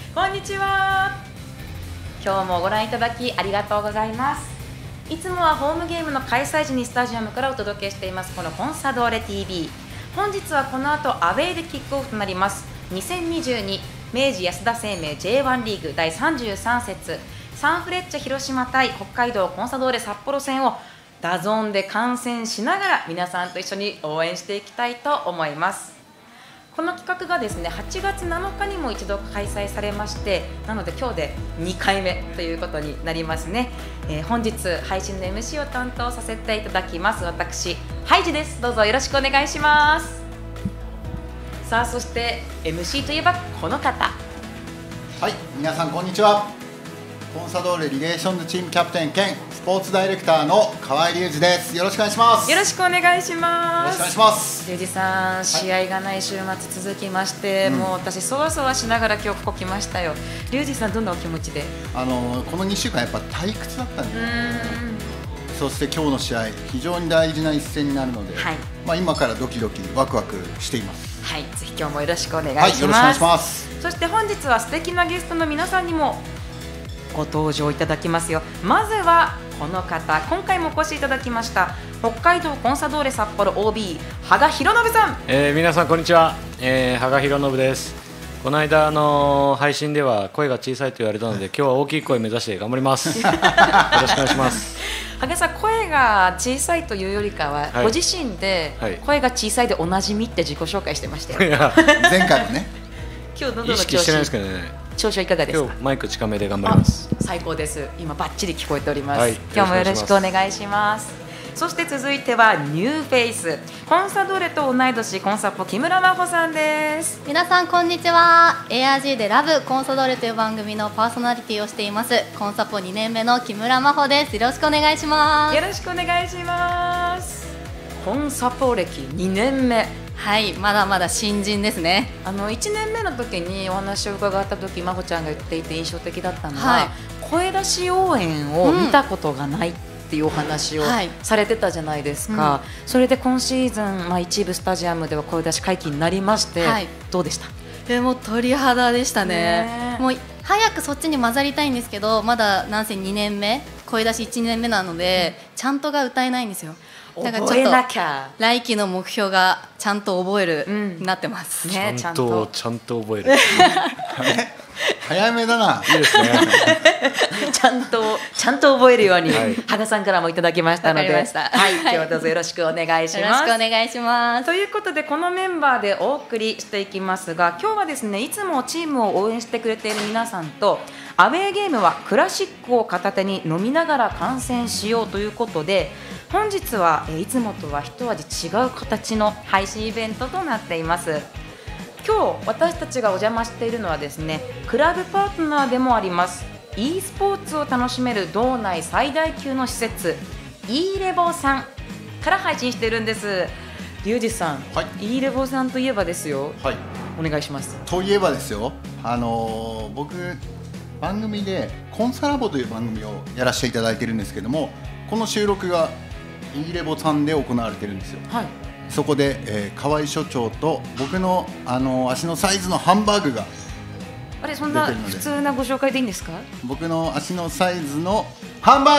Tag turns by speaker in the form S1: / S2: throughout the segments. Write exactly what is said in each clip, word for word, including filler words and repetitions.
S1: こんにちは。今日もご覧いただきありがとうございます。いつもはホームゲームの開催時にスタジアムからお届けしていますこのコンサドーレ ティーブイ。 本日はこの後アウェーでキックオフとなりますにせんにじゅうに明治安田生命 ジェイワン リーグだいさんじゅうさん節サンフレッチェ広島対北海道コンサドーレ札幌戦をダゾーンで観戦しながら皆さんと一緒に応援していきたいと思います。この企画がですねはちがつなのかにも一度開催されまして、なので今日でにかいめということになりますね。えー、本日配信の エムシー を担当させていただきます私ハイジです。どうぞよろしくお願いします。さあ、そして エムシー といえばこの方。
S2: はい、皆さんこんにちは。コンサドーレリレーションズチームキャプテン兼スポーツダイレクターの河合隆二です。よろしくお願いします。
S1: よろしくお願いします。
S2: よろしくお願いします。
S1: 隆二さん、はい、試合がない週末続きまして、うん、もう私そわそわしながら今日ここ来ましたよ。隆二さん、どんなお気持ちで？
S2: あのこのにしゅうかんやっぱ退屈だったんで、そして今日の試合非常に大事な一戦になるので、はい、まあ今からドキドキワクワクしています。
S1: はい、ぜひ今日もよろしくお願いします。
S2: はい、よろしくお願いします。
S1: そして本日は素敵なゲストの皆さんにもご登場いただきますよ。まずはこの方、今回もお越しいただきました北海道コンサドーレ札幌 オービー 羽賀博信さん。
S3: えー、皆さんこんにちは、えー、羽賀博信です。この間あの配信では声が小さいと言われたので今日は大きい声目指して頑張りますよろしくお願いします。
S1: 羽賀さん、声が小さいというよりかは、はい、ご自身で声が小さいでおなじみって自己紹介してましたよ、はい、
S2: 前回もね
S3: 今日どんどん意識してないですけどね。
S1: 調子はいかがですか？
S3: 今日マイク近めで頑張ります。
S1: 最高です。今バッチリ聞こえております、
S3: はい、
S1: 今日もよろしくお願いします。そして続いてはニューフェイス、コンサドーレと同い年コンサポ木村真帆さんです。
S4: 皆さんこんにちは。 エーアールジー でラブコンサドーレという番組のパーソナリティをしていますコンサポにねんめの木村真帆です。よろしくお願いします。
S1: よろしくお願いします。コンサポ歴にねんめ。
S4: はい、まだまだ新人ですね。
S1: あのいちねんめの時にお話を伺った時、真帆ちゃんが言っていて印象的だったのは、はい、声出し応援を見たことがないっていうお話をされてたじゃないですか、はい、それで今シーズン、まあ、一部スタジアムでは声出し解禁になりまして、はい、どうでした？
S4: えもう鳥肌でしたね。もう早くそっちに混ざりたいんですけど、まだなんせにねんめ、声出しいちねんめなので、うん、ちゃんとが歌えないんですよ。だからちょっと来季の目標がちゃんと覚える、うん、なってます、
S3: ね、ちゃんとちゃんと覚える
S2: 早めだな。いいですね
S1: ちゃんとちゃんと覚えるように、はい、羽賀さんからもいただきましたので、
S4: わかりました。
S1: はい、今日はどうぞよろしくお願いします。
S4: よろしくお願いします。
S1: ということでこのメンバーでお送りしていきますが、今日はですねいつもチームを応援してくれている皆さんとアウェーゲームはクラシックを片手に飲みながら観戦しようということで、本日はいつもとは一味違う形の配信イベントとなっています。今日私たちがお邪魔しているのはですねクラブパートナーでもあります e スポーツを楽しめる道内最大級の施設 e レボさんから配信しているんです。リュウジさん、はい、e レボさんといえばですよ、はい、お願いします。
S2: といえばですよ、あのー、僕番組でコンサラボという番組をやらせていただいているんですけども、この収録が e レボさんで行われているんですよ、はい、そこで、えー、河合所長と僕の、あのー、足のサイズのハンバーグが
S1: あれ、そんな普通なご紹介でいいんですか？
S2: 僕の足のサイズのハンバ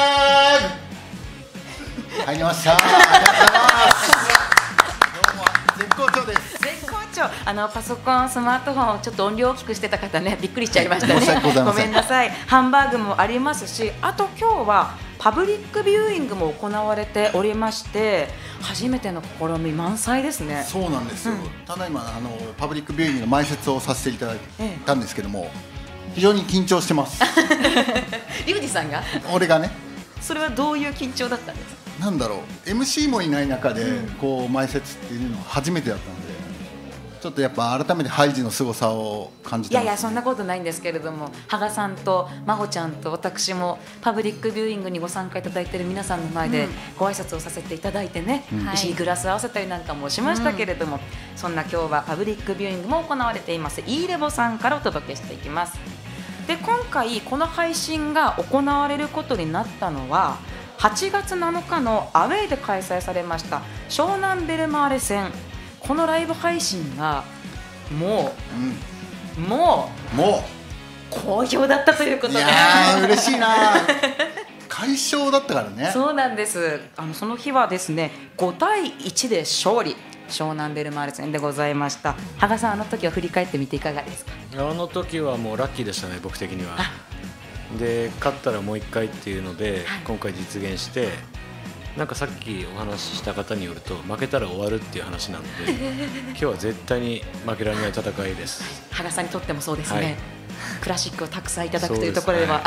S2: ーグ入りました。ありがとうございますどうも絶好調です。
S1: 絶好調。あのパソコン、スマートフォンをちょっと音量大きくしてた方ね、びっくりしちゃいましたね。ごめんなさい。ハンバーグもありますし、あと今日はパブリックビューイングも行われておりまして、初めての試み満載ですね。
S2: そうなんですよ、うん、ただいまあのパブリックビューイングの前説をさせていただいたんですけども、ええ、非常に緊張してます
S1: リュウジさんが
S2: 俺がね。
S1: それはどういう緊張だったんですか？
S2: なんだろう、 エムシー もいない中で、うん、こう前説っていうのは初めてだったので、ちょっとやっぱ改めてハイジの凄さを感じてます、ね、
S1: いやいや、そんなことないんですけれども、羽賀さんと真帆ちゃんと私もパブリックビューイングにご参加いただいている皆さんの前でご挨拶をさせていただいてね、うん、一緒にグラスを合わせたりなんかもしましたけれども、うん、そんな今日はパブリックビューイングも行われています e レボさんからお届けしていきます。で、今回この配信が行われることになったのははちがつなのかのアウェーで開催されました湘南ベルマーレ戦、このライブ配信がもう、うん、もう
S2: も
S1: 好評だったということで、
S2: いやー嬉しいな快勝だったからね。
S1: そうなんです。あのその日はですねごたいいちで勝利、湘南ベルマーレ戦でございました。羽賀さん、あの時は振り返ってみていかがですか？
S3: あの時はもうラッキーでしたね、僕的には。で勝ったらもう一回っていうので、はい、今回実現して、なんかさっきお話しした方によると負けたら終わるっていう話なので今日は絶対に負けられない戦いです。
S1: 羽賀さんにとってもそうですね、はい、クラシックをたくさんいただくというところでは、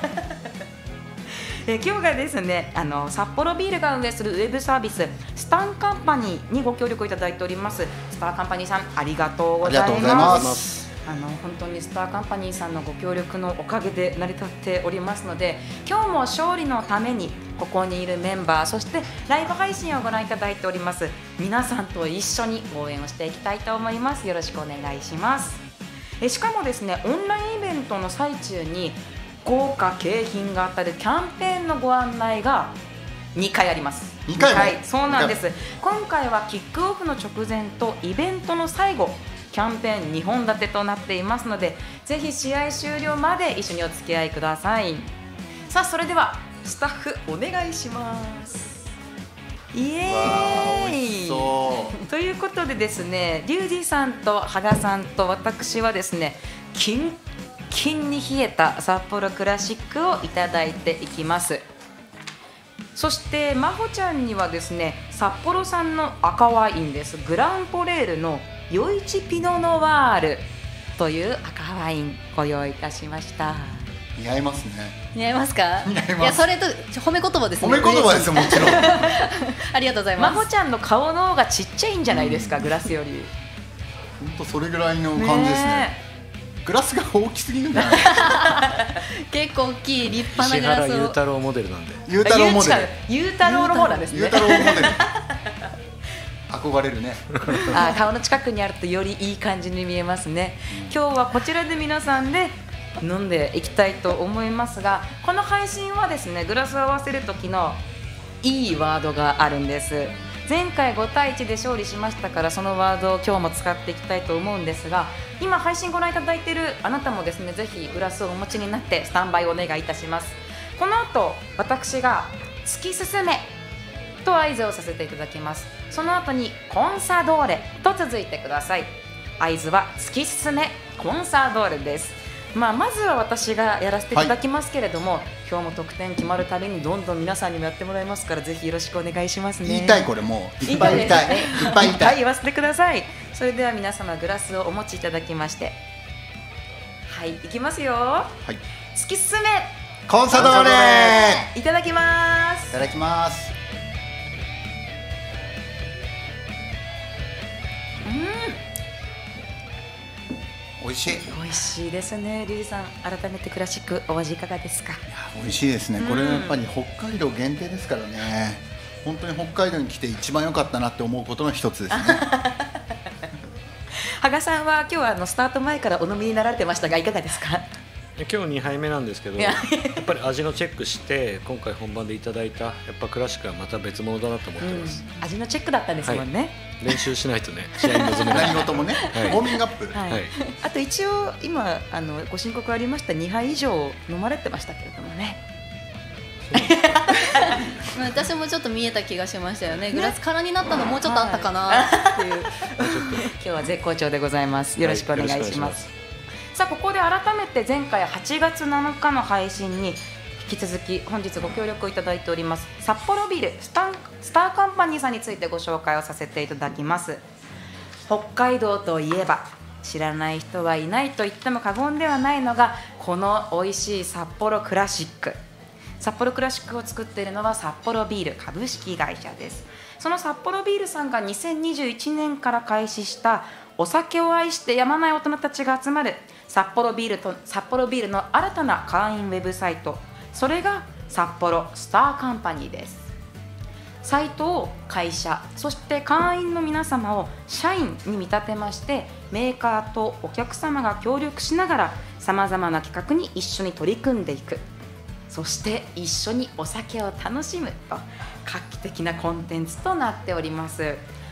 S1: え今日がですねあの札幌ビールが運営するウェブサービススタンカンパニーにご協力いただいております。スターカンパニーさん、ありがとうございます。あの本当にスターカンパニーさんのご協力のおかげで成り立っておりますので、今日も勝利のためにここにいるメンバー、そしてライブ配信をご覧いただいております皆さんと一緒に応援をしていきたいと思います。よろしくお願いします。えしかもですねオンラインイベントの最中に豪華景品が当たるキャンペーンのご案内がにかいあります。
S2: にかいも？
S1: にかい、そうなんです。今回はキックオフの直前とイベントの最後、キャンペーンにほん立てとなっていますので、ぜひ試合終了まで一緒にお付き合いください。さあそれではスタッフお願いします。イエーイということでですね、リュウジさんと羽賀さんと私はですねキンキンに冷えた札幌クラシックをいただいていきます。そしてまほちゃんにはですね札幌産の赤ワインです。グランポレールの余市ピノノワールという赤ワインご用意いたしました。
S2: 似合いますね。
S4: 似合いますか？
S2: 似合います。
S4: いやそれと褒め言葉ですね。
S2: 褒め言葉ですよ、もちろん
S4: ありがとうございます。
S1: まほちゃんの顔の方がちっちゃいんじゃないですか、うん、グラスより。
S2: 本当それぐらいの感じですね。ねグラスが大きすぎるんじゃない
S4: 結構大きい立派なグラスを。
S3: 石原裕太郎モデルなんで。
S2: 裕太郎モデル。
S1: 裕太郎の方なんですね。
S2: 裕太郎モデル憧れるね
S1: あ顔の近くにあるとよりいい感じに見えますね。今日はこちらで皆さんで飲んでいきたいと思いますが、この配信はですねグラスを合わせる時のいいワードがあるんです。前回ごたいいちで勝利しましたから、そのワードを今日も使っていきたいと思うんですが、今配信ご覧いただいているあなたもですねぜひグラスをお持ちになってスタンバイお願いいたします。この後私が突き進めと合図をさせていただきます。その後にコンサドーレと続いてください。合図は突き進めコンサドーレです。まあ、まずは私がやらせていただきますけれども、はい、今日も得点決まるたびにどんどん皆さんにもやってもらいますから、ぜひよろしくお願いしますね。
S2: 言いたい、これもういっぱい言いたい、いっぱい言いたい、
S1: 言わせてください。それでは皆様グラスをお持ちいただきまして、はい、いきますよ、はい、突き進め
S2: コンサドーレ
S1: いただきます。
S2: いただきます。
S1: うん、
S2: 美味しい。
S1: 美味しいですね。リュウジさん、改めてクラシックお味いかがですか？いや
S2: 美味しいですね。これやっぱり北海道限定ですからね。本当に北海道に来て一番良かったなって思うことの一つですね。
S1: 羽賀さんは今日はあのスタート前からお飲みになられてましたが、いかがですか？
S3: 今日にはいめなんですけど、やっぱり味のチェックして今回本番でいただいたやっぱクラシックはまた別物だなと思ってます、
S1: うん、味のチェックだったんですもんね、はい、
S3: 練習しないとね試合に臨めない。
S2: 何事もね、はい、ウォーミングアップ、
S1: はいはい、あと一応今あのご申告ありましたにはい以上飲まれてましたけれどもね。
S4: 私もちょっと見えた気がしましたよね。グラス空になったのもうちょっとあったかなっていう、はい、
S1: 今日は絶好調でございます。よろしくお願いします。さあここで改めて前回はちがつなのかの配信に引き続き本日ご協力いただいております札幌ビールスタンスターカンパニーさんについてご紹介をさせていただきます。北海道といえば知らない人はいないと言っても過言ではないのがこの美味しい札幌クラシック。札幌クラシックを作っているのは札幌ビール株式会社です。その札幌ビールさんがにせんにじゅういちねんから開始したお酒を愛してやまない大人たちが集まる札幌ビールと札幌ビールの新たな会員ウェブサイト、それが札幌スターカンパニーです。サイトを会社、そして会員の皆様を社員に見立てまして、メーカーとお客様が協力しながらさまざまな企画に一緒に取り組んでいく、そして一緒にお酒を楽しむと画期的なコンテンツとなっております。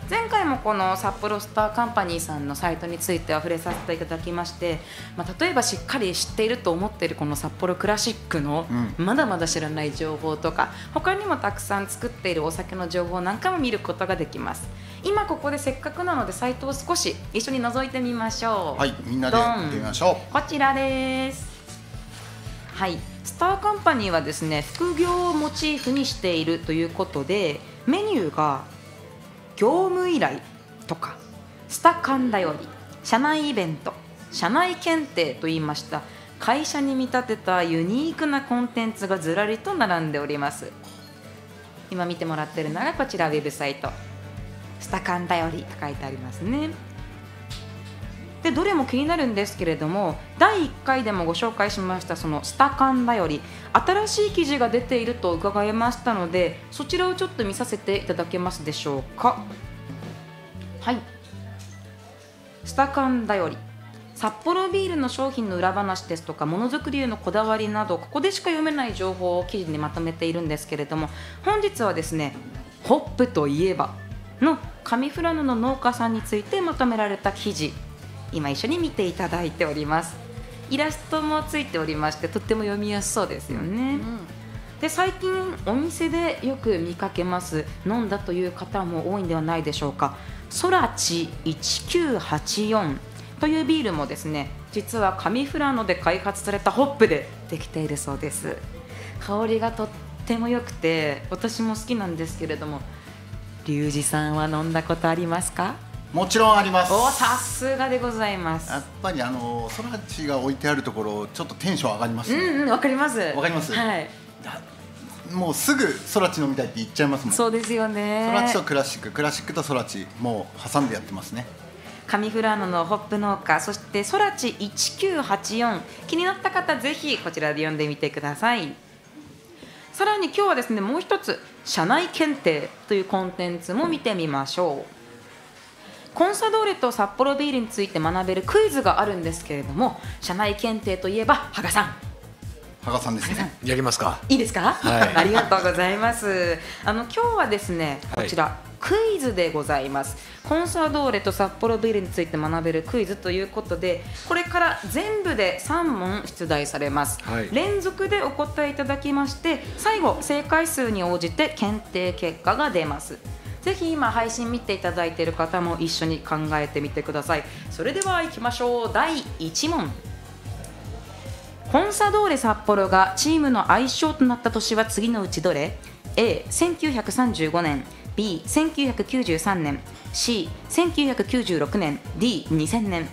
S1: 前回もこの札幌スターカンパニーさんのサイトについては触れさせていただきまして、まあ、例えばしっかり知っていると思っているこの札幌クラシックのまだまだ知らない情報とか、他にもたくさん作っているお酒の情報なんかも見ることができます。今ここでせっかくなのでサイトを少し一緒に覗いてみましょう。
S2: はい、みんなで見てみましょう。
S1: こちらです。はい、スターカンパニーはですね、副業をモチーフにしているということで、メニューが業務依頼とかスタカンだより、社内イベント、社内検定といいました会社に見立てたユニークなコンテンツがずらりと並んでおります。今見てもらっているのがこちらウェブサイト、スタカンだよりと書いてありますね。でどれも気になるんですけれども、だいいっかいでもご紹介しましたそのスタカンだより新しい記事が出ていると伺いましたので、そちらをちょっと見させていただけますでしょうか。はい、スタカンだより札幌ビールの商品の裏話ですとかものづくりへのこだわりなど、ここでしか読めない情報を記事にまとめているんですけれども、本日はですね、ホップといえばの上富良野の農家さんについてまとめられた記事、今一緒に見ていただいております。イラストもついておりまして、とっても読みやすそうですよね、うん、で最近お店でよく見かけます、飲んだという方も多いんではないでしょうか。ソラチいちきゅうはちよんというビールもですね、実は上富良野で開発されたホップでできているそうです。香りがとっても良くて私も好きなんですけれども、リュウジさんは飲んだことありますか？
S2: もちろんあります。
S1: お、さすがでございます。
S2: やっぱりあのソラチが置いてあるところちょっとテンション上がりますね。
S1: うんうん、わかります。
S2: わかります。
S1: はい。
S2: もうすぐソラチ飲みたいって言っちゃいますもん。
S1: そうですよね。
S2: ソラチとクラシック、クラシックとソラチもう挟んでやってますね。
S1: 上富良野のホップ農家、そしてソラチいちきゅうはちよん、気になった方ぜひこちらで読んでみてください。さらに今日はですね、もう一つ社内検定というコンテンツも見てみましょう。コンサドーレと札幌ビールについて学べるクイズがあるんですけれども、社内検定といえば羽賀さん、
S2: 羽賀さんですね。
S3: やりますか。
S1: いいですか、
S3: はい、
S1: ありがとうございます。あの今日はですね、こちら、はい、クイズでございます。コンサドーレと札幌ビールについて学べるクイズということで、これから全部でさんもん出題されます、はい、連続でお答えいただきまして、最後正解数に応じて検定結果が出ます。ぜひ今配信見ていただいている方も一緒に考えてみてください。それでは行きましょう。だいいち問。コンサドーレ札幌がチームの愛称となった年は次のうちどれ？ A せんきゅうひゃくさんじゅうごねん、 B せんきゅうひゃくきゅうじゅうさんねん、 C せんきゅうひゃくきゅうじゅうろくねん、 D にせんねん。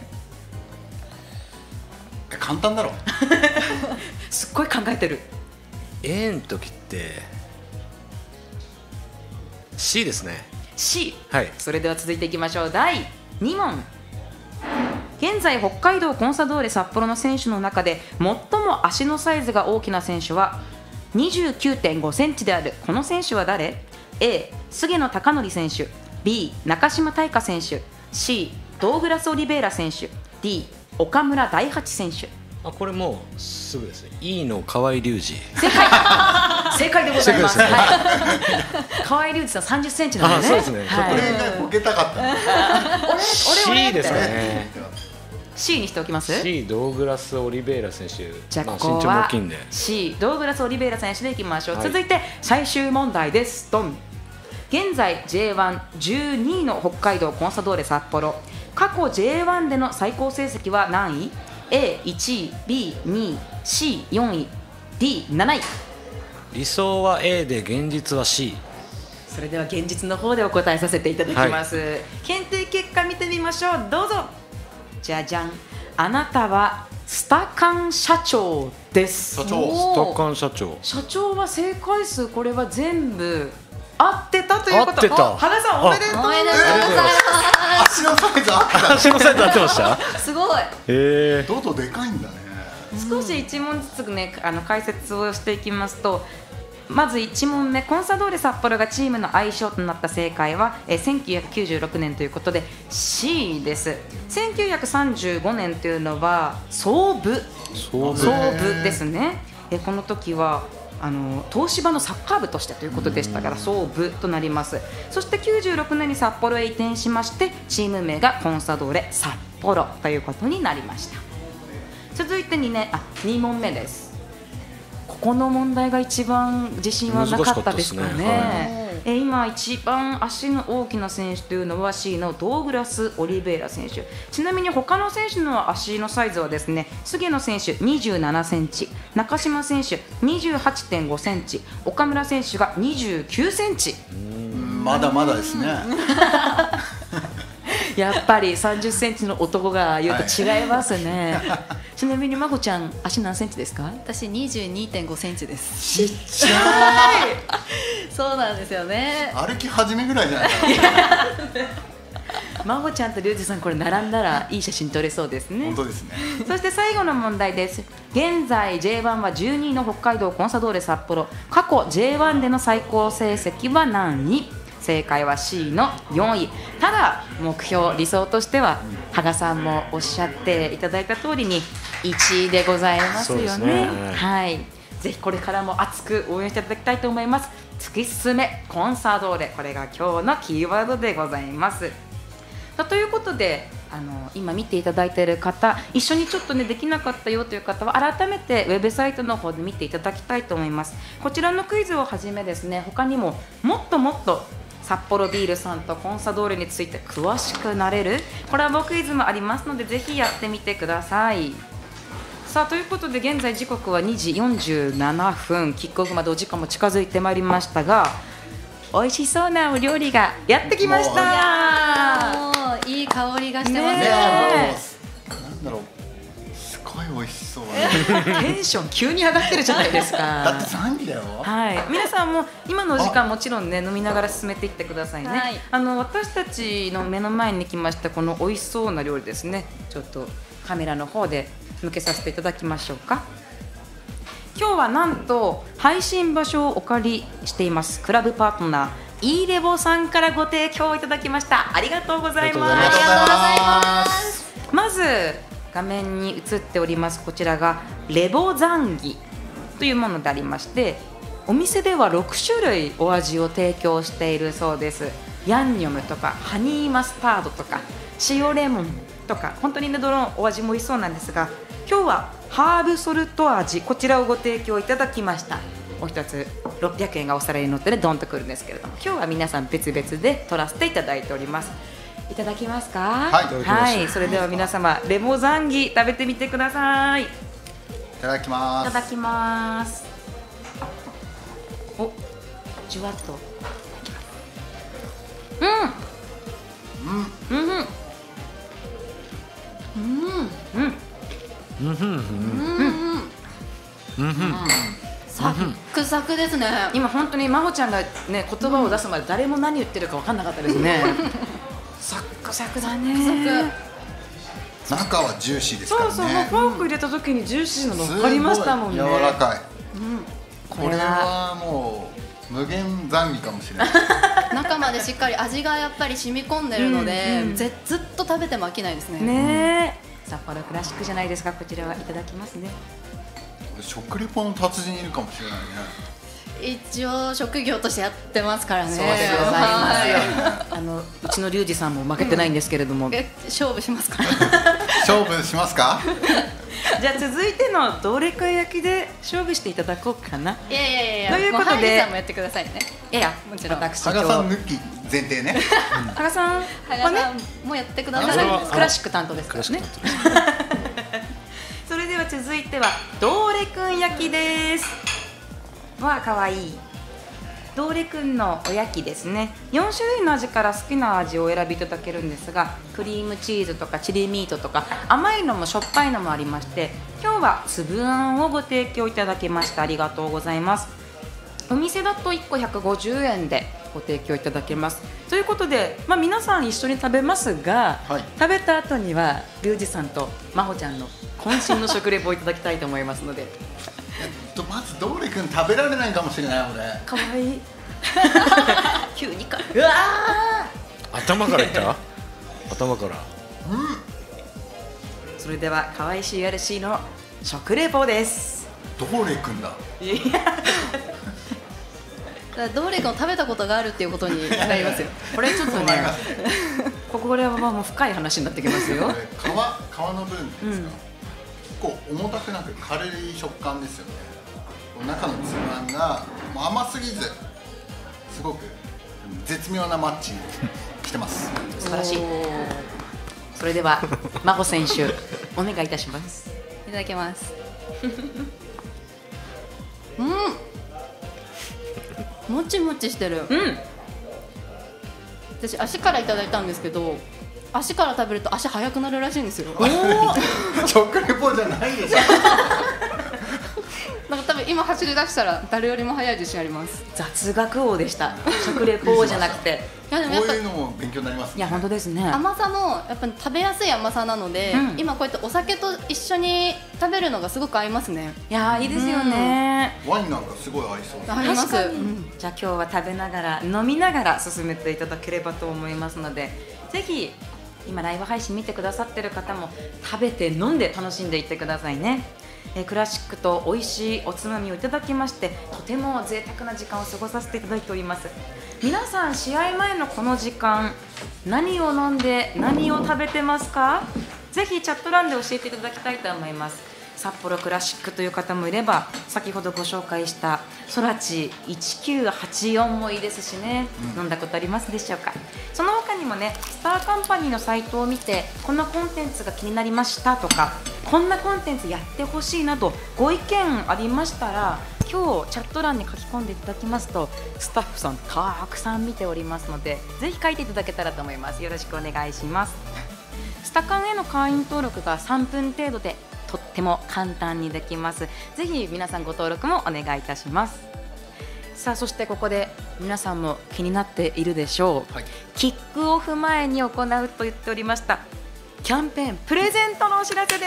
S2: 簡単だろ
S1: すっごい考えてる。
S3: A の時って C ですね。
S1: C、
S3: はい、
S1: それでは続いていきましょう。だいに問。現在北海道コンサドーレ札幌の選手の中で最も足のサイズが大きな選手は にじゅうきゅうてんごセンチである。この選手は誰？ A 菅野貴則選手、 B 中島大嘉選手、 C ドーグラス・オリベイラ選手、 D 岡村大八選手。
S3: あ、これもうすぐですね。 E の河合隆二。
S1: 正解正解でございます。河合隆二さんさんじゅっセンチなんでね。
S3: そうですね。
S2: これがボケたかった。
S1: 俺俺
S3: C ですね。
S1: C にしておきます。
S3: C ドーグラス・オリベイラ選手。
S1: じゃあ
S3: まあ、
S1: ここは
S3: 身長も大きいんで
S1: C ドーグラス・オリベイラ選手でいきましょう、はい、続いて最終問題です。ドン。現在 ジェイワンじゅうにいの北海道コンサドーレ札幌、過去 ジェイワン での最高成績は何位？ エーいちい、ビーにい、シーよんい、ディーなない。
S3: 理想は A で現実は C。
S1: それでは現実の方でお答えさせていただきます、はい、検定結果見てみましょう。どうぞ。じゃじゃん。あなたはスタカン社長です。
S2: 社長。
S3: スタカン社長。
S1: 社長は正解数これは全部合ってたということ。
S3: 合ってた。
S1: 羽賀さんおめでとうございます。
S2: 足のサイズ合ってた。
S3: 足のサイズ合ってました。
S1: すごい。
S3: へえ。
S2: どうぞでかいんだね。
S1: 少しいち問ずつね、あの解説をしていきますと、まずいち問目、コンサドーレ札幌がチームの愛称となった正解はえせんきゅうひゃくきゅうじゅうろくねんということで C です。せんきゅうひゃくさんじゅうごねんというのは創部
S3: 創部
S1: 創部ですね。えこの時はあの東芝のサッカー部としてということでしたから創部となります。そしてきゅうじゅうろくねんに札幌へ移転しましてチーム名がコンサドーレ札幌ということになりました。続いてにねんあに問目です。ここの問題が一番自信はなかったですかね。え今一番足の大きな選手というのは シー のドーグラス・オリベイラ選手。ちなみに他の選手の足のサイズはですね、菅野選手にじゅうななセンチ、中島選手にじゅうはちてんごセンチ、岡村選手がにじゅうきゅうセンチ。
S2: まだまだですね。
S1: やっぱりさんじゅっセンチの男が言うと違いますね、はい、ちなみにまこちゃん足何センチですか？
S4: 私 にじゅうにてんごセンチです。
S2: ちっちゃい
S4: そうなんですよね。
S2: 歩き始めぐらいじゃないかな。
S1: まこちゃんとリュウジさんこれ並んだらいい写真撮れそうですね。
S2: 本当ですね。
S1: そして最後の問題です。現在 ジェイワン はじゅうにいの北海道コンサドーレ札幌、過去 ジェイワン での最高成績は何位？正解は シー のよんい。ただ目標理想としては羽賀さんもおっしゃっていただいた通りにいちいでございますよ ね, すね、はい、ぜひこれからも熱く応援していただきたいと思います。突き進めコンサドーレ、これが今日のキーワードでございます。ということであの今見ていただいている方、一緒にちょっとねできなかったよという方は改めてウェブサイトの方で見ていただきたいと思います。こちらのクイズをはじめですね、他にももっともっと札幌ビールさんとコンサドーレについて詳しくなれるコラボクイズもありますので、ぜひやってみてください。さあということで現在時刻はにじよんじゅうななふん、キックオフまでお時間も近づいてまいりましたが、美味しそうなお料理がやってきました。
S4: もういい香りがしてますよ、
S2: ね、なんだろう、すごい美味しそうね。
S1: テンション急に上がってるじゃないですか。
S2: だってさんじだよ。
S1: はい、皆さんも今のお時間もちろんね飲みながら進めていってくださいね、はい、あの私たちの目の前に来ましたこの美味しそうな料理ですね、ちょっとカメラの方で向けさせていただきましょうか。今日はなんと配信場所をお借りしていますクラブパートナーイーレボさんからご提供いただきました。ありがとうございます。
S4: ありがとうございます。
S1: まず画面に映っておりますこちらがレボザンギというものでありまして、お店ではろくしゅるいお味を提供しているそうです。ヤンニョムとかハニーマスタードとか塩レモンとか本当にねどのお味も美味しそうなんですが、今日はハーブソルト味、こちらをご提供いただきました。お一つろっぴゃくえんがお皿に乗ってねドンとくるんですけれども、今日は皆さん別々で取らせていただいております。いただきますか？
S2: はい、
S1: はい、それでは皆様レモザンギ食べてみてください。い
S2: ただきます。
S1: いただきます。お、じゅわっと。うん。うん。うん。うん。うん。
S3: うんふんふんうんふん
S4: サックサクですね。
S1: 今本当に真帆ちゃんがね言葉を出すまで誰も何言ってるか分かんなかったですね。サックサクだね。
S2: 中はジューシーですからね。
S1: そうそう、もうフォーク入れた時にジューシーなの分かりましたもんね。
S2: 柔らかい、
S1: うん、
S2: これはもう無限残儀かもしれない。
S4: 中までしっかり味がやっぱり染み込んでるので、うんうん、ず, ずっと食べても飽きないですね。
S1: ねえ、札幌クラシックじゃないですか。こちらはいただきますね。
S2: 食レポの達人いるかもしれないね。
S4: 一応職業としてやってますからね。
S1: そうでございますよ。あのうちのリュウジさんも負けてないんですけれども、うん、
S4: え勝負しますか？
S2: 勝負しますか？
S1: じゃあ続いてのどれか焼きで勝負していただこうかな。
S4: いやいやいや、
S1: ということで、
S4: もうハリーさんもやってくださいね。
S1: いや
S4: もちろん
S1: 私
S2: 羽賀さん抜き前提ね。
S1: 羽賀さん
S4: 羽賀さんもやってください。
S1: クラシック担当ですからね。それでは続いてはドーレくん焼きです。わあ、かわいい。ドーレくんのおやきですね。よんしゅるいの味から好きな味をお選びいただけるんですが、クリームチーズとかチリミートとか甘いのもしょっぱいのもありまして、今日は粒あんをご提供いただきました。ありがとうございます。お店だといっこひゃくごじゅうえんでご提供いただけます。ということで、まあ、皆さん一緒に食べますが、はい、食べた後にはリュウジさんと真帆ちゃんの渾身の食レポをいただきたいと思いますので。
S2: えっと、まずドーレくん食べられないかもしれない。俺
S1: かわいい。急にかうわ
S3: 頭からいった頭から、
S2: うん、
S1: それではかわい シーアールシー の食レポです。
S2: ドーレくんだ。
S1: いや
S4: だからどれかを食べたことがあるっていうことになりますよ。
S1: これちょっとねここれはもう深い話になってきますよ。
S2: 皮、皮の部分ですが、うん、結構重たくなく軽い食感ですよね。中のつぶあんがもう甘すぎずすごく絶妙なマッチにしてます。
S1: 素晴らしい。それでは真帆選手お願いいたします。
S4: いただきます。うんもちもちしてる、うん、私足からいただいたんですけど足から食べると足速くなるらしいんですよ。
S2: 食レポじゃないでしょ。
S4: なんか多分今走り出したら誰よりも速い自信あります。
S1: 雑学王でした。食レポ王じゃなくて
S2: いやでもやっぱこういうのも勉強になりますね。
S1: いや本当ですね。
S4: 甘さもやっぱり食べやすい甘さなので、うん、今こうやってお酒と一緒に食べるのがすごく合いますね。
S1: いやいいですよね、
S2: うん、ワインなんかすごい合いそうです。
S4: 合います、うん、
S1: じゃあ今日は食べながら飲みながら進めていただければと思いますので、ぜひ今ライブ配信見てくださってる方も食べて飲んで楽しんでいってくださいね。えー、クラシックと美味しいおつまみをいただきまして、とても贅沢な時間を過ごさせていただいております。皆さん試合前のこの時間何を飲んで何を食べてますか？ぜひチャット欄で教えていただきたいと思います。札幌クラシックという方もいれば、先ほどご紹介したソラチいちきゅうはちよんもいいですしね、うん、飲んだことありますでしょうか。その他にもね、スターカンパニーのサイトを見てこのコンテンツが気になりましたとか、こんなコンテンツやってほしいなどご意見ありましたら、今日チャット欄に書き込んでいただきますとスタッフさんたくさん見ておりますので、ぜひ書いていただけたらと思います。よろしくお願いします。スタカンへの会員登録がさんぷん程度でとっても簡単にできます。ぜひ皆さんご登録もお願いいたします。さあそしてここで皆さんも気になっているでしょう、はい、キックオフ前に行うと言っておりましたキャンペーンプレゼントのお知らせです。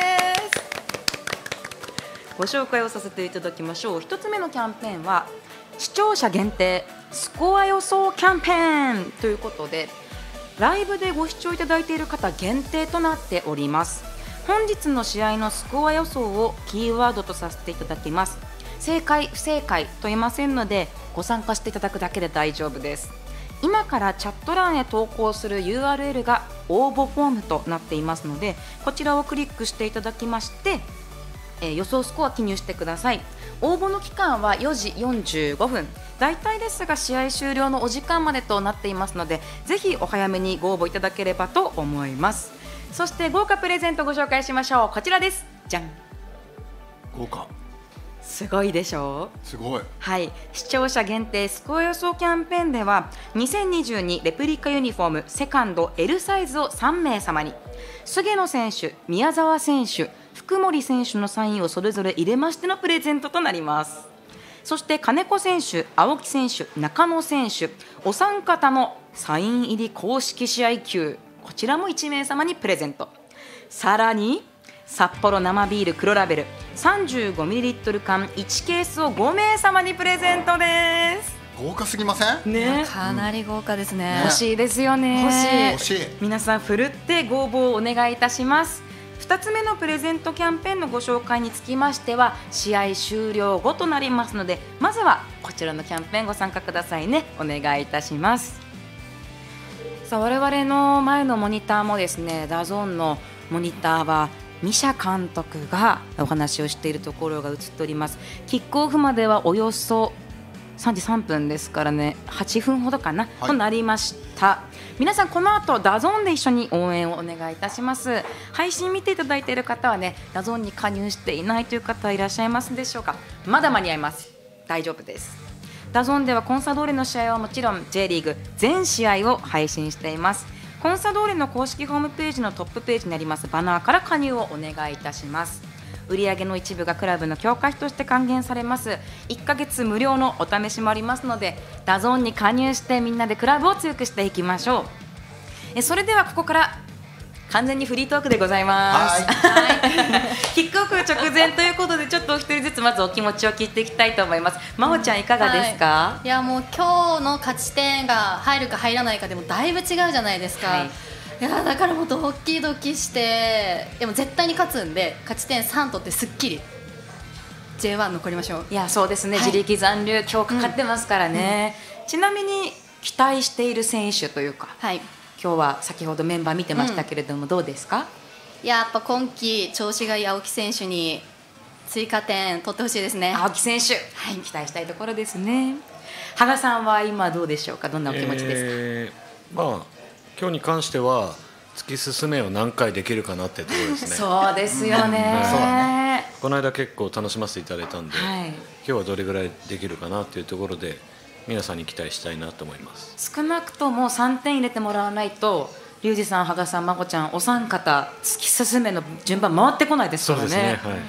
S1: ご紹介をさせていただきましょう。ひとつめのキャンペーンは視聴者限定スコア予想キャンペーンということで、ライブでご視聴いただいている方限定となっております。本日の試合のスコア予想をキーワードとさせていただきます。正解不正解と言いませんので、ご参加していただくだけで大丈夫です。今からチャット欄へ投稿する ユーアールエル が応募フォームとなっていますので、こちらをクリックしていただきまして、えー、予想スコア記入してください。応募の期間はよじよんじゅうごふん、だいたいですが試合終了のお時間までとなっていますので、ぜひお早めにご応募いただければと思います。そして豪華プレゼントご紹介しましょう。こちらです。じゃん。
S2: 豪華。
S1: すごいでしょう。
S2: すごい。
S1: はい、視聴者限定スコア予想キャンペーンではにせんにじゅうにレプリカユニフォームセカンド エル サイズをさんめい様に、菅野選手、宮澤選手、福森選手のサインをそれぞれ入れましてのプレゼントとなります。そして金子選手、青木選手、中野選手お三方のサイン入り公式試合球、こちらもいちめい様にプレゼント。さらに札幌生ビール黒ラベル さんじゅうごミリリットル 缶いちケースをごめい様にプレゼントです。
S2: 豪華すぎません？
S1: ね、
S4: かなり豪華ですね。
S1: 欲しいですよね。
S4: 欲しい。
S2: 欲しい。
S1: 皆さんふるってご応募をお願いいたします。ふたつめのプレゼントキャンペーンのご紹介につきましては試合終了後となりますので、まずはこちらのキャンペーンご参加くださいね。お願いいたします。さあ我々の前のモニターもですね、ダゾーンのモニターはミシャ監督がお話をしているところが映っております。キックオフまではおよそさんじさんぷんですからね、はちふんほどかな、はい、となりました。皆さんこの後ダゾーンで一緒に応援をお願いいたします。配信見ていただいている方はね、ダゾーンに加入していないという方いらっしゃいますでしょうか。まだ間に合います。大丈夫です。ダゾーンではコンサドーレの試合はもちろん J リーグ全試合を配信しています。コンサドーレの公式ホームページのトップページにありますバナーから加入をお願いいたします。売上の一部がクラブの強化費として還元されます。いっかげつ無料のお試しもありますので、ダゾーンに加入してみんなでクラブを強くしていきましょう。えそれではここから完全にフリートークでございます。はい、キックオフ直前ということで、ちょっとお一人ずつまずお気持ちを聞いていきたいと思います。真帆ちゃんいかがですか？
S4: はい、いやもう今日の勝ち点が入るか入らないかでもだいぶ違うじゃないですか。はい、いやだからもうドキドキして、でも絶対に勝つんで勝ち点さん取ってすっきりジェイワン 残りましょう。
S1: いやそうですね、はい、自力残留今日かかってますからね、うん、ちなみに期待している選手というか、はい、今日は先ほどメンバー見てましたけれども、うん、どうですか？
S4: やっぱ今季調子がいい青木選手に追加点取ってほしいですね。
S1: 青木選手、はい、期待したいところですね。羽賀さんは今どうでしょうか、どんなお気持ちですか？
S3: えー、まあ今日に関しては突き進めを何回できるかなってところですね。
S1: そうですよね、
S3: うん、この間結構楽しませていただいたんで、はい、今日はどれぐらいできるかなっていうところで皆さんに期待したいなと思います。
S1: 少なくともさんてん入れてもらわないとリュウジさん、羽賀さん、まこちゃんお三方突き進めの順番回ってこないですからね。
S3: そうですね、はい、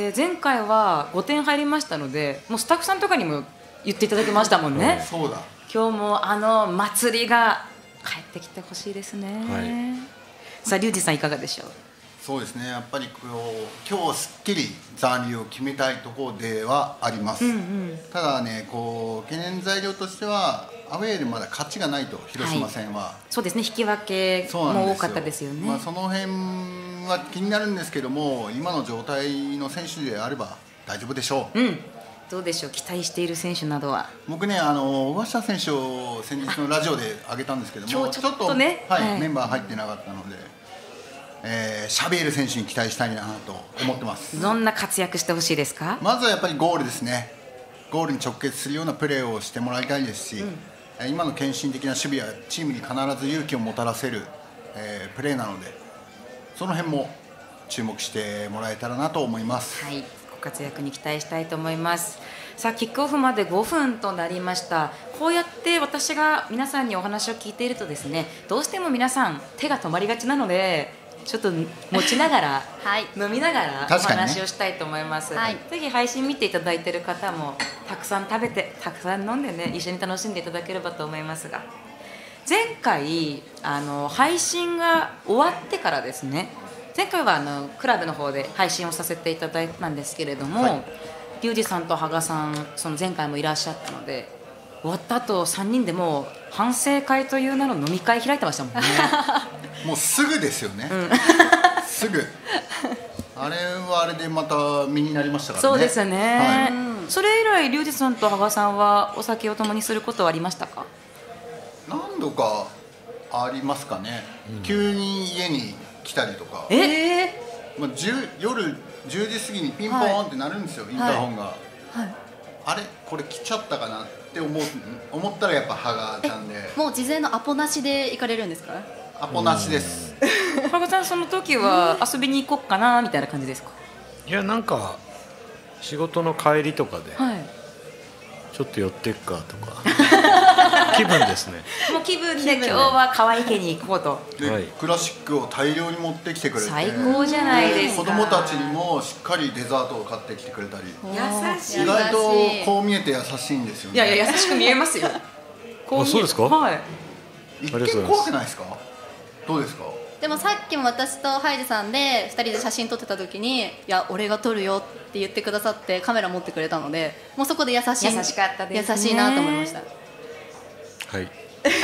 S1: で前回はごてん入りましたので、もうスタッフさんとかにも言っていただきましたもんね、
S2: そうだ、
S1: 今日もあの祭りが帰ってきてほしいですね、はい、さあリュウジさんいかがでしょう？
S2: そうですね、やっぱりこう今日すっきり残留を決めたいところではあります、うんうん、ただね、こう懸念材料としてはアウェーでまだ勝ちがないと、広島戦は、はい、
S1: そうですね、引き分けも多かったですよね。
S2: まあ、その辺は気になるんですけども、今の状態の選手であれば大丈夫でしょう、うん、
S1: どうでしょう、期待している選手などは？
S2: 僕ね、あの小笠選手を先日のラジオで挙げたんですけども、
S1: 今日ちょっとね、
S2: はいはい、メンバー入ってなかったので、えー、シャベール選手に期待したいなと思ってます。
S1: どんな活躍してほしいですか？
S2: まずはやっぱりゴールですね。ゴールに直結するようなプレーをしてもらいたいですし、うん、今の献身的な守備はチームに必ず勇気をもたらせる、えー、プレーなので、その辺も注目してもらえたらなと思います。
S1: はい、ご活躍に期待したいと思います。さあキックオフまでごふんとなりました。こうやって私が皆さんにお話を聞いているとですね、どうしても皆さん手が止まりがちなので、ちょっと持ちながら、はい、飲みながらお話をしたいと思います、はい、ぜひ配信見ていただいている方もたくさん食べてたくさん飲んでね、一緒に楽しんでいただければと思いますが、前回あの配信が終わってからですね、前回はあのクラブの方で配信をさせていただいたんですけれども、はい、リュウジさんと羽賀さん、その前回もいらっしゃったので、終わった後さんにんでもう反省会という名の飲み会開いてましたもんね。
S2: もうすぐですよね、うん、すぐあれはあれでまた身になりましたからね。
S1: そうですね、はい、それ以来リュウジさんと羽賀さんはお酒を共にすることはありましたか？
S2: 何度かありますかね、うん、急に家に来たりとか、
S1: えー
S2: まあ、夜じゅうじ過ぎにピンポーンってなるんですよ、はい、インターホンが、はいはい、あれこれ来ちゃったかなって思う思ったらやっぱ羽賀ちゃんで。
S4: もう事前のアポなしで行かれるんですか？
S2: アポなしです。
S1: 羽賀さん、その時は遊びに行こうかなみたいな感じですか？
S3: いや、なんか仕事の帰りとかで、はい、ちょっと寄っていくかとか気分ですね。
S1: もう気分で今日は可愛い家に行こうと。
S2: で、はい、クラシックを大量に持ってきてくれて、
S1: 最高じゃないですか。
S2: 子供たちにもしっかりデザートを買ってきてくれたり、
S1: 優しい。
S2: 意外とこう見えて優しいんですよね。
S1: いやいや、優しく見えますよ。
S3: こう見えあ、そうですか？
S1: はい。
S2: 一見怖くないですか？どうですか？
S4: でもさっきも私とハイジさんでふたりで写真撮ってた時に、いや俺が撮るよって言ってくださってカメラ持ってくれたので、もうそこで優しい、
S1: 優しかったですね。
S4: 優しいなと思いました。
S3: はい。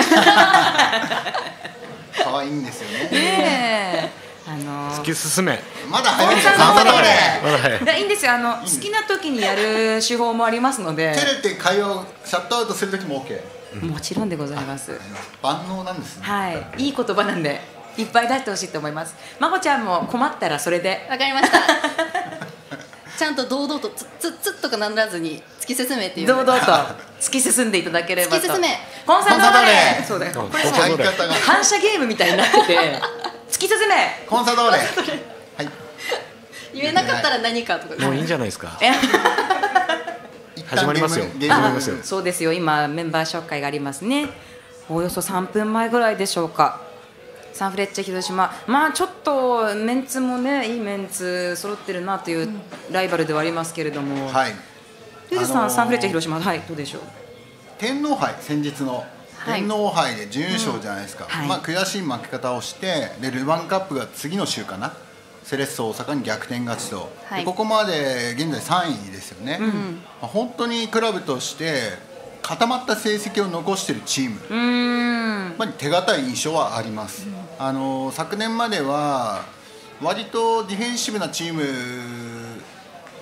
S2: 可愛いんですよね。
S1: ねえ、あのー、
S3: 突き進め。
S2: まだ早いですよ。まだ
S1: 早い。いいんですよ。あの好きな時にやる手法もありますので。
S2: 照れて会話をシャットアウトする時も OK。
S1: もちろんでございます。
S2: 万能なんですね。
S1: はい、いい言葉なんでいっぱい出してほしいと思います。まこちゃんも困ったらそれで。
S4: わかりました。ちゃんと堂々とつつつっとかならずに突き進めっていう。
S1: 堂々と突き進んでいただければと。
S4: 突き進め。
S1: コンサドーレ。そうだよ。これ反射ゲームみたいになってて。突き進め。
S2: コンサドーレ。はい。
S4: 言えなかったら何かとか。
S3: もういいんじゃないですか。始まりますよ。始まりますよ。
S1: そうですよ。今メンバー紹介がありますね。およそさんぷんまえぐらいでしょうか。サンフレッチェ広島、まあちょっとメンツもね、いいメンツ揃ってるなというライバルではありますけれども、はい、リュウジさん、あのー、サンフレッチェ広島、はい、どうでしょう。
S2: 天皇杯、先日の天皇杯で準優勝じゃないですか、はい、うん、まあ、悔しい負け方をして、でルヴァンカップが次の週かな、セレッソ大阪に逆転勝ちと、はい、でここまで現在さんいですよね、うん、まあ、本当にクラブとして固まった成績を残しているチーム、うーん、やっぱり手堅い印象はあります、うん、あの昨年までは割とディフェンシブなチーム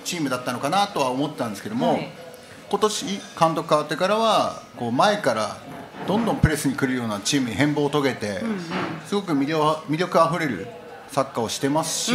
S2: チームだったのかなとは思ったんですけども、はい、今年監督変わってからはこう前からどんどんプレスに来るようなチームに変貌を遂げて、うんうん、すごく魅力、魅力あふれるサッカーをしてますし、うん、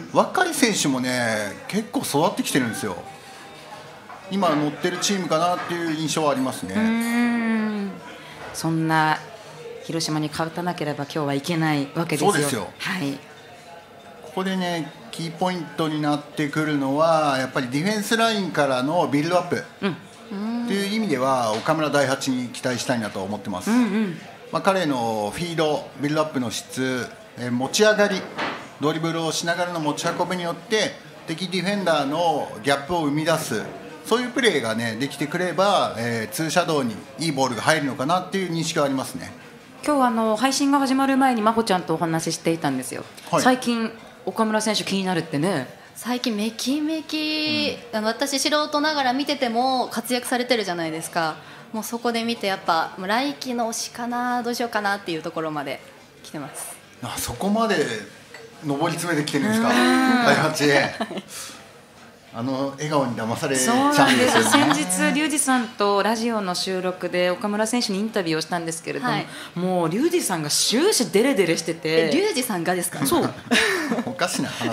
S2: 若い選手もね結構育ってきてるんですよ。今乗ってるチームかなっていう印象はありますね。うー
S1: ん、そんな広島に勝たなければ今日はいけないわけですよ。
S2: そうですよ、
S1: はい、
S2: ここでねキーポイントになってくるのはやっぱりディフェンスラインからのビルドアップ、うん、という意味では岡村大八に期待したいなと思ってます、うんうん、まあ、彼のフィードビルドアップの質、えー、持ち上がりドリブルをしながらの持ち運びによって敵ディフェンダーのギャップを生み出す、そういうプレーが、ね、できてくれば、えー、ツーシャドウにいいボールが入るのかなっていう認識はありますね。
S1: 今日あの配信が始まる前に真帆ちゃんとお話ししていたんですよ、はい、最近岡村選手気になるってね。
S4: 最近めきめき、うん、あの私素人ながら見てても活躍されてるじゃないですか。もうそこで見てやっぱ来季の推しかなどうしようかなっていうところまで来てます。
S2: あそこまで上り詰めてきてるんですか大八あの笑顔に騙されちゃうんですよね。
S1: 先日リュウジさんとラジオの収録で岡村選手にインタビューをしたんですけれども、はい、もうリュウジさんが終始デレデレしてて。
S4: えリュウジさんがですか。
S1: そう
S2: おかしな話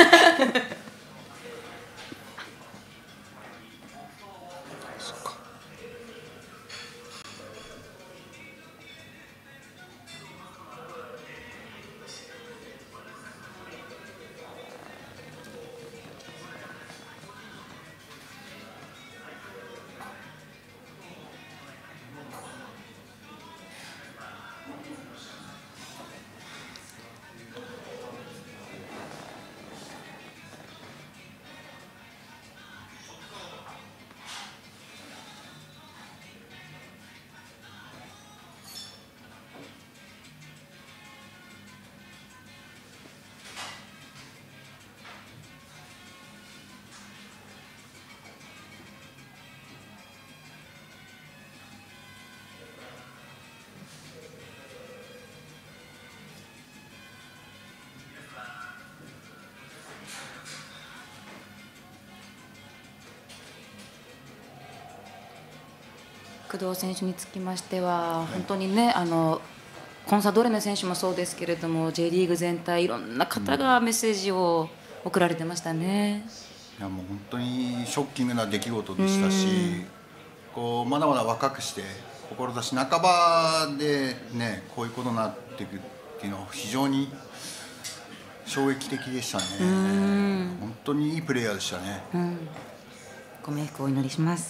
S1: 工藤選手につきましては本当にね、あのコンサドーレの選手もそうですけれども J リーグ全体いろんな方がメッセージを送られてましたね。
S2: いやもう本当にショッキングな出来事でしたし、こうまだまだ若くして志半ばで、ね、こういうことになっていくっていうのは非常に衝撃的でしたね。本当にいいプレーヤーでしたね、うん、
S1: ご冥福をお祈りします。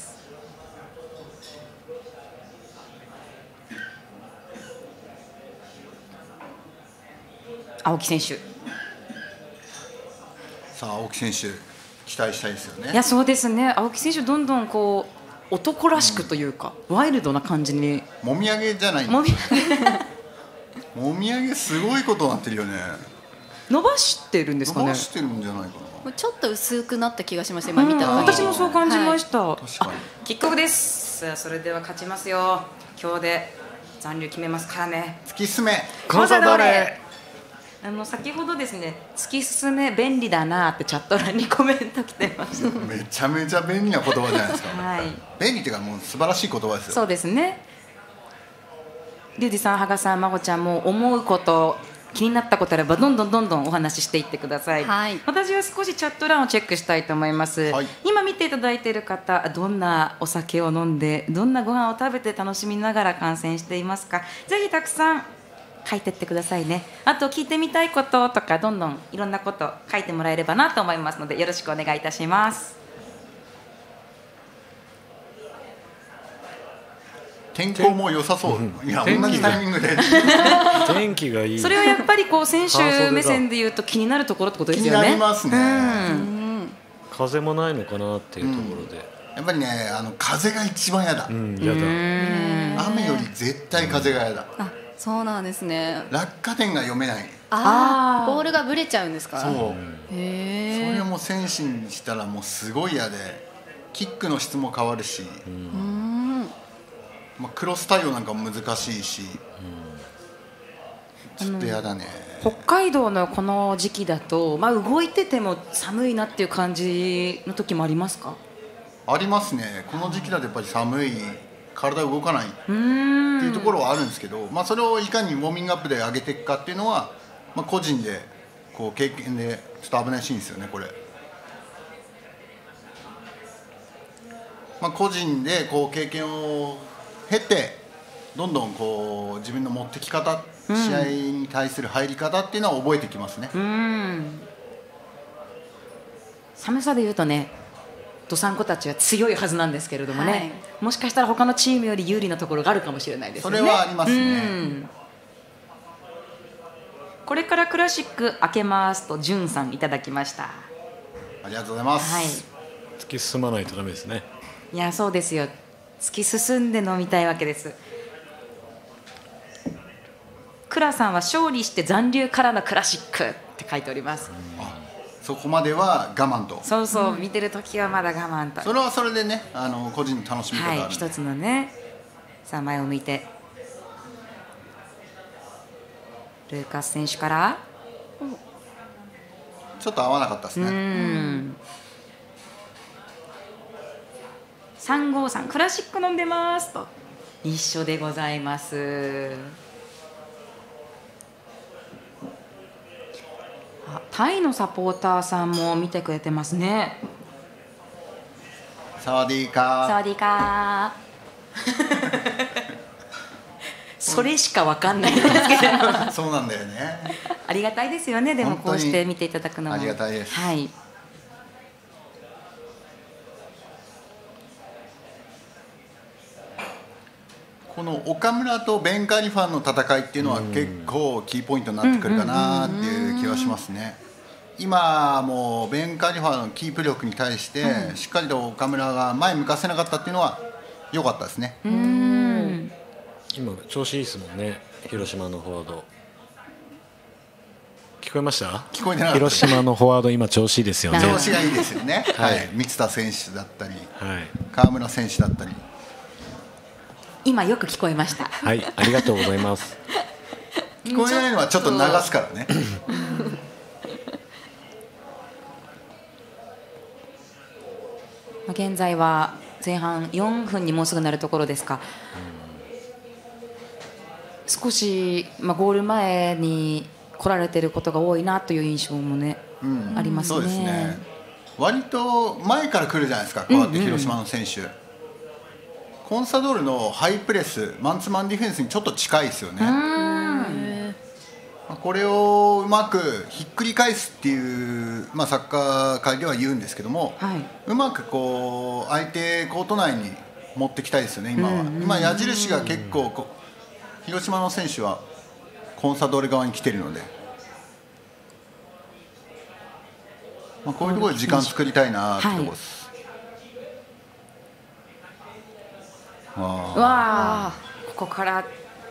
S1: 青木選手、
S2: さあ青木選手期待したいですよね。
S1: いやそうですね、青木選手どんどんこう男らしくというか、うん、ワイルドな感じに。
S2: もみあげじゃないもみもみあげすごいことになってるよね。
S1: 伸ばしてるんですかね。
S2: 伸ばしてるんじゃないかな。
S4: ちょっと薄くなった気がしました今見た、
S1: うん、私もそう感じました、はい、
S2: 確かに。
S1: キックオフです。さあそれでは勝ちますよ。今日で残留決めますからね。
S2: 突き進め
S1: コンサドーレ。あの先ほどですね、突き進め便利だなってチャット欄にコメント来てました
S2: めちゃめちゃ便利な言葉じゃないですか、はい、便利っていうかもう素晴らしい言葉ですよ。
S1: そうですね。リュウジさん、羽賀さん、真帆ちゃんも思うこと気になったことあればどんどんどんどんお話ししていってください、はい、私は少しチャット欄をチェックしたいと思います、はい、今見ていただいている方、どんなお酒を飲んでどんなご飯を食べて楽しみながら観戦していますか。ぜひたくさん書いてってくださいね。あと聞いてみたいこととかどんどんいろんなこと書いてもらえればなと思いますのでよろしくお願いいたします。
S2: 天候も良さそう。いや同じタイミングで
S3: 天気がいい。
S1: それはやっぱりこう選手目線で言うと気になるところってことですよね。
S2: 気になりますね、うん
S3: うん風もないのかなっていうところで、
S2: うん、やっぱりねあの風が一番嫌だ、
S3: うん、嫌だ。
S2: 雨より絶対風が嫌だ、
S4: うん、あそうなんですね。
S2: 落下点が読めない。
S4: ああボールがブレちゃうんですか。
S2: そう、
S4: へー、
S2: それも選手にしたらもうすごい嫌でキックの質も変わるし、うん、まあ、クロス対応なんかも難しいし、 ちょっとやだね。
S1: 北海道のこの時期だと、まあ、動いてても寒いなっていう感じの時もありますか？
S2: ありますね。この時期だとやっぱり寒い、体動かないっていうところはあるんですけど、まあ、それをいかにウォーミングアップで上げていくかっていうのは、まあ、個人でこう経験でちょっと危ないシーンですよねこれ。まあ、個人でこう経験を経てどんどんこう自分の持ってき方、うん、試合に対する入り方っていうのは覚えてきますね。うん、
S1: 寒さでいうとね、どさんこたちは強いはずなんですけれどもね、はい、もしかしたら他のチームより有利なところがあるかもしれないですよね。
S2: それはありますね。うん、
S1: これからクラシック開けますとじゅんさんいただきました。
S2: ありがとうございます。はい、
S3: 突き進まないとダメですね。
S1: いやそうですよ、突き進んで飲みたいわけです。倉さんは勝利して残留からのクラシックって書いております。
S2: あ、そこまでは我慢と。
S1: そうそう、うん、見てるときはまだ我慢と。
S2: それはそれでね、あの個人の楽しみ方がある、はい、
S1: 一つのね。さあ前を向いてルーカス選手から、
S2: ちょっと合わなかったですね。うん、
S1: さんごうさんクラシック飲んでますと一緒でございます。あ、タイのサポーターさんも見てくれてますね。
S2: サワディーカー。
S1: サワディーカーそれしかわかんないんですけど
S2: そうなんだよね。
S1: ありがたいですよね。でもこうして見ていただくのも
S2: ありがたいです。
S1: はい。
S2: この岡村とベン・カリファーの戦いっていうのは結構キーポイントになってくるかなっていう気はしますね。今もうベン・カリファーのキープ力に対してしっかりと岡村が前向かせなかったっていうのは良かったですね。うん、
S3: 今調子いいですもんね、広島のフォワード。聞こえました？
S2: 聞こえてなかった。
S3: 広島のフォワード今調子いいですよね。
S2: 調子がいいですよね。はい、満田選手だったり、はい、川村選手だったり。
S1: 今よく聞こえました。
S3: はい、ありがとうございます。
S2: 聞こえないのはちょっと流すからね。
S1: 現在は前半よんふんにもうすぐなるところですか。少し、まあ、ゴール前に来られていることが多いなという印象もね、うん、ありますね。
S2: そうですね。割と前から来るじゃないですか、こうやって広島の選手。うんうん、コンサドールのハイプレスマンツーマンディフェンスにちょっと近いですよね。これをうまくひっくり返すっていう、まあ、サッカー界では言うんですけども、はい、うまくこう相手コート内に持ってきたいですよね。今は今矢印が結構こう広島の選手はコンサドール側に来てるので、まあ、こういうところで時間作りたいなってところです。
S1: はい、わあ、ここから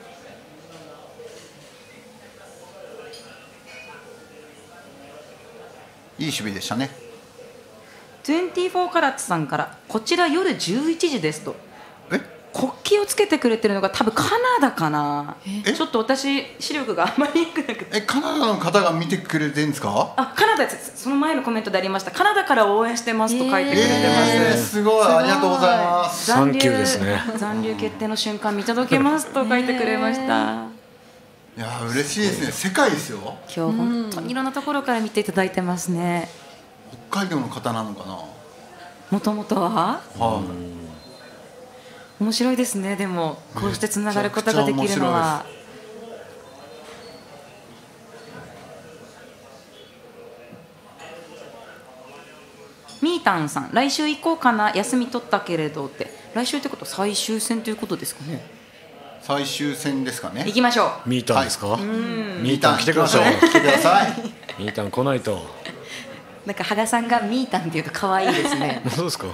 S2: いい守備でしたね。
S1: にじゅうよんカラッツさんからこちら夜じゅういちじですと。
S2: え、
S1: 国旗をつけてくれてるのが多分カナダかな。ちょっと私視力があまり良くなくて。
S2: え、カナダの方が見てくれてるんですか？
S1: あ、カナダです。その前のコメントでありました。カナダから応援してますと書いてくれてます。
S2: えー、すごい、ありがとうございます。
S3: サンキューですね。
S1: 残留決定の瞬間見届けますと書いてくれました。
S2: いや嬉しいですね。世界ですよ。
S1: 今日本当にいろんなところから見ていただいてますね。
S2: 北海道の方なのかな。
S1: もともとは。はあ、面白いですね。でもこうしてつながることができるのは。ミータンさん、来週行こうかな、休み取ったけれどって。来週ってことは最終戦ということですかね。
S2: 最終戦ですかね。
S1: 行きましょう。
S3: ミータンですか？はい、
S2: ミータン
S3: 来てください。
S2: 来てください。
S3: ミータン来ないと。
S1: なんか羽賀さんがミータンっていうと可愛いですね。
S3: そうですか。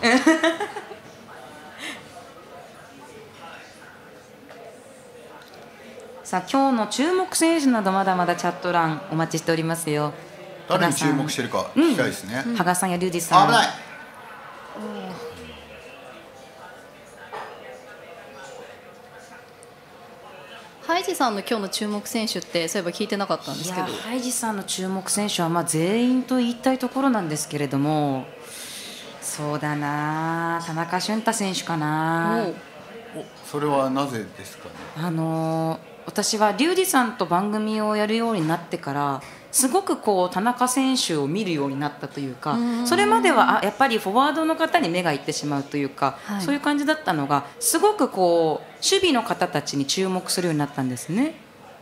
S1: さあ今日の注目選手などまだまだチャット欄お待ちしておりますよ。
S2: 誰に注目してるか聞きたいですね。
S1: 羽賀さんやリュウジさん。
S2: 危ない。
S4: ハイジさんの今日の注目選手ってそういえば聞いてなかったんですけど。
S1: ハイジさんの注目選手はまあ全員と言いたいところなんですけれども、そうだな、田中俊太選手かな。
S2: おそれはなぜですかね。
S1: あの私はリュウジさんと番組をやるようになってからすごくこう田中選手を見るようになったというか、それまではあやっぱりフォワードの方に目がいってしまうというか、はい、そういう感じだったのがすごくこう守備の方たちに注目するようになったんですね、うん、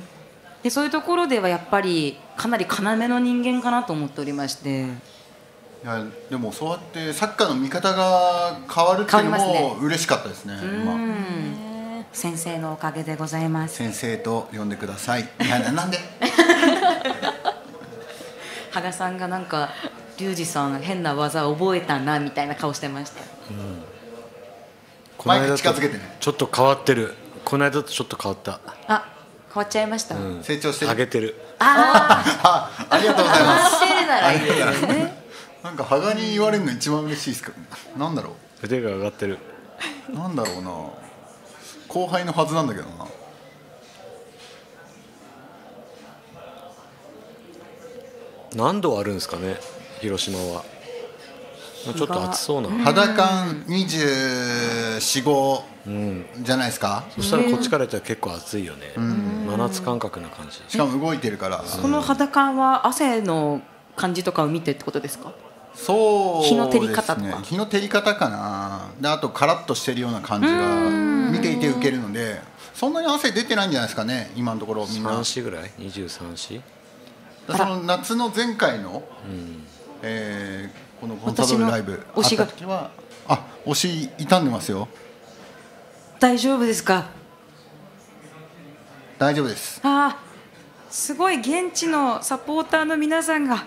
S1: でそういうところではやっぱりかなり要の人間かなと思っておりまして。
S2: いやでもそうやってサッカーの見方が変わるっていうのも嬉しかったですね。今
S1: 先生のおかげでございます。
S2: 先生と呼んでください。いやなんで
S1: 羽賀さんがなんかリュウジさん変な技覚えたなみたいな顔してましたよ、うん、
S2: マイク近づけてね。
S3: ちょっと変わってる。この間とちょっと変わった。
S1: あ変わっちゃいました、うん、
S2: 成長してる。
S3: 上げてる。
S2: ああありがとうございます。
S1: 上げてるならいいですよね。
S2: なんか羽賀に言われるの一番嬉しいですか。なんだろう。
S3: 腕が上がってる。
S2: なんだろうな。後輩のはずなんだけどな。
S3: 何度あるんですかね広島は。ちょっと暑そうな。
S2: 肌感にじゅうよん、ごじゃないですか。
S3: そしたらこっちからやったら結構暑いよね。真夏感覚な感じ。
S2: しかも動いてるから。
S1: この肌感は汗の感じとかを見てってことですか。
S2: そうですね。
S1: 日の照り方とか。
S2: 日の照り方かな。であとカラッとしてるような感じが見ていて受けるので、そんなに汗出てないんじゃないですかね今のところみんな。
S3: さんしぐらいにじゅうさんし。
S2: その夏の前回の、うんえー、このコンサドーレライブあった時はあ推し傷んでますよ。
S1: 大丈夫ですか。
S2: 大丈夫です。
S1: あすごい現地のサポーターの皆さんが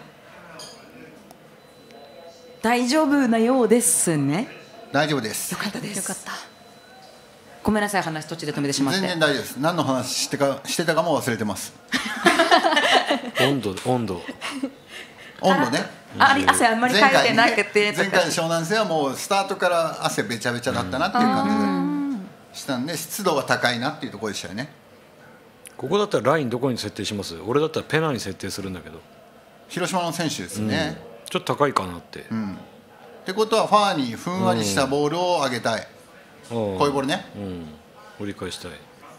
S1: 大丈夫なようですね。
S2: 大丈夫です。
S1: よかったです。
S4: よかった。
S1: ごめんなさい話途中で止めてしまって。
S2: 全然大丈夫です。何の話してかしてたかも忘れてます。
S3: 温度温度
S2: 温度ね。
S1: あり汗あんまりかいてなくて
S2: 前回の湘南戦はもうスタートから汗べちゃべちゃだったなっていう感じでしたんで、湿度が高いなっていうところでしたよね。
S3: ここだったらラインどこに設定します？俺だったらペナに設定するんだけど。
S2: 広島の選手ですね、
S3: うん、ちょっと高いかなって、うん、
S2: ってことはファーにふんわりしたボールを上げたい、うん、こういうボールね、うん、
S3: 折り返したい。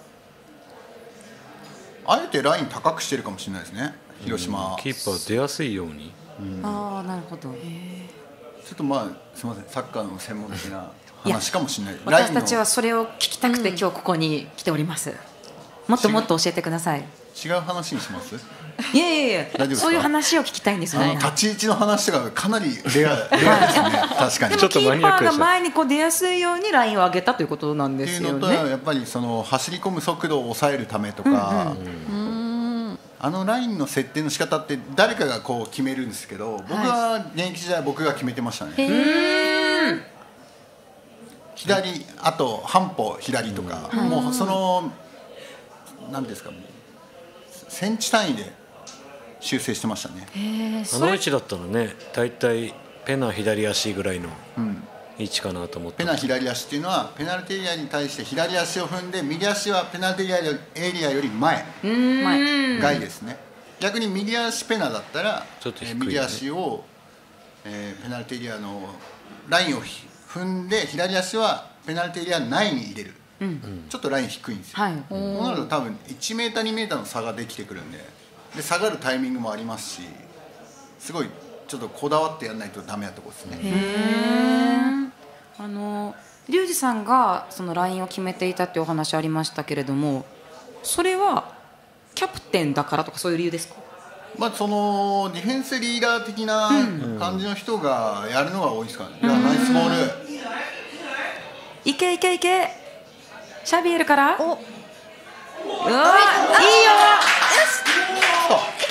S2: あえてライン高くしてるかもしれないですね広島、
S3: うん、キーパー出やすいように、
S1: うん、ああなるほど。ちょ
S2: っとまあすみませんサッカーの専門的な話かもしれない。
S1: 私たちはそれを聞きたくて今日ここに来ております、うん、もっともっと教えてください。
S2: 違う話にします？
S1: いやいやいやそういう話を聞きたいんですよね。
S2: 立ち位置の話とかかなりレア、レアですね確かに。
S1: でもキーパーが前にこう出やすいようにラインを上げたということなんですよね。っていうのと
S2: やっぱりその走り込む速度を抑えるためとか、うんうん、あのラインの設定の仕方って誰かがこう決めるんですけど、僕は現役時代僕が決めてましたね。へー。左あと半歩左とか、うん、もうその何ですかセンチ単位で修正してましたね。
S3: あの位置だったらねだいたいペナ左足ぐらいの位置かなと思って、
S2: うん、ペナ左足っていうのはペナルティーエリアに対して左足を踏んで右足はペナルティーエリアより前外ですね。逆に右足ペナだったらちょっと低い、ね、右足を、えー、ペナルティーエリアのラインを踏んで左足はペナルティーエリア内に入れる、うん、ちょっとライン低いんですよ、はい、こうなると多分いちメーターにメーターの差ができてくるんで、で下がるタイミングもありますし、すごいちょっとこだわってやらないとダメなところですね。
S1: へあのリュウジさんがそのラインを決めていたっていうお話ありましたけれども、それはキャプテンだからとかそういう理由ですか？
S2: まあ、そのディフェンスリーダー的な感じの人がやるのが多いですからね、うん、いやナイスボール、
S1: いけいけいけシャビエルからおうわいいよよしいけ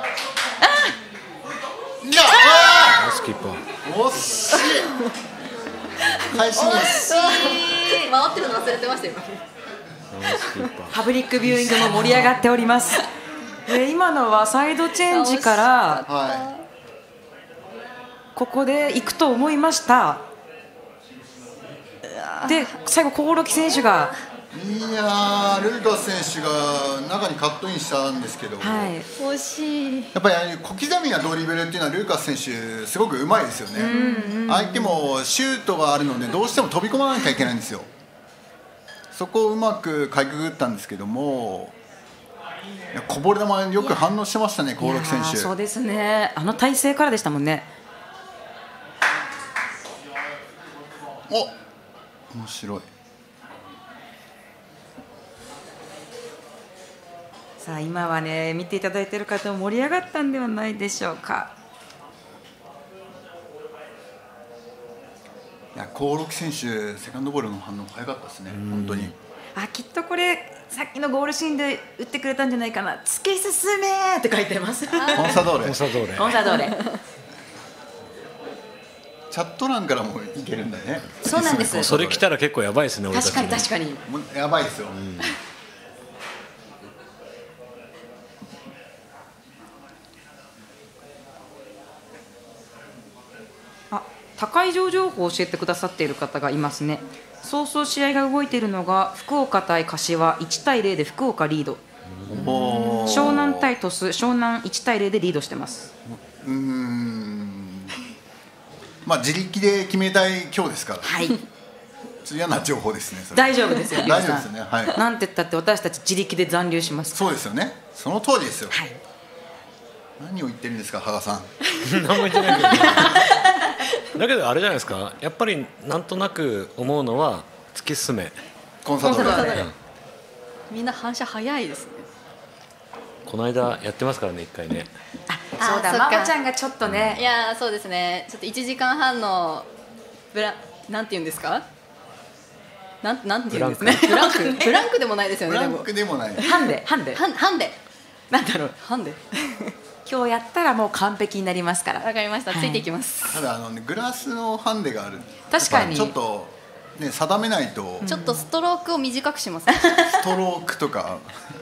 S2: あいや
S3: ナイスキーパ
S2: ー惜しい返しに
S4: 回ってるの忘れてましたよ。
S1: パブリックビューイングも盛り上がっておりますで今のはサイドチェンジからここで行くと思いました。で最後興梠選手が
S2: いやー、ルーカス選手が中にカットインしたんですけど、はい、
S4: 惜しい。
S2: やっぱり小刻みなドリブルっていうのはルーカス選手すごくうまいですよね。うんうん、相手もシュートがあるのでどうしても飛び込まなきゃいけないんですよ。そこをうまくかいくぐったんですけども、こぼれ球よく反応してましたね、興梠選手。
S1: そうですね、あの体勢からでしたもんね。
S2: お、面白い。
S1: さあ今はね、見ていただいている方も盛り上がったんではないでしょうか。
S2: いや、興梠選手セカンドボールの反応早かったですね、本当に。
S1: あ、きっとこれさっきのゴールシーンで打ってくれたんじゃないかな。突き進めって書いてます。
S2: コンサドーレ。
S3: コンサドーレ。
S1: コンサドーレ。
S2: チャット欄からもいけるんだよね。
S1: そうなんです。
S3: それ来たら結構やばいですね。俺たち
S1: 確かに確かに。
S2: やばいですよ。うん、
S1: あ、高い情報を教えてくださっている方がいますね。早々試合が動いているのが福岡対柏、いちたいゼロで福岡リード。湘南対鳥栖、湘南いちたいゼロでリードしてます。
S2: うーん、まあ自力で決めたい今日ですから。
S1: はい。
S2: 嫌な情報ですね。それ
S1: 大丈夫ですよ。
S2: 大丈夫ですね。はい。
S1: なんて言ったって私たち自力で残留します。
S2: そうですよね。その通りですよ。
S1: はい。
S2: 何を言ってるんですか、羽賀さん。
S3: 何も言ってないけど、ね。だけどあれじゃないですか。やっぱりなんとなく思うのは突き進め。
S2: コンサドーレ。
S4: みんな反射早いですね。
S3: この間やってますからね、一回ね。
S1: あ、そうだ、まこちゃんがちょっとね。
S4: いや、そうですね。ちょっといちじかんはんのブラなんていうんですか。なんなんていうんですね。ブランクブランクでもないですよね。
S2: ブランクでもない。
S1: ハンデハンデ
S4: ハンハンデ。
S1: なんだろう、
S4: ハンデ。
S1: 今日やったらもう完璧になりますから。
S4: わかりました。ついていきます。
S2: ただあの、ね、グラスのハンデがある。
S1: 確かに。
S2: ちょっとね、定めないと。
S4: ちょっとストロークを短くします。
S2: ストロークとか。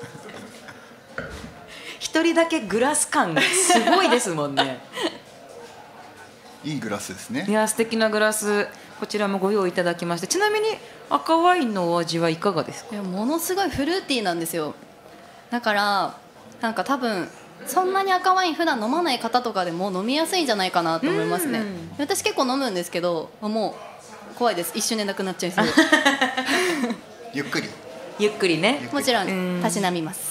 S1: 一人だけグラス感すごいですもんね。
S2: いいグラスですね。
S1: いや、素敵なグラス、こちらもご用意いただきまして。ちなみに赤ワインのお味はいかがですか。
S4: いや、ものすごいフルーティーなんですよ。だからなんか多分そんなに赤ワイン普段飲まない方とかでも飲みやすいんじゃないかなと思いますね。私結構飲むんですけど、もう怖いです。一瞬でなくなっちゃいそう。
S2: ゆっくり
S1: ゆっくりね。
S4: もちろんたしなみます。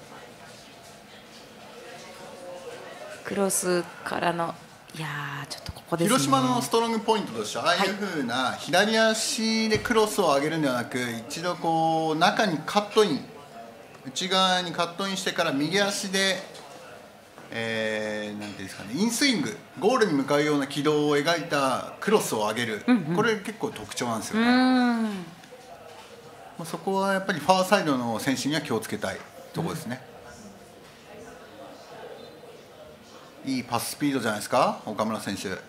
S1: クロスからの、いやー、ちょっとここですね。
S2: 広島のストロングポイントとしては、ああいう風な左足でクロスを上げるんではなく、一度こう中にカットイン、内側にカットインしてから右足で、えー、なんていうんですかね、インスイング、ゴールに向かうような軌道を描いたクロスを上げる、うんうん、これ結構特徴なんですよね。まあ、そこはやっぱりファーサイドの選手には気をつけたいところですね。うん、いいパススピードじゃないですか、岡村選手。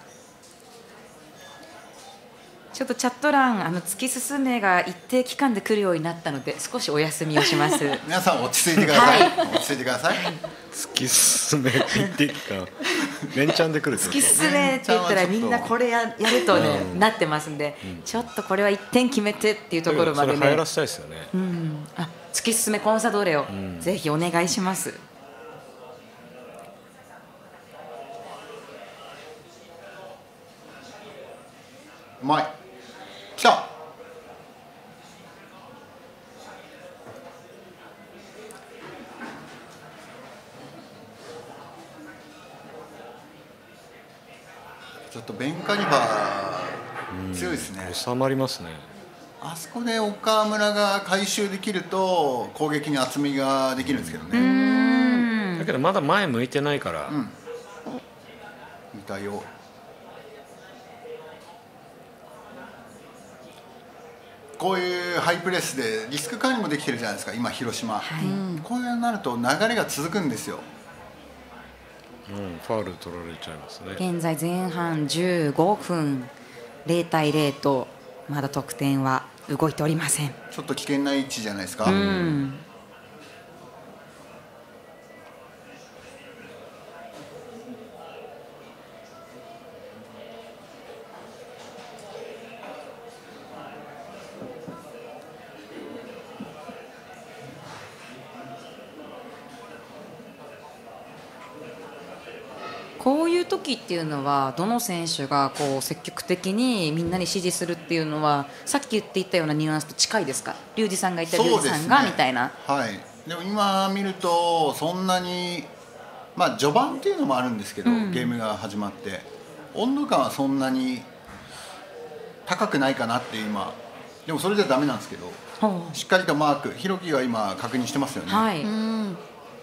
S1: ちょっとチャット欄、あの突き進めが一定期間で来るようになったので少しお休みをします。
S2: 皆さん落ち着いてください、はい、落ち着いてください。
S3: 突き進め一定期間連チャンで来るってこと。
S1: 突き進めって言ったらみんなこれ や, やるとね、うん、なってますんで、うん、ちょっとこれは一点決めてっていうところまでね、
S3: それ流行らせたいですよね。
S1: うん、あ、突き進めコンサドーレを、うん、ぜひお願いします。
S2: うまい、来た。ちょっとベンカリバー強いですね。
S3: 収まりますね。
S2: あそこで岡村が回収できると攻撃に厚みができるんですけどね。う
S3: ん、だけどまだ前向いてないから、うん、
S2: 見たよ。こういうハイプレスでリスク管理もできてるじゃないですか今広島、はい、こういうなると流れが続くんですよ。
S3: うん、ファウル取られちゃいますね。
S1: 現在前半じゅうごふん、ゼロたいゼロとまだ得点は動いておりません。
S2: ちょっと危険な位置じゃないですか。
S1: うん、 こういう時っていうのはどの選手がこう積極的にみんなに指示するっていうのはさっき言っていたようなニュアンスと近いですか？リュウジさんが言ったリュウジさんが、みたいな。
S2: はい、でも今見るとそんなに、まあ、序盤っていうのもあるんですけど、うん、ゲームが始まって温度感はそんなに高くないかなって今でもそれじゃダメなんですけど、うん、しっかりとマークひろきが今確認してますよね、はい、うん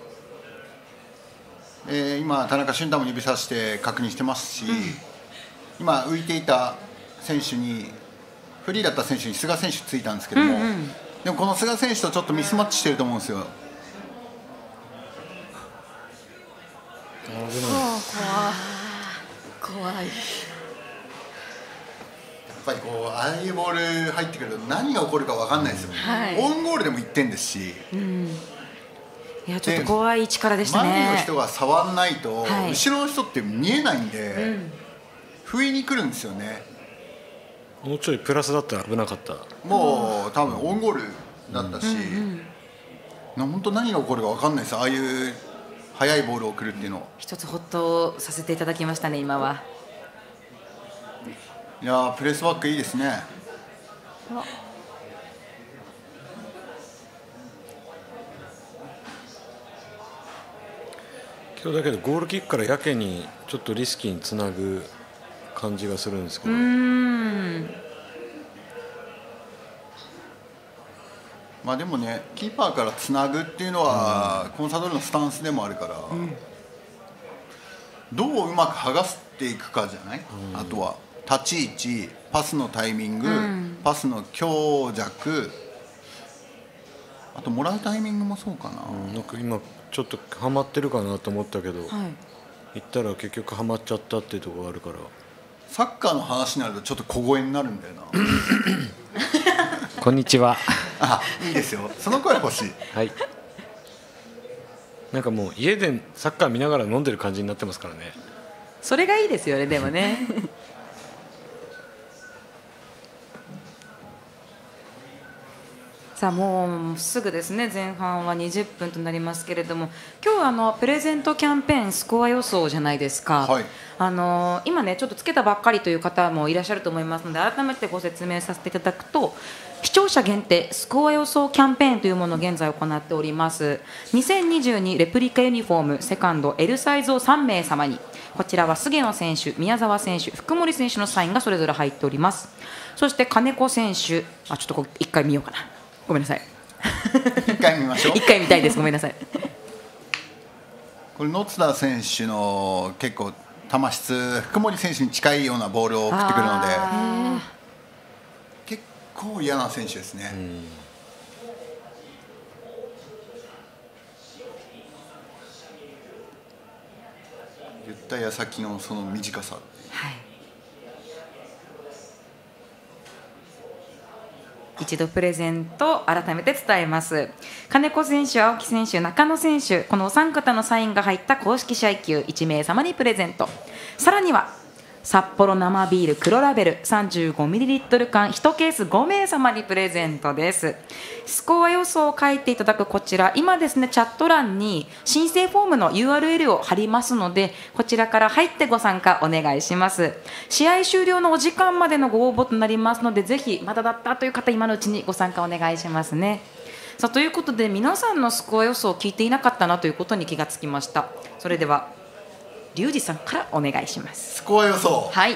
S2: えー、今田中俊太も指さして確認してますし、うん、今浮いていた選手にフリーだった選手に菅選手ついたんですけども、うんうん、でもこの菅選手とちょっとミスマッチしてると思うんですよ。
S4: 怖い怖い。やっ
S2: ぱりこうああいうボール入ってくると何が起こるか分かんないですよ、はい、オウンゴールでもいってんですし、うん、
S1: いやちょっと怖い力でしたね。
S2: 前の人が触らないと、はい、後ろの人って見えないんで、うん、不意に来るんですよね。
S3: もうちょいプラスだったら危なかった。
S2: もう多分オウンゴールだったし、うんうん、本当何が起こるか分かんないです。ああいう速いボールを送るっていうのを
S1: 一つホッとさせていただきましたね今は。
S2: いやプレスバックいいですね。
S3: 今日だけどゴールキックからやけにちょっとリスキーにつなぐ感じがするんですけど、うーん
S2: まあでもねキーパーからつなぐっていうのはコンサドーレのスタンスでもあるから、うん、どううまく剥がしていくかじゃない、うん、あとは立ち位置パスのタイミング、うん、パスの強弱あともらうタイミングもそうかな、
S3: うん、なんか今ちょっとハマってるかなと思ったけど、はい、行ったら結局ハマっちゃったっていうところがあるから。
S2: サッカーの話になるとちょっと小声になるんだよな
S3: こんにちは。
S2: あ、いいですよ。その声欲しい。
S3: はい。なんかもう家でサッカー見ながら飲んでる感じになってますからね。
S1: それがいいですよね。でもね。さあもうすぐですね。前半はにじゅっぷんとなりますけれども、今日はあのプレゼントキャンペーンスコア予想じゃないですか。はい、あの今ねちょっとつけたばっかりという方もいらっしゃると思いますので、改めてご説明させていただくと、視聴者限定スコア予想キャンペーンというものを現在行っております。にせんにじゅうにレプリカユニフォームセカンド L サイズをさんめい様に、こちらは菅野選手、宮澤選手、福森選手のサインがそれぞれ入っております。そして金子選手、あちょっとこう一回見ようかな。ごめんなさい。
S2: 一回見ましょう。
S1: 一回見たいです。ごめんなさい。
S2: これ野津田選手の結構球質、福森選手に近いようなボールを送ってくるので、結構嫌な選手ですね。言った矢先のその短さ。はい。
S1: 一度プレゼント改めて伝えます。金子選手、青木選手、中野選手、このお三方のサインが入った公式試合球いちめい様にプレゼント。さらには札幌生ビール黒ラベル さんじゅうごミリリットル 缶いちケースごめい様にプレゼントです。スコア予想を書いていただくこちら、今ですねチャット欄に申請フォームの ユーアールエル を貼りますので、こちらから入ってご参加お願いします。試合終了のお時間までのご応募となりますので、ぜひまだだったという方今のうちにご参加お願いしますね。さあということで、皆さんのスコア予想を聞いていなかったなということに気がつきました。それではリュウジさんからお願いします。
S2: スコア予想、
S1: はい、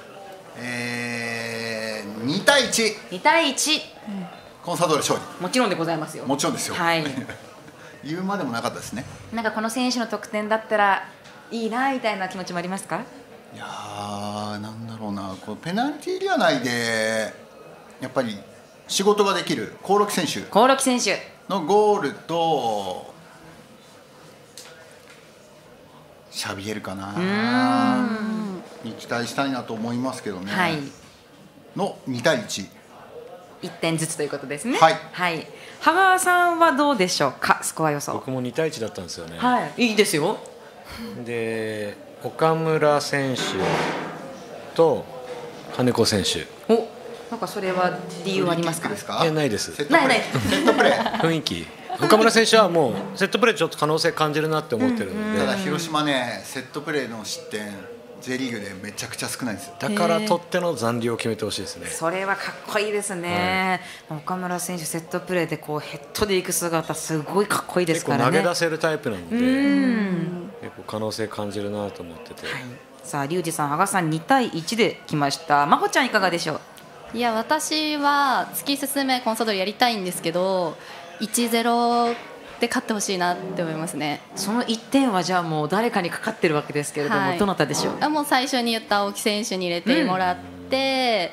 S2: えー、にたいいち。
S1: にたいいち、うん、
S2: コンサドーレ勝利。
S1: もちろんでございますよ。
S2: もちろんですよ。
S1: はい。
S2: 言うまでもなかったですね。
S1: なんかこの選手の得点だったらいいなみたいな気持ちもありますか？
S2: いやー、なんだろうな、こうペナルティーエリア内でやっぱり仕事ができる興梠選手
S1: 興梠選手
S2: のゴールとシャビエルかなに期待したいなと思いますけどね、はい、のにたいいち、
S1: いってんずつということですね。
S2: はい、
S1: はい、羽川さんはどうでしょうか、スコア予想。
S3: 僕もにたいいちだったんですよね。
S1: はい、いいですよ。
S3: で岡村選手と金子選手。
S1: お、なんかそれは理由ありますか？
S3: いやないです。
S2: セットプレー。セットプレー。
S3: 雰囲気岡村選手はもうセットプレーちょっと可能性感じるなって思ってるので、
S2: ただ広島ねセットプレーの失点 J リーグでめちゃくちゃ少ないんですよ。
S3: だから取っての残留を決めてほしいですね。
S1: それはかっこいいですね、はい、岡村選手セットプレーでこうヘッドでいく姿すごいかっこいいですからね。
S3: 結構投げ出せるタイプなので結構可能性感じるなと思ってて、はい、
S1: さあリュウジさん、羽賀さんにたいいちで来ました。真帆ちゃんいかがでしょう。
S4: いや私は突き進めコンサドーレやりたいんですけど いちたいゼロ で勝ってほしいなって思いますね。
S1: そのいってんはじゃあもう誰かにかかってるわけですけれども、はい、どなたでしょう。
S4: あもう最初に言った青木選手に入れてもらって、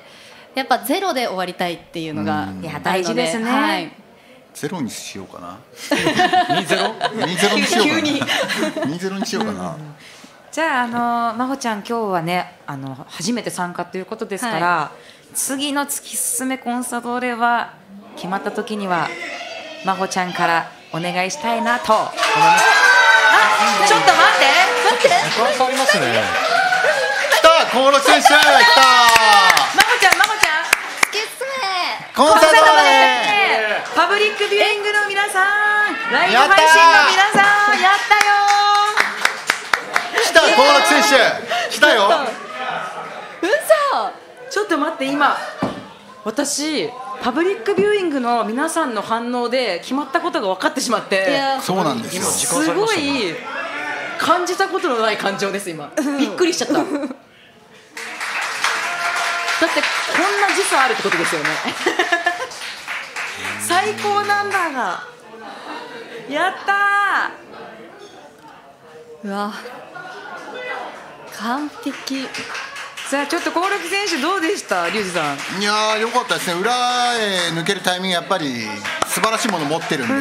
S4: うん、やっぱゼロで終わりたいっていうのが
S1: いや大事ですね、はい、
S2: ゼロにしようかなにゼロ にゼロにしようかなにゼロにしようかな、うん、
S1: じゃあ、あの真帆ちゃん今日はねあの初めて参加ということですから、はい、次の突き進めコンサドーレは決まった時には真帆ちゃんからお願いしたいなと思います。あ、ちょっと待って待って
S3: 変わりますね。
S2: 来た興梠選手来た。
S1: 真帆ちゃん真帆ちゃん
S4: 突き進め
S2: コンサドーレ
S1: パブリックビューイングの皆さん、ライブ配信の皆さん、やったよ。
S2: 来た興梠選手来たよ。
S1: 嘘。ちょっと待って、今私パブリックビューイングの皆さんの反応で決まったことが分かってしまって、
S2: そうなんですよ。
S1: すごい感じたことのない感情です今。びっくりしちゃっただってこんな時差あるってことですよね最高なんだがやった
S4: ー。うわ完璧。
S1: さあちょっと興梠選手どうでしたリュウジさ
S2: ん。いやー良かったですね。裏へ抜けるタイミングやっぱり素晴らしいもの持ってるんで、うん、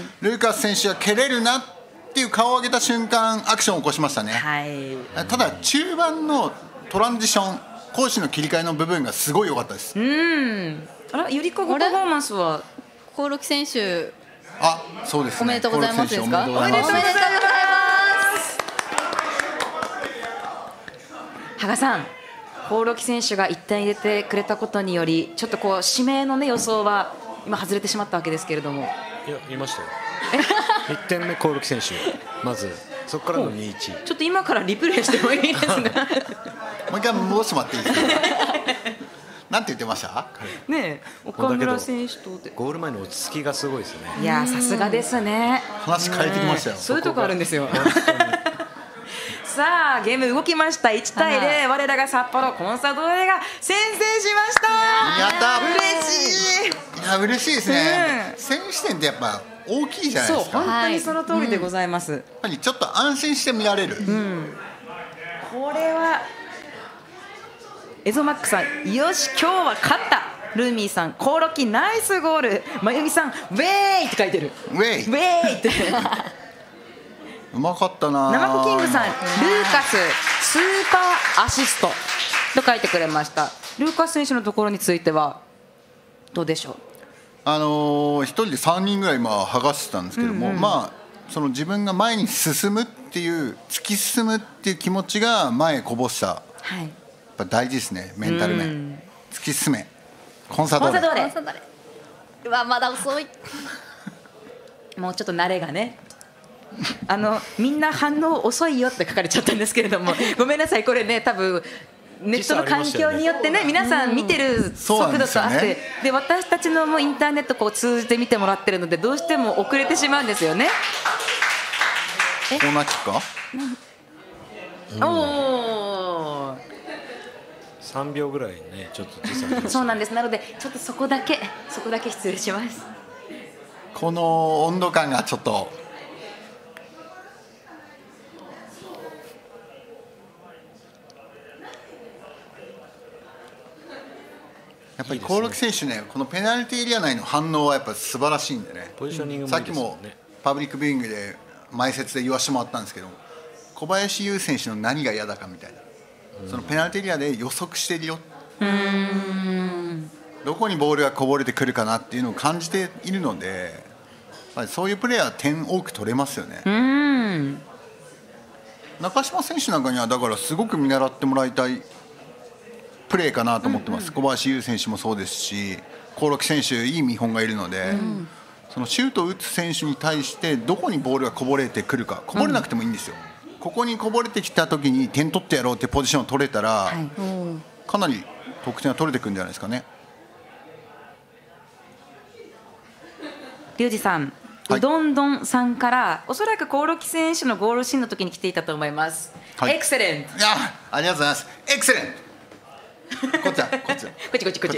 S2: ルーカス選手が蹴れるなっていう顔を上げた瞬間アクションを起こしましたね、はい、ただ中盤のトランジション攻守の切り替えの部分がすごい良かったです。
S1: うんあらゆりかごパフォーマンスは
S4: 興梠選手
S2: あそうですね
S4: おめでとうございますですか。
S1: おめでとうございます。羽賀さん興梠選手がいってん入れてくれたことによりちょっとこう指名の、ね、予想は今外れてしまったわけですけれども。
S3: いや言いましたよいってんめ興梠選手まずそこからのにたいいち。
S1: ちょっと今からリプレイしてもいいですかも
S2: う一回戻してもらっていいですかなんて言ってました、
S1: ねえ岡村選手と
S3: ゴール前の落ち着きがすごいですね。
S1: いやさすがですね。
S2: 話変えてきましたよ、
S1: ね、そういうとこあるんですよさあゲーム動きました。いちたいゼロ我らが札幌コンサドーレが先制しました。
S2: やった
S1: 嬉しい。
S2: いや嬉しいですね、うん、先取点ってやっぱ大きいじゃないですか。
S1: そう本当にその通りでございます、はい、
S2: やっぱりちょっと安心して見られる、うん、
S1: これはエゾマックさんよし今日は勝った。ルーミーさん興梠ナイスゴール。まゆみさんウェーイって書いてる。
S2: ウェイ
S1: ウェーイって
S2: うまかったな。
S1: ナマコキングさんルーカススーパーアシストと書いてくれました。ルーカス選手のところについてはどうでしょう。
S2: あのー、一人でさんにんぐらい今剥がしてたんですけども、うんうん、まあその自分が前に進むっていう突き進むっていう気持ちが前へこぼした、はい、やっぱ大事ですね。メンタル面、うん、突き進めコンサドーレ。
S1: コンサドーレうわまだ遅いもうちょっと慣れがねあのみんな反応遅いよって書かれちゃったんですけれどもごめんなさい。これね多分ネットの環境によってね皆さん見てる速度とあって、で私たちのもインターネットこう通じて見てもらってるのでどうしても遅れてしまうんですよね。
S2: えこうなっちゃうか、
S1: うん、おー
S3: さんびょうぐらいねちょっと時差
S1: そうなんです。なのでちょっとそこだけそこだけ失礼します。
S2: この温度感がちょっとやっぱり興梠選手ねこのペナルティーエリア内の反応はやっぱ素晴らしいんでね。
S3: ポジショニングもいいですよね。
S2: さっきもパブリックビューイングで前説で言わせてもらったんですけど小林悠選手の何が嫌だかみたいな、うん、そのペナルティーエリアで予測してるよ、うーんどこにボールがこぼれてくるかなっていうのを感じているのでそういうプレーは点多く取れますよね。うーん中島選手なんかにはだからすごく見習ってもらいたいプレーかなと思ってます、うんうん、小林悠選手もそうですし興梠選手いい見本がいるので、うん、 そのシュートを打つ選手に対してどこにボールがこぼれてくるか、こぼれなくてもいいんですよ、うん、ここにこぼれてきた時に点取ってやろうってポジションを取れたら、はい、かなり得点は取れてくるんじゃないですかね。
S1: リュウジさん、
S2: はい、
S1: うどんどんさんからおそらく興梠選手のゴールシーンの時に来ていたと思います、はい、エクセレント。
S2: いや、ありがとうございます。エクセレント。こっちはこっちこ
S1: っちこっちこっち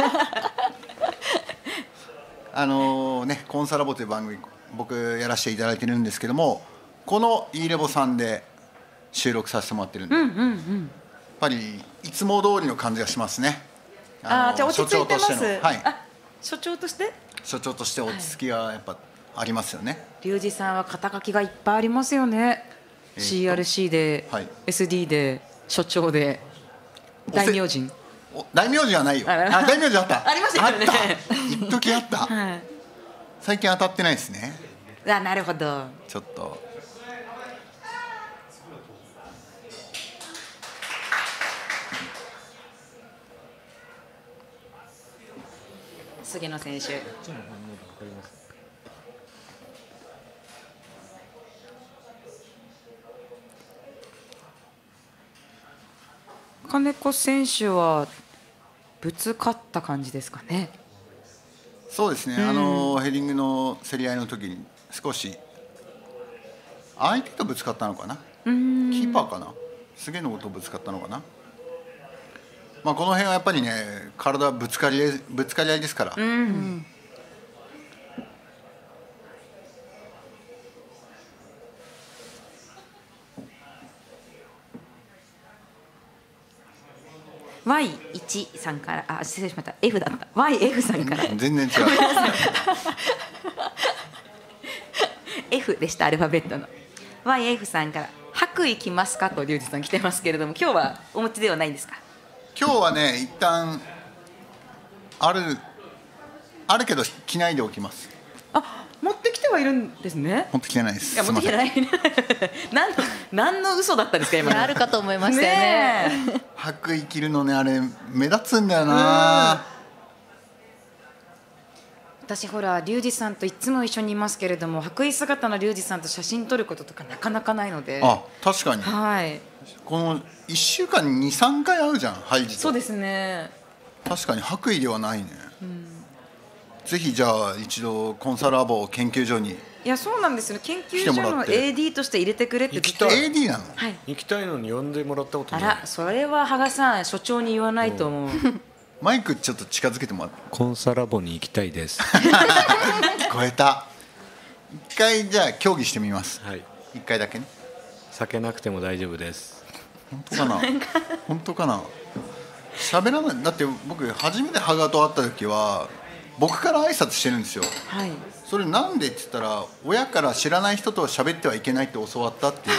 S2: あのね、コンサラボという番組僕やらせていただいてるんですけども、この イーレボ さんで収録させてもらってるんで、うんうんうん、やっぱりいつも通りの感じがしますね。
S1: ああ、じゃあ落ち着いてます。
S2: はい、
S1: あ、所長として
S2: 所長として落ち着きがやっぱありますよね。
S1: リュウジさんは肩書きがいっぱいありますよね、えー、シーアールシー で、はい、エスディー で所長で大名人。
S2: 大名字はないよ。あ、大名字あった。
S1: ありましたよね。
S2: 一時あった。はい、最近当たってないですね。
S1: あ、なるほど。
S2: ちょっと。
S1: 菅野選手。金子選手はぶつかった感じですかね。
S2: そうですね、うん、あのヘディングの競り合いの時に少し相手とぶつかったのかな、キーパーかな、菅野とぶつかったのかな、まあ、この辺はやっぱりね、体ぶつかりぶつかり合いですから、うんうん、
S1: ワイワン さんから、あ、失礼しました、 F だった、 ワイエフ さんから
S2: 全然違う
S1: F でした、アルファベットの ワイエフ さんから白衣着ますかとリュウジさん来てますけれども、今日はお持ちではないんですか？
S2: 今日はね、一旦あるあるけど着ないでおきます。
S1: あ、持ってきてはいるんですね。
S2: 持ってきてないです。
S1: いや、持ってきてない何の何の嘘だったんですか今。
S4: あるかと思いましたよね。
S2: 白衣着るのね、あれ目立つんだよな。
S1: 私ほらリュウジさんといつも一緒にいますけれども、白衣姿のリュウジさんと写真撮ることとかなかなかないので。
S2: あ、確かに、
S1: はい、
S2: このいっしゅうかんにに、さんかい会うじゃん、ハイジと。
S1: そうですね、
S2: 確かに白衣ではないね、うん、ぜひじゃあ一度コンサラボ研究所に。い
S1: や、そうなんですよ、研究所の エーディー として入れてくれってずっと。
S2: エーディー なの、
S3: はい、行きたいのに呼んでもらったことない。
S1: あら、それは羽賀さん、所長に言わないと思う。
S2: マイクちょっと近づけてもらって。
S3: コンサラボに行きたいです
S2: 聞こえた。一回じゃあ協議してみます。はい、一回だけね。
S3: 避けなくても大丈夫です。
S2: 本当かな本当かな。喋らない。だって僕初めて羽賀と会った時は僕から挨拶してるんですよ。はい、それなんでって言ったら、親から知らない人とは喋ってはいけないって教わったっていう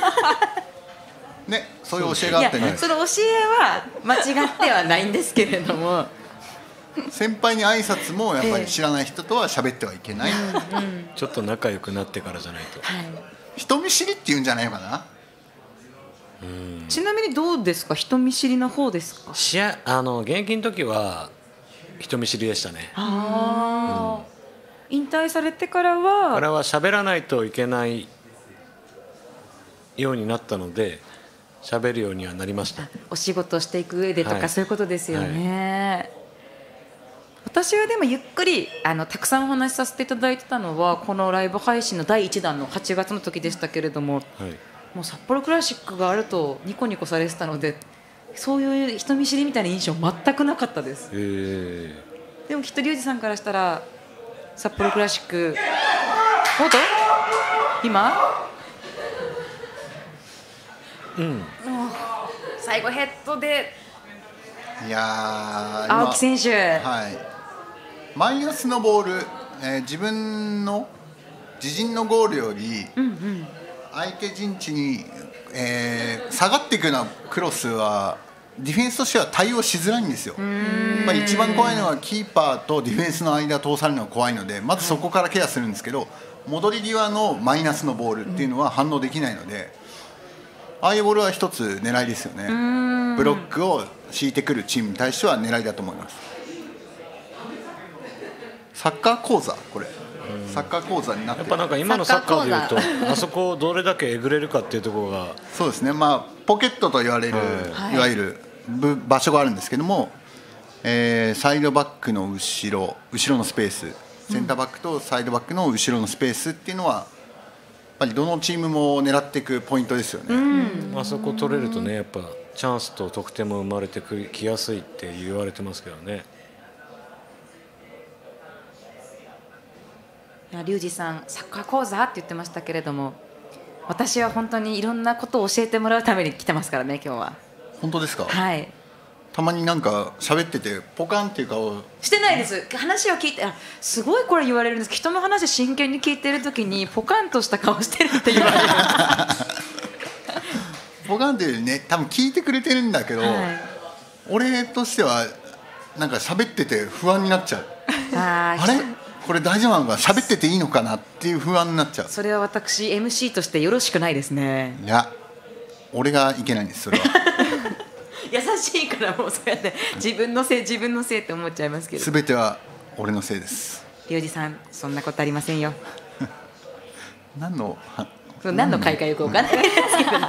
S2: ね、そういう教えがあってね。いや、
S1: その教えは間違ってはないんですけれども
S2: 先輩に挨拶もやっぱり知らない人とは喋ってはいけない、え
S3: ーうん、ちょっと仲良くなってからじゃないと、はい、
S2: 人見知りっていうんじゃないかな。
S1: うん、ちなみにどうですか、人見知りの方ですか？
S3: 試合、あの現役の時は人見知りでしたね。
S1: あ、うん、引退されてからは
S3: あれは喋らないといけないようになったので喋るようにはなりました。
S1: お仕事していく上でとか、はい、そういうことですよね、はい、私はでもゆっくりあのたくさんお話しさせていただいてたのはこのライブ配信のだいいちだんのはちがつの時でしたけれども、はい、もう札幌クラシックがあるとニコニコされてたので、そういう人見知りみたいな印象全くなかったです。へー。でもきっとリュウジさんからしたら札幌クラシックおっと今うん、最後ヘッドで、
S2: いや
S1: 青木選手、
S2: はい、マイナスのボール、えー、自分の自陣のゴールより相手陣地に、えー、下がっていくようなクロスはディフェンスとしては対応しづらいんですよ。まあ、一番怖いのはキーパーとディフェンスの間通されるのが怖いので、まずそこからケアするんですけど、戻り際のマイナスのボールっていうのは反応できないので、ああいうボールは一つ狙いですよね。ブロックを敷いてくるチームに対しては狙いだと思います。サッカー講座これサッカー講座になってる。
S3: やっぱなんか今のサッカーでいうとあそこをどれだけえぐれるかっていうところが
S2: そうですね、まあ、ポケットと言われる、はい、いわゆる場所があるんですけども、えー、サイドバックの後ろ後ろのスペース、センターバックとサイドバックの後ろのスペースっていうのはやっぱりどのチームも狙っていくポイントですよね。
S3: うん、あそこ取れるとね、やっぱチャンスと得点も生まれてきやすいって言われてますけどね。
S1: いや、リュウジさんサッカー講座って言ってましたけれども、私は本当にいろんなことを教えてもらうために来てますからね、今日は。
S2: 本当ですか？
S1: はい。
S2: たまになんか喋っててポカンっていう顔
S1: してないです。話を聞いて、あ、すごいこれ言われるんです。人の話真剣に聞いてるときにポカンとした顔してるって言われる
S2: ポカンっていうね、多分聞いてくれてるんだけど、はい、俺としてはなんか喋ってて不安になっちゃう。ああれこれ大丈夫なのか、喋ってていいのかなっていう不安になっちゃう。
S1: それは私 エムシー としてよろしくないですね。
S2: いや、俺がいけないんです、それは
S1: 優しいからもうそうやって自分のせい自分のせいって思っちゃいますけど、
S2: 全ては俺のせいです。
S1: リュウジさん、そんなことありませんよ
S2: 何の
S1: 何の会かよくわかんないですけど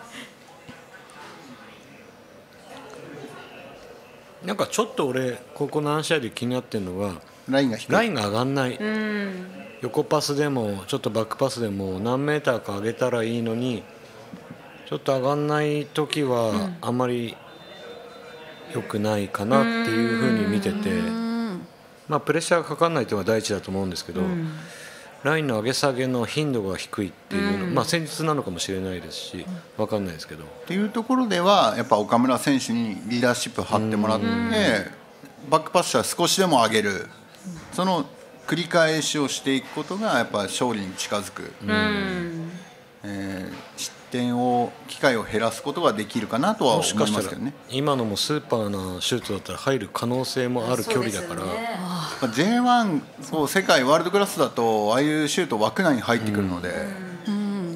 S3: なんかちょっと俺ここ何試合で気になってるのが
S2: ラインが低い、
S3: ラインが上がんない。うん横パスでもちょっとバックパスでも何メーターか上げたらいいのに、ちょっと上がんない時はあんまり良くないかなっていうふうに見てて、まあプレッシャーがかかんないというのが第一だと思うんですけど、ラインの上げ下げの頻度が低いっていうの、まあ戦術なのかもしれないですし、分かんないですけど
S2: っていうところではやっぱ岡村選手にリーダーシップを張ってもらって、バックパスは少しでも上げる、その繰り返しをしていくことがやっぱ勝利に近づく、えー、失点を機会を減らすことができるかなとは思いますけどね。
S3: 今のもスーパーなシュートだったら入る可能性もある距離だから、
S2: ね、ジェイワン そう世界ワールドクラスだとああいうシュート枠内に入ってくるので、うん、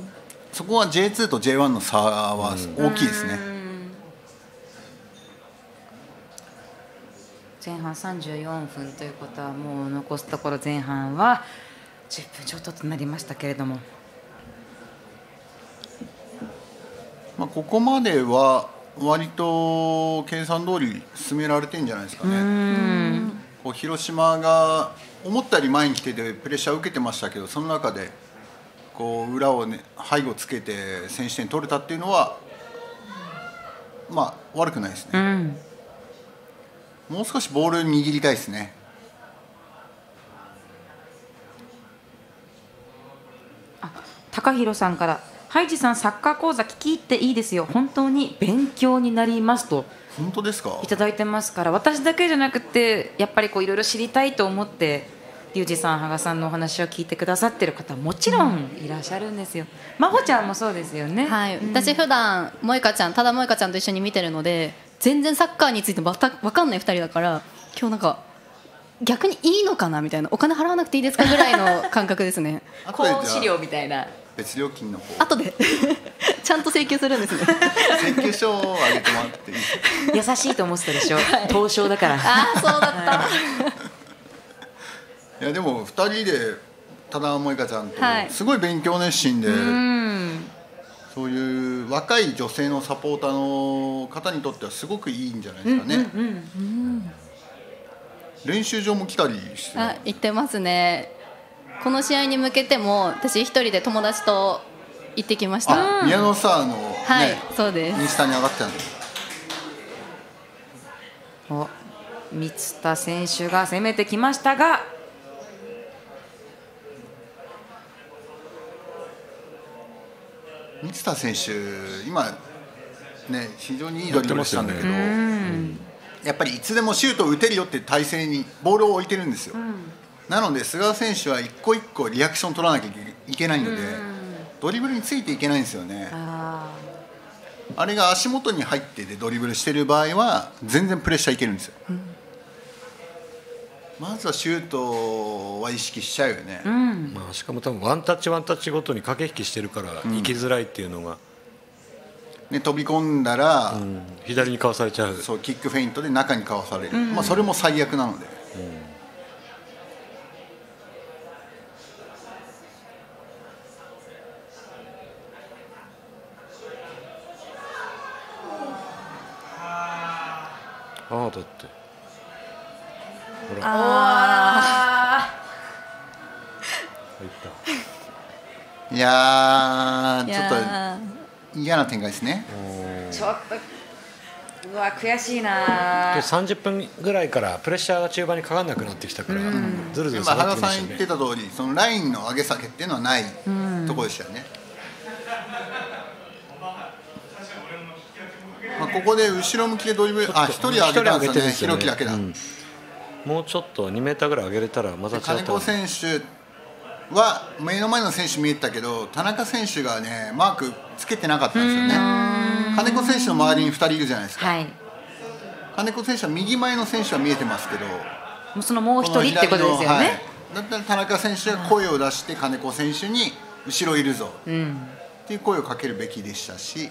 S2: そこは ジェイツー と ジェイワン の差は大きいですね。
S1: 前半さんじゅうよんふんということはもう残すところ前半はじゅっぷんちょっととなりましたけれども、
S2: まあ、ここまでは割と計算通り進められてるんじゃないですかね。うんこう広島が思ったより前に来ててプレッシャーを受けてましたけど、その中でこう裏を、ね、背後つけて先取点取れたっていうのはまあ悪くないですね。うんもう少しボール握りたいですね。
S1: あ、高弘さんからハイジさんサッカー講座聞き入っていいですよ、本当に勉強になりますと
S2: 本当ですかい
S1: ただいてますから、私だけじゃなくてやっぱりこういろいろ知りたいと思ってリュウジさん、羽賀さんのお話を聞いてくださってる方はもちろんいらっしゃるんですよ。真帆ちゃんもそうですよね。
S4: はい、うん、私普段萌香ちゃん、ただ萌香ちゃんと一緒に見てるので全然サッカーについて分かんないふたりだから、今日なんか逆にいいのかなみたいな、お金払わなくていいですかぐらいの感覚ですね
S1: 講資料みたいな
S2: 別料金の方
S4: 後でちゃんと請求するんですね
S2: 請求書をあげてもらっていい
S1: 優しいと思ってたでしょ、はい、東証だから
S4: ああそうだった、はい
S2: いやでもふたりで多田萌香ちゃんとすごい勉強熱心で、はい、うんそういう若い女性のサポーターの方にとってはすごくいいんじゃないですかね。うんうんうん、練習場も来たりして
S4: あ行ってますね。この試合に向けても私一人で友達と行ってきました。
S2: 宮野さんの、ね、
S4: はい、そうです。
S2: インスタに上がってたんです。
S1: お満田選手が攻めてきましたが
S2: 満田選手今ね非常にいいドリブルしたんだけど、ね、やっぱりいつでもシュートを打てるよって体勢にボールを置いてるんですよ、うん、なので菅原選手は一個一個リアクション取らなきゃいけないので、ドリブルについていけないんですよね。 あ, あれが足元に入ってでドリブルしてる場合は全然プレッシャーいけるんですよ、うん、まずはシュートは意識しちゃうよね、うん
S3: まあ、しかも多分ワンタッチワンタッチごとに駆け引きしてるから行きづらいっていうのが、
S2: うんね、飛び込んだら、うん、
S3: 左にかわされちゃう。
S2: そうキックフェイントで中にかわされる、うんまあ、それも最悪なので、
S3: ああだってほら
S1: あ
S3: 入った
S2: いやーちょっと嫌な展開ですね。
S1: ちょっとうわ悔しいな。
S3: でさんじゅっぷんぐらいからプレッシャーが中盤にかかんなくなってきたから、うん、ずるずる下がってきましたよね。
S2: 原さん言ってた通りそのラインの上げ下げっていうのはないところでしたよね。まあ、ここで後ろ向きでドリブルあ一人上げたんですよね。ひろきだけだ、うん、
S3: もうちょっとにメーターぐらい上げれたらまた違った。
S2: 金子選手は目の前の選手見えてたけど田中選手がねマークつけてなかったんですよね。金子選手の周りにふたりいるじゃないですか、はい、金子選手は右前の選手は見えてますけども
S1: うそのもう一人ってことですよね、はい、
S2: だったら田中選手が声を出して金子選手に後ろいるぞ、うん、っていう声をかけるべきでしたし、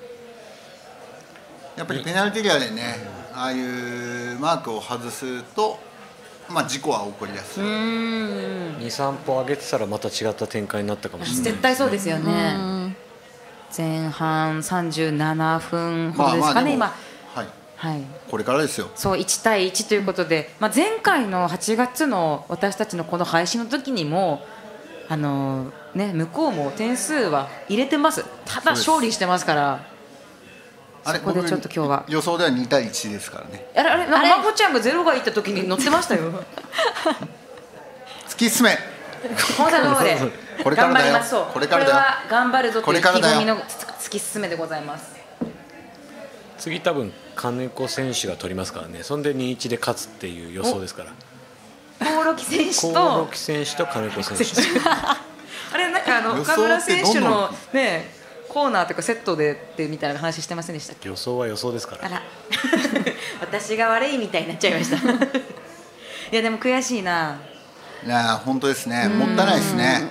S2: やっぱりペナルティーエリアでねああいうマークを外すとまあ、事故は起こりやすい。
S3: に、さん歩上げてたらまた違った展開になったかもしれない。
S1: 絶対そうですよね。前半さんじゅうななふんほどですかね、今。
S2: はい、はい、これからですよ。
S1: そういちたいいちということで、まあ、前回のはちがつの私たちのこの配信の時にもあの、ね、向こうも点数は入れてます。ただ勝利してますから。
S2: あれ
S1: そこでちょっと今日は
S2: 予想ではにたいいちですからね。
S1: あれあれなんかまこちゃんがゼロがいった時に乗ってましたよ
S2: 突き進め
S1: 本当の方で
S2: これからだよ。
S1: 頑張ります。そう
S2: これからだよ。
S1: これは頑張るぞという意気込みの突き進めでございます。
S3: 次多分金子選手が取りますからね。そんで にたいいち で勝つっていう予想ですから。
S1: 興梠選手と
S3: 興梠選手と金子選手
S1: あれなんかあの岡村選手のねコーナーとかセットでってみたいな話してませんでしたっけ。
S3: 予想は予想ですから。
S1: あら私が悪いみたいになっちゃいましたいやでも悔しいな。
S2: いや本当ですね。もったいないですね。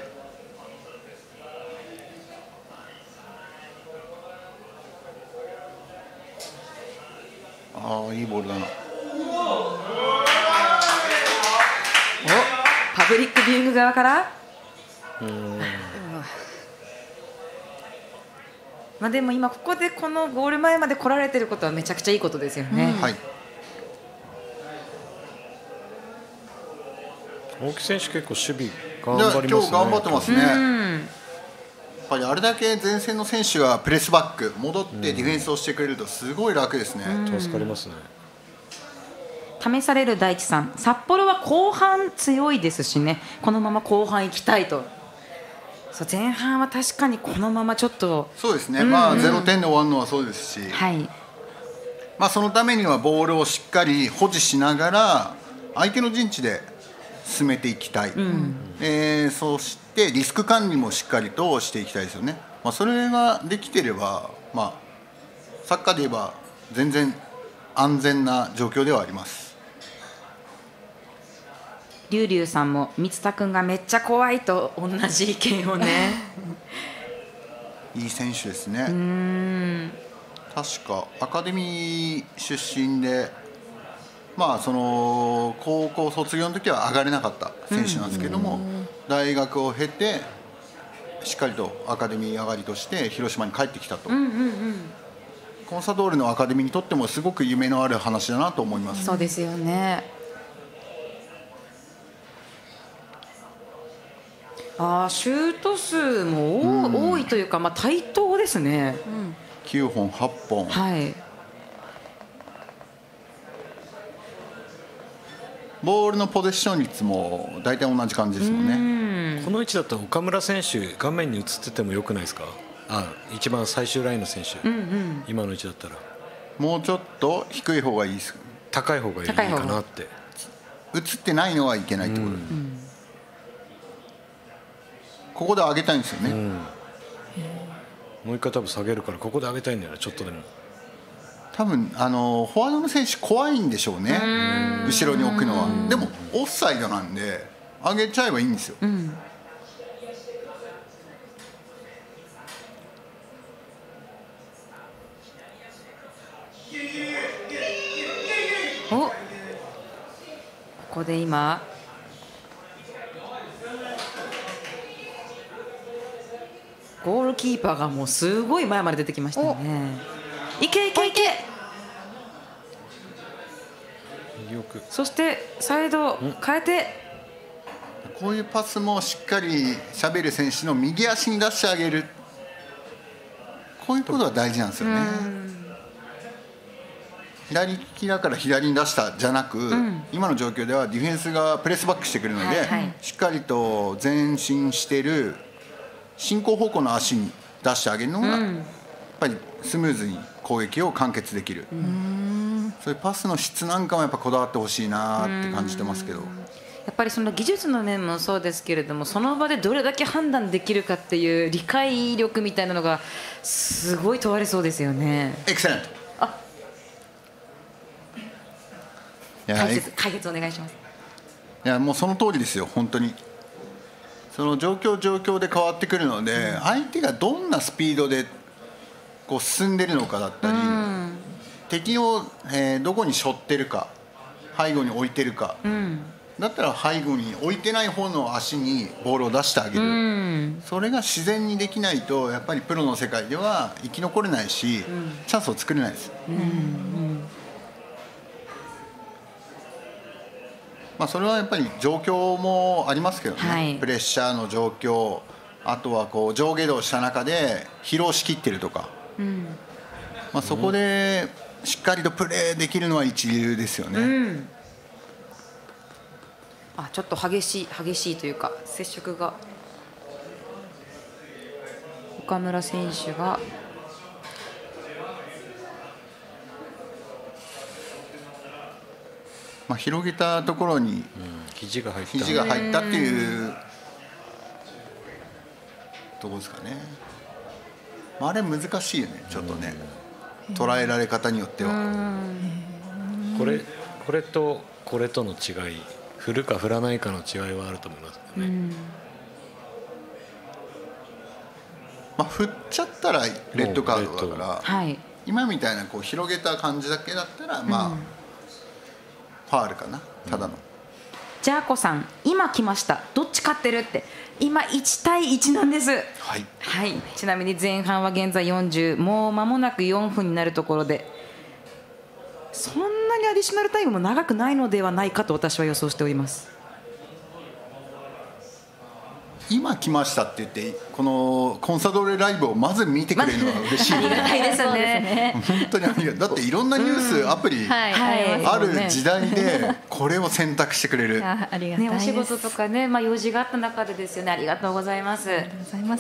S2: ああいいボールだな。
S1: おパブリックビューイング側からうんまあ、でも今ここでこのゴール前まで来られてることはめちゃくちゃいいことですよね、うん、はい。
S3: 大木選手結構守備頑張りますね。
S2: 今日頑張ってますね、うん、やっぱりあれだけ前線の選手がプレスバック戻ってディフェンスをしてくれるとすごい楽ですね、
S3: うん、助かりますね。
S1: 試される大地さん、札幌は後半強いですしね、このまま後半行きたいと。そう前半は確かにこのままちょっと
S2: そうですね、うんうん、まあゼロてんで終わるのはそうですし、はいまあ、そのためにはボールをしっかり保持しながら相手の陣地で進めていきたい、うんえー、そしてリスク管理もしっかりとしていきたいですよね、まあ、それができていれば、まあ、サッカーで言えば全然安全な状況ではあります。
S1: リュウリュウさんも満田君がめっちゃ怖いと同じ意見をね
S2: いい選手ですね。うーん確かアカデミー出身で、まあ、その高校卒業の時は上がれなかった選手なんですけども、大学を経てしっかりとアカデミー上がりとして広島に帰ってきたと、うんうんうん、コンサドーレのアカデミーにとってもすごく夢のある話だなと思います。
S1: そうですよね。あシュート数も、うん、多いというか、まあ、対等ですね、うん、
S2: きゅうほんはっぽん、はい、ボールのポゼッション率も大体同じ感じですもんね。
S3: んこの位置だと岡村選手画面に映っててもよくないですか。あ一番最終ラインの選手、うんうん、今の位置だったら
S2: もうちょっと低い方がいいです。
S3: 高い方がいいかなって。
S2: 映ってないのはいけないってことです、うんうんここで上げたいんですよね、うん、
S3: もう一回多分下げるからここで上げたいんだよね。ちょっとでも
S2: 多分あのフォワードの選手怖いんでしょうね、後ろに置くのは。でもオフサイドなんで上げちゃえばいいんですよ、うん、
S1: おここで今ゴールキーパーがもうすごい前まで出てきましたよね。いけいけいけ
S3: よく
S1: そしてサイド変えて、
S2: こういうパスもしっかりシャベル選手の右足に出してあげる、こういうことが大事なんですよね。左利きだから左に出したじゃなく、うん、今の状況ではディフェンスがプレスバックしてくるので、はいはい、しっかりと前進してる進行方向の足に出してあげるのが、うん、やっぱりスムーズに攻撃を完結できる、うん、そういうパスの質なんかもやっぱこだわってほしいなって感じてますけど、や
S1: っぱりその技術の面もそうですけれども、その場でどれだけ判断できるかっていう理解力みたいなのがすごい問われそうですよね。
S2: エクセレント。
S1: 解説、解説お願いします。
S2: いやもうその通りですよ。本当にその状況状況で変わってくるので、うん、相手がどんなスピードでこう進んでるのかだったり、うん、敵を、えー、どこに背負ってるか、背後に置いてるか、うん、だったら背後に置いてない方の足にボールを出してあげる、うん、それが自然にできないとやっぱりプロの世界では生き残れないし、うん、チャンスを作れないです、うんうん、まあ、それはやっぱり状況もありますけどね、はい、プレッシャーの状況、あとはこう上下動した中で疲労しきってるとか、うん、まあ、そこでしっかりとプレーできるのは一流ですよね、うん、
S1: あちょっと激しい激しいというか接触が岡村選手が
S2: まあ、広げたところに
S3: 肘が入った
S2: 肘が入ったっていうところですかね。まあ、あれ難しいよね、ちょっとね、捉えられ方によっては。
S3: これこれとこれとの違い、振るか振らないかの違いはあると思いますね。
S2: まあ、振っちゃったらレッドカードだから、
S1: はい、
S2: 今みたいなこう広げた感じだけだったらまあ、うん、ファールかな、ただの。
S1: ジャーコさん、今来ました、どっち勝ってるって、今いちたいいちなんです、
S2: はい
S1: はい、ちなみに前半は現在よんじゅう、もう間もなくよんぷんになるところで、そんなにアディショナルタイムも長くないのではないかと私は予想しております。
S2: 今来ましたって言ってこのコンサドーレライブをまず見てくれるのは嬉しい、ね、
S1: ありがたいですね。
S2: 本当にありがたい。だっていろんなニュース、うん、アプリ、はい、ある時代でこれを選択してくれる。
S1: ありがたいです、ね、お仕事とかね、まあ、用事があった中でですよね。ありがとうございます。
S4: ありがとうございます。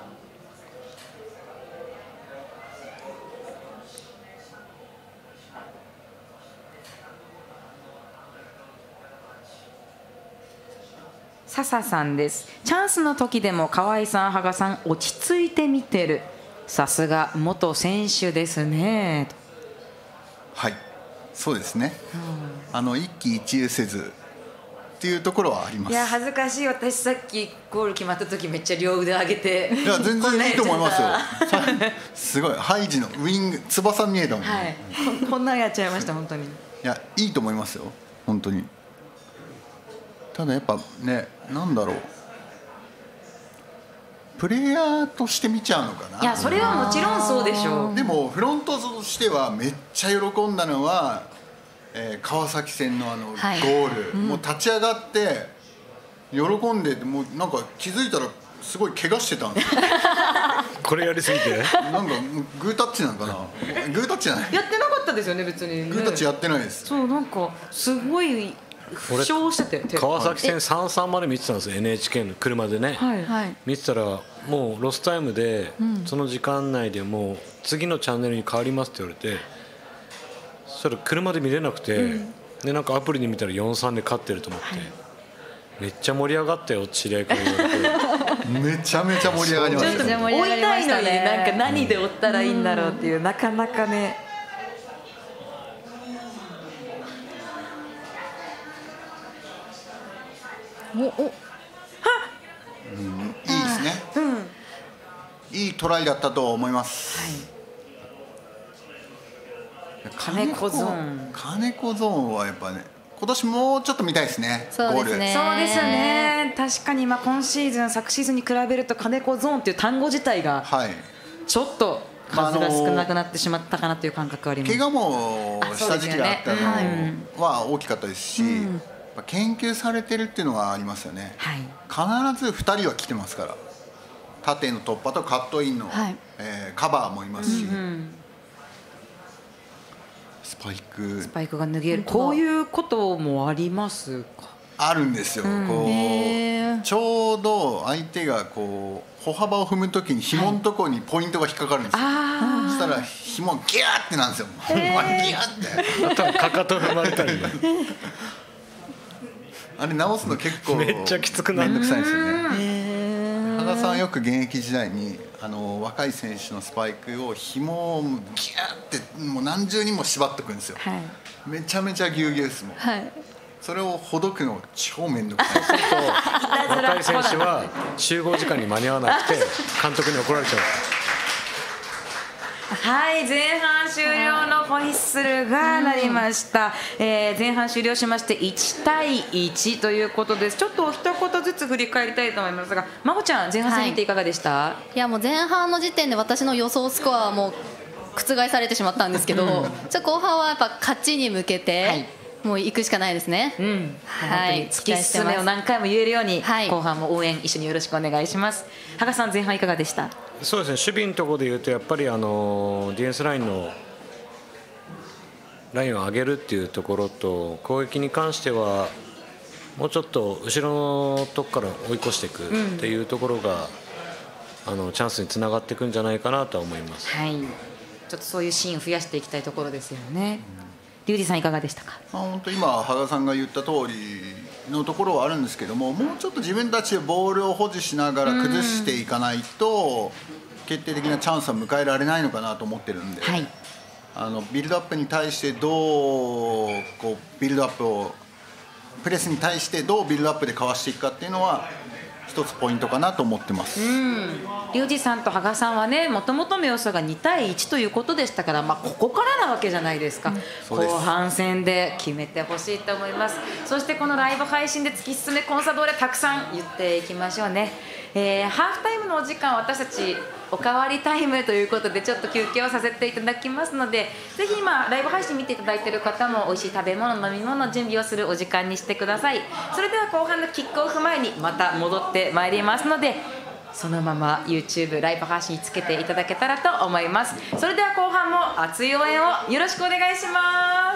S1: 笹さんです。チャンスの時でも河合さん、羽賀さん落ち着いて見てる、さすが元選手ですね。
S2: はい、そうですね、うん、あの一喜一憂せずっていうところはあります。
S1: いや恥ずかしい。私さっきゴール決まった時めっちゃ両腕上げて、
S2: いや全然いいと思いますよ。すごいハイジのウイング翼見えたもんね、
S1: はい、こんなんやっちゃいました本当に。い
S2: やいいと思いますよ本当に。ただやっぱね、なんだろう、プレイヤーとして見ちゃうのかな。
S1: いやそれはもちろんそうでしょう。
S2: でもフロントとしてはめっちゃ喜んだのは、えー、川崎戦のあのゴール、はい、もう立ち上がって喜んで、もうなんか気づいたらすごい怪我してたんですよ。
S3: これやりすぎて
S2: なんかグータッチなのかな。グータッチじゃない、
S1: やってなかったですよね別に、ね、
S2: グータッチやってないです。
S1: そうなんかすごい負傷してて、
S3: 川崎戦 さんたいさん まで見てたんですよ エヌエイチケー の車でね、
S1: はいはい、
S3: 見てたらもうロスタイムで、うん、その時間内でもう次のチャンネルに変わりますって言われて、そしたら車で見れなくて、うん、でなんかアプリで見たら よんたいさん で勝ってると思って、はい、めっちゃ盛り上がったよ知り合いから言われて
S2: めちゃめちゃ盛り上がりましたね。
S1: 追いたいのになんか何で追ったらいいんだろうっていう、うん、なかなかね。
S2: おお、はっ、うん、いいですね、うん、いいトライだったと思います、
S1: はい、金子ゾーン
S2: 金子ゾーンはやっぱね今年もうちょっと見たいですね。
S1: そうですね、そうですね。確かにまあ今シーズン昨シーズンに比べると金子ゾーンっていう単語自体がちょっと数が少なくなってしまったかなという感覚があります。
S2: 怪我もした時期があったのは大きかったですし、研究されてるっていうのがありますよね、はい、必ずふたりは来てますから、縦の突破とカットインの、はい、えー、カバーもいますし、うんうん、スパイク
S1: スパイクが脱げる、こういうこともありますか？
S2: あるんですよ、うん、こうちょうど相手がこう歩幅を踏むときに紐のところにポイントが引っかかるんですよ、はい、そしたら紐ギャーってなんですよ、ギャーって、
S3: あとかかと踏まれたり
S2: あれ直すの結構
S3: めっちゃきつくなる、
S2: めんどくさいですよね。羽賀さんはよく現役時代にあの若い選手のスパイクを紐をギューってもう何重にも縛っておくんですよ、はい、めちゃめちゃギュウギュウですもん、はい、それをほどくの超めんどくさい。そうする
S3: と若い選手は集合時間に間に合わなくて監督に怒られちゃう。
S1: はい、前半終了のホイッスルが鳴りました、うん、えー、前半終了しましていちたいいちということです。ちょっとお一言ずつ振り返りたいと思いますが、真帆ちゃん前半戦見ていかがでした？
S4: はい、いやもう前半の時点で私の予想スコアはもう覆されてしまったんですけど、うん、ちょ後半はやっぱ勝ちに向けて、はい、もう行くしかないですね、うん、
S1: はい、突き進めを何回も言えるように、はい、後半も応援一緒によろしくお願いします。羽賀さん前半いかがでした？
S3: そうですね、守備のところでいうとやっぱりあのディフェンスラインのラインを上げるっていうところと、攻撃に関してはもうちょっと後ろのとこから追い越していくっていうところが、うん、あのチャンスにつながっていくんじゃないかなとは思います、
S1: はい、ちょっとそういうシーンを増やしていきたいところですよね、うん、リュウジさんいかがでしたか？
S2: あ本当今羽賀さんが言った通りのところはあるんですけども、もうちょっと自分たちでボールを保持しながら崩していかないと決定的なチャンスは迎えられないのかなと思ってるんで、はい、あのビルドアップに対してどうこうビルドアップをプレスに対してどうビルドアップでかわしていくかっていうのは一つポイントかなと思ってます。うん、
S1: リュウジさんと羽賀さんはね、もともとの予想がにたいいちということでしたから、まあ、ここからなわけじゃないですか、うん、後半戦で決めてほしいと思います。そしてこのライブ配信で突き進めコンサドーレたくさん言っていきましょうね。えー、ハーフタイムのお時間、私たちおかわりタイムということでちょっと休憩をさせていただきますので、ぜひ今ライブ配信見ていただいている方も美味しい食べ物飲み物準備をするお時間にしてください。それでは後半のキックオフ前にまた戻ってまいりますので、そのまま YouTube ライブ配信につけていただけたらと思います。それでは後半も熱い応援をよろしくお願いします。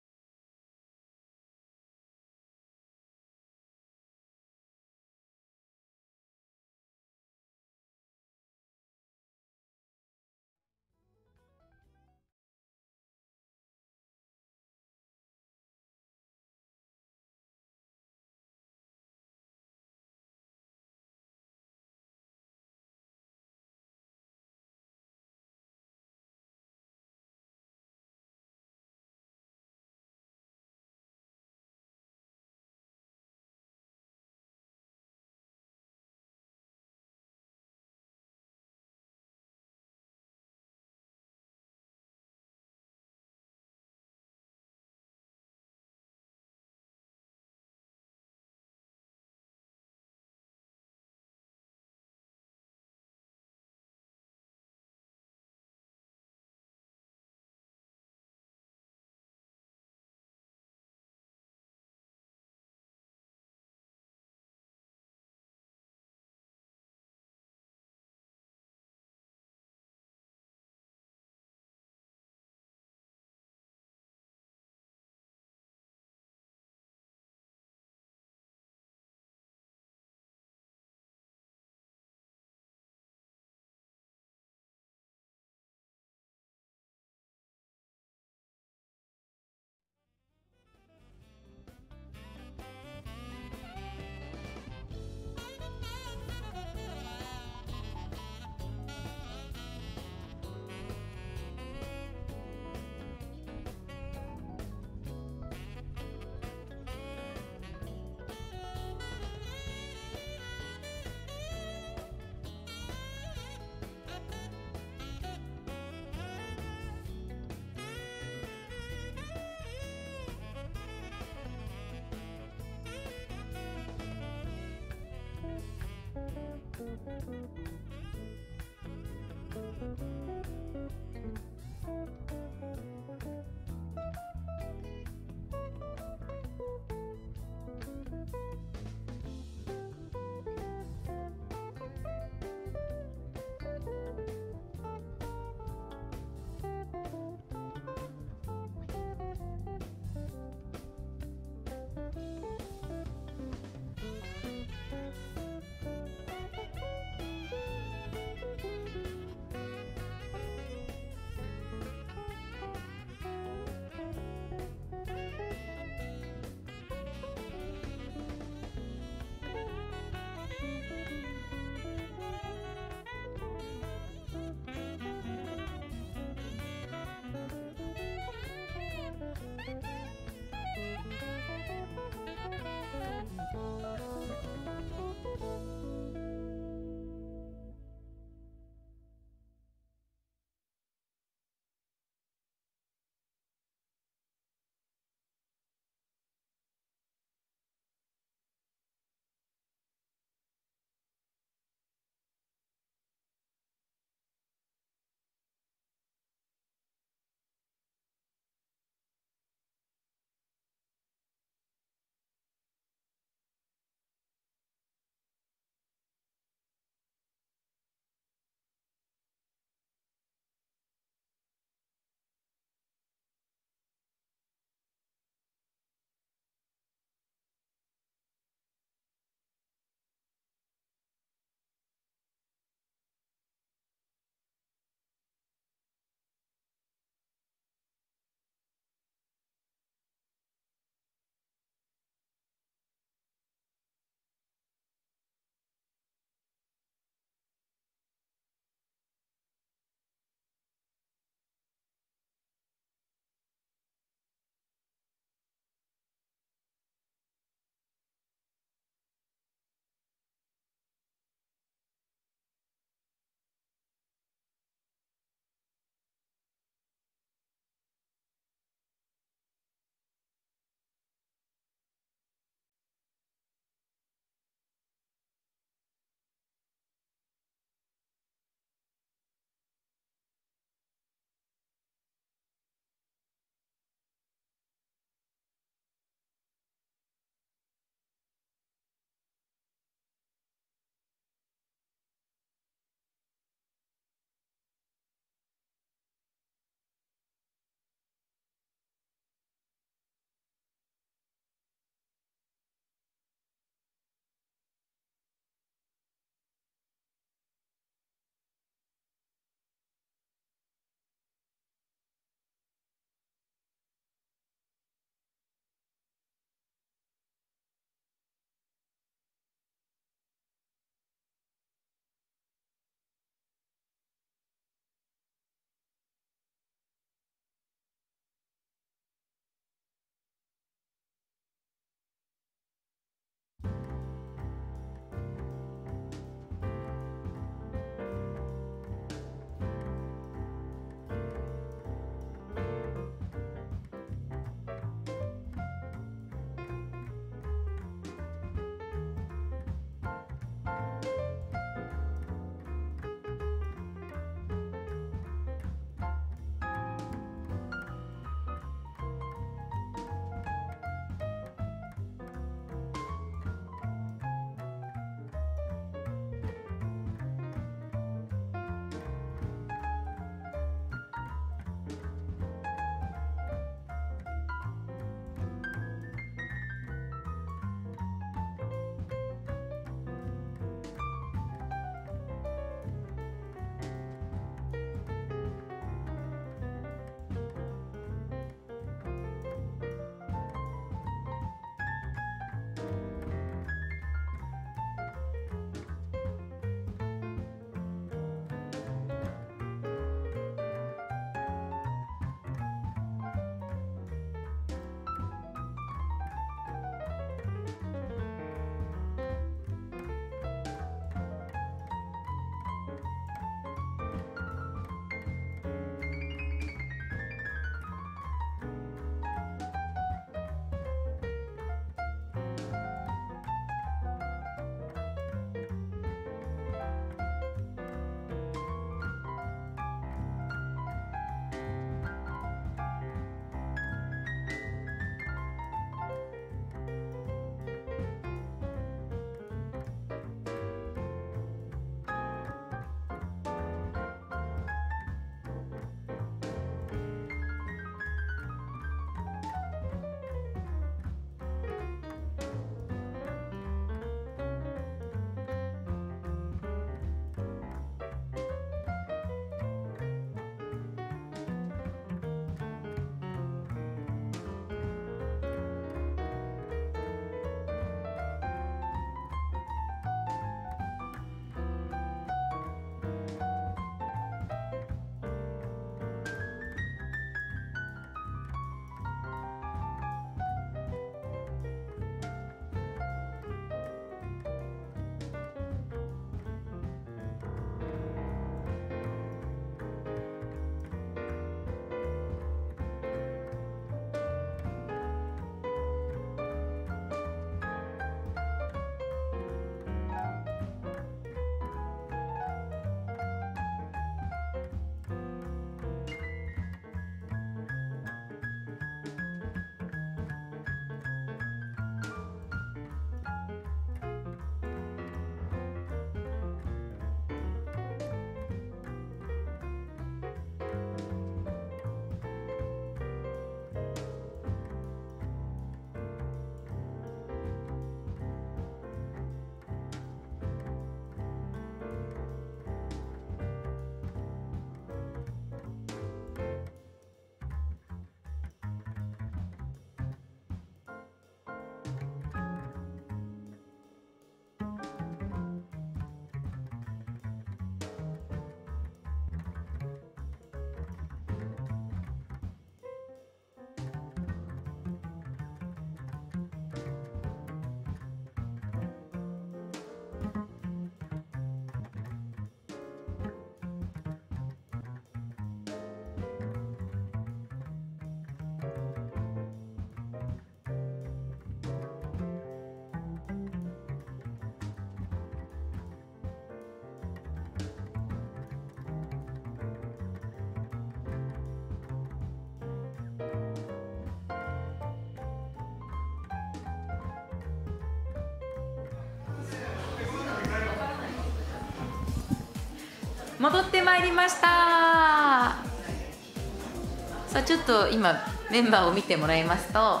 S1: 戻ってまいりました。さあちょっと今メンバーを見てもらいますと、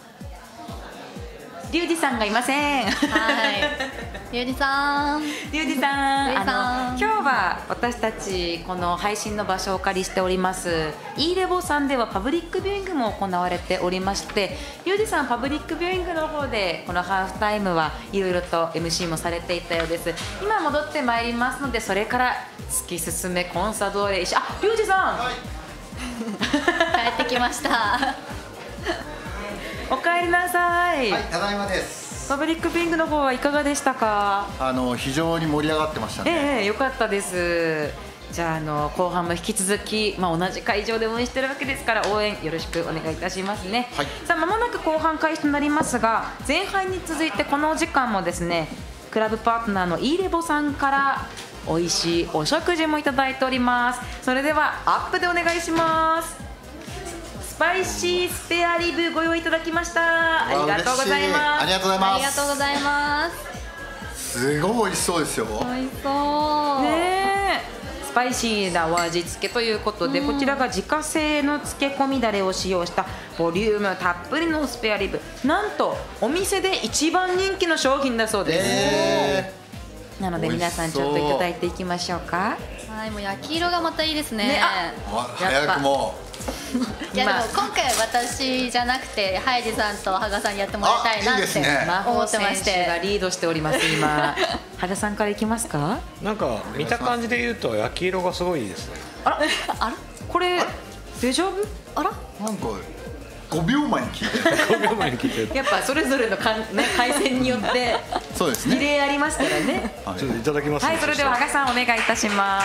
S1: リュウジさんがいません。
S4: はいリュウジさん
S1: リュウジさん、
S4: リュウジさん
S1: あの今日は私たちこの配信の場所をお借りしております E レボさんではパブリックビューイングも行われておりまして、リュウジさんパブリックビューイングの方でこのハーフタイムはいろいろと エムシー もされていたようです。今戻ってまいりますので、それから突き進めコンサドーレ、あ、リュウジさん、はい、
S4: 帰ってきました
S1: おかえりなさい。
S2: はい、ただいまです。
S1: パブリックビューイングの方はいかがでしたか？
S2: あの非常に盛り上がってましたね。
S1: ええ、よかったです。じゃあ、あの後半も引き続き、まあ、同じ会場で応援してるわけですから応援よろしくお願いいたしますね。はい、さあ間もなく後半開始となりますが、前半に続いてこのお時間もですね、クラブパートナーの E レボさんから美味しいお食事もいただいております。それではアップでお願いします。スパイシースペアリブご用意いただきました。ありがとうございます。
S2: ありがとうございます。
S4: ありがとうございます。
S2: すごい美味しそうですよ。
S4: 美味しそう
S1: ね。スパイシーなお味付けということで、こちらが自家製の漬け込みだれを使用したボリュームたっぷりのスペアリブ、なんとお店で一番人気の商品だそうです。えー、なので皆さんちょっといただいていきましょうか。
S4: はい、もう焼き色がまたいいですね。ね、
S2: あ、早くも
S4: いやでも今回私じゃなくてハイジさんと羽賀さんにやってもらいたいなって思ってまして、
S1: 選手がリードしております今。羽賀さんからいきますか？
S3: なんか見た感じで言うと焼き色がすごいいいですね。
S1: あら、あら、これデジャブ？あら、
S2: なんかごびょうまえに聞いて
S3: ごびょうまえに聞いて
S1: やっぱそれぞれのかん、ね、回線によって
S2: そうですね、
S1: リレーありますからね。
S3: はい、ちょっといただきます、ね。
S1: はい、それでは羽賀さんお願いいたします。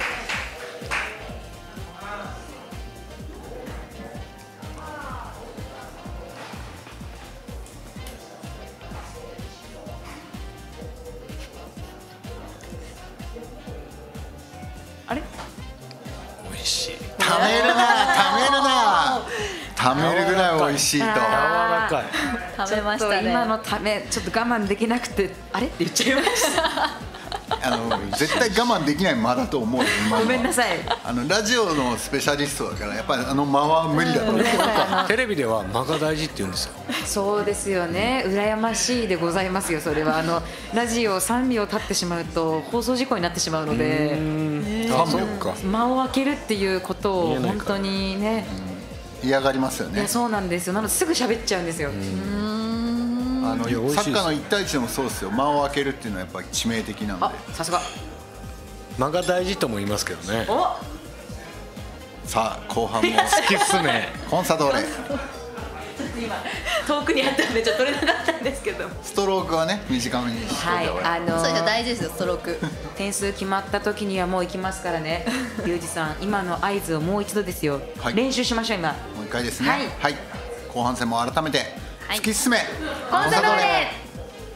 S1: あれ？
S3: 美味しい。
S2: ためるな、ためるな、ためるぐらい美味しいと。柔
S3: らかい。
S4: 食べましたね。
S1: 今のためちょっと我慢できなくてあれって言っちゃいました。
S2: あの絶対我慢できない間だと思うよ。今の
S1: ごめんなさい。
S2: あのラジオのスペシャリストだからやっぱりあの間は無理だと思う。
S3: テレビでは間が大事って言うんですよ。
S1: そうですよね。羨ましいでございますよ。それはあのラジオさんびょう経ってしまうと放送事故になってしまうので、
S3: あ、そっか。
S1: 間を空けるっていうことを本当にね、
S2: 嫌がりますよね。
S1: いや、そうなんですよ。なのですぐ喋っちゃうんですよ。
S2: あのサッカーのいちたいいちでもそうですよ。間を空けるっていうのはやっぱり致命的なので。
S1: あ、さすが。
S3: 間が大事とも言いますけどね。
S1: お、
S2: さあ後半も
S3: 突き進め
S2: コンサドーレ。
S1: 今遠くにあったんでちょっと取れなかったんですけど、
S2: ストロークはね短めにして
S1: はい、あのー、
S4: そうですよ、大事ですよ、ストローク。
S1: 点数決まった時にはもう行きますからね。リュウジさん、今の合図をもう一度ですよ、はい、練習しましょう。今
S2: もう一回ですね。
S1: はい、
S2: はい、後半戦も改めて突き進め、はい、
S1: コンサドーレ。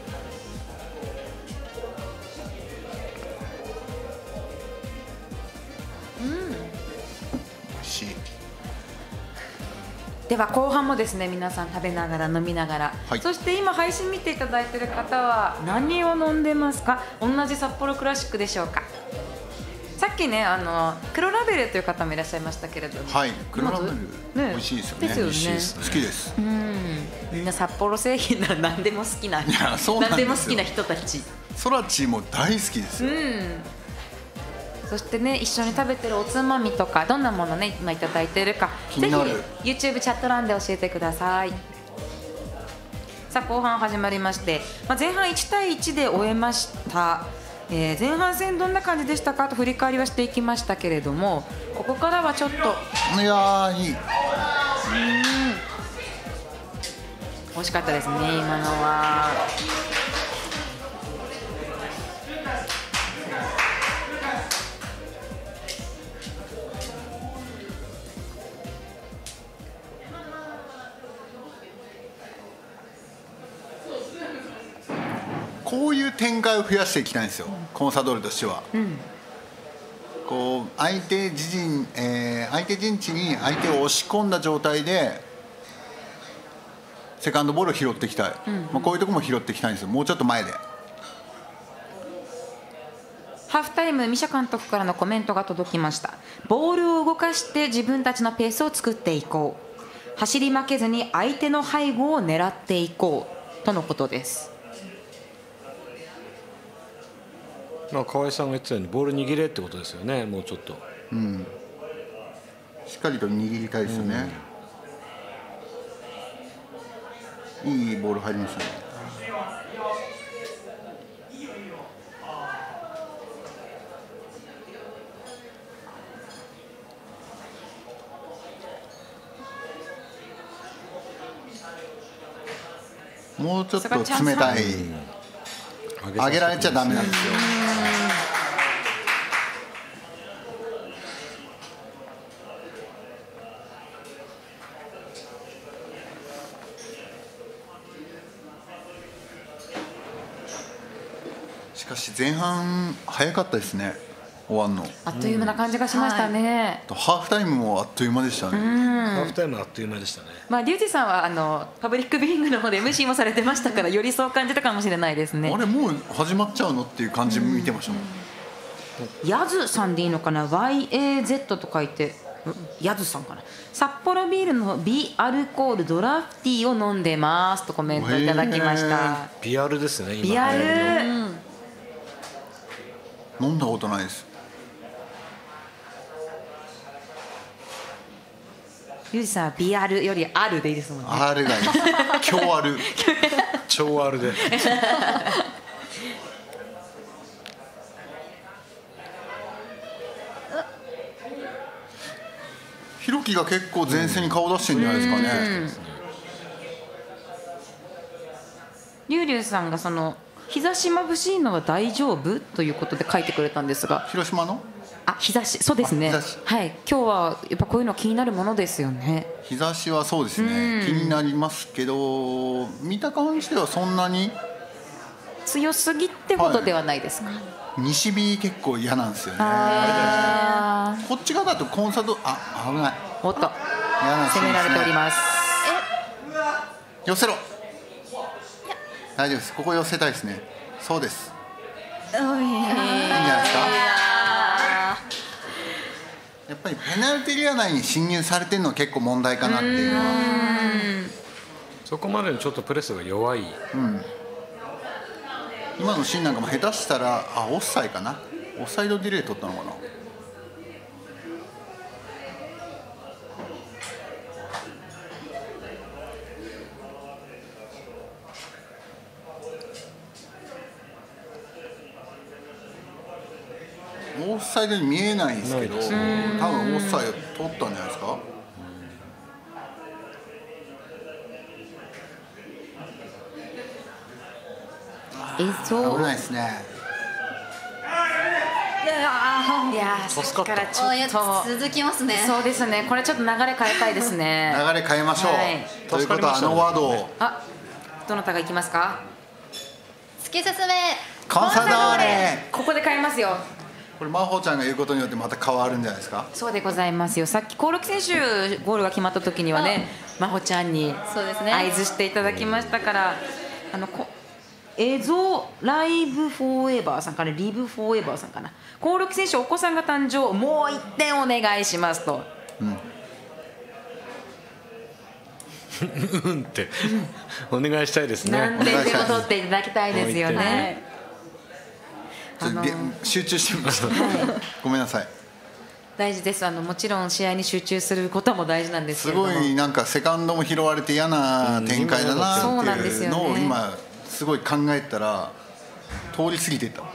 S1: では後半もですね、皆さん食べながら飲みながら、はい、そして今配信見ていただいている方は何を飲んでますか？同じ札幌クラシックでしょうか？さっきね、あの黒ラベルという方もいらっしゃいましたけれども、
S2: はい、黒ラベル、ね、美味しいですよね。
S1: ですよね。
S2: 好きです。
S1: うん、みんな札幌製品なら何でも好きな、
S2: いや、そうなんですよ。
S1: 何でも好きな人たち。
S2: ソラチも大好きですよ。うん。
S1: そしてね、一緒に食べてるおつまみとかどんなものね今いただいているか、ぜひ YouTube チャット欄で教えてください。さあ後半始まりまして、まあ、前半いちたいいちで終えました。えー、前半戦どんな感じでしたかと振り返りはしていきましたけれども、ここからはちょっと
S2: いやーいい、うん、
S1: 惜しかったですね今のは。
S2: こういう展開を増やしていきたいんですよ、うん、コンサドーレとしては、うん、こう相手自陣、えー、相手陣地に相手を押し込んだ状態でセカンドボールを拾っていきたい、うん、まあ、こういうところも拾っていきたいんですよ。もうちょっと前で
S1: ハーフタイム、ミシャ監督からのコメントが届きました。ボールを動かして自分たちのペースを作っていこう、走り負けずに相手の背後を狙っていこうとのことです。
S3: まあ河合さんが言ってたようにボール握れってことですよね。もうちょっと、
S2: うん、しっかりと握りたいですよね、うん、いいボール入りましたね。もうちょっと冷たい、上げられちゃダメなんですよ。しかし前半早かったですね、終わんの
S1: あっという間な感じがしましたね、
S2: うん、ハーフタイムもあっという間でしたね。
S3: ハーフタイムあっという間でしたね。
S1: まあ、リュウジさんはあのパブリックビューイングの方で エムシー もされてましたから、よりそう感じたかもしれないですね。
S2: あれもう始まっちゃうのっていう感じ見てましたもん。
S1: ヤズさんでいいのかな、 ワイエーゼット と書いてヤズさんかな。札幌ビールのビアルコールドラフティーを飲んでますとコメントいただきました。
S3: ビアルですね、今
S1: ビアル、
S2: 飲んだことないです。
S1: ユージさんはビアルよりあるでいいですもんね。
S2: あるがいい強ある
S3: 超あるで
S2: ひろきが結構前線に顔出してるんじゃないですかね。
S1: リュウリュウさんがその日差し眩しいのは大丈夫ということで書いてくれたんですが、
S2: 広島の
S1: あ、日差し、そうですね、はい、今日はやっぱこういうの気になるものですよね。
S2: 日差しはそうですね、気になりますけど、見た感じではそんなに
S1: 強すぎってほどではないですか、はい、
S2: 西日結構嫌なんですよね。こっち側だとコンサート、あ、危ない、
S1: おっと嫌な、ね、攻められております。
S2: え、寄せろ、大丈夫です、ここ寄せたいですね。そうです、いいんじゃないですか。やっぱりペナルティーエリア内に侵入されてるのは結構問題かなっていうのは、
S3: そこまでのちょっとプレスが弱い、
S2: うん、今のシーンなんかも下手したら、あ、オフサイかな、オフサイドディレイ取ったのかな。オフサイドに見えないですけど、多分オフサイド取ったんじゃないですか。
S1: え、そう
S2: 危ないですね。
S1: いやー、そこからちょっと
S4: 続きますね。
S1: そうですね、これちょっと流れ変えたいですね。
S2: 流れ変えましょう、はい、ということはあのワードを、
S1: あ、どなたがいきますか。
S4: 突き進め
S2: コンサドーレ。
S1: ここで変えますよ。
S2: これ真帆ちゃんが言うことによってまた変わるんじゃないですか。
S1: そうでございますよ。さっき興梠選手ゴールが決まった時にはね、真帆ちゃんに合図していただきましたから、あのこ映像ライブフォーエバーさんからリブフォーエバーさんかな、興梠選手お子さんが誕生、もういってんお願いしますと、
S3: うんってお願いしたいですね。
S1: 何点でも取っていただきたいですよね。
S2: あの集中してました、ごめんなさい。
S1: 大事です。あのもちろん試合に集中することも大事なんですけども、
S2: すごいなんかセカンドも拾われて嫌な展開だなっていうのを今すごい考えたら通り過ぎてた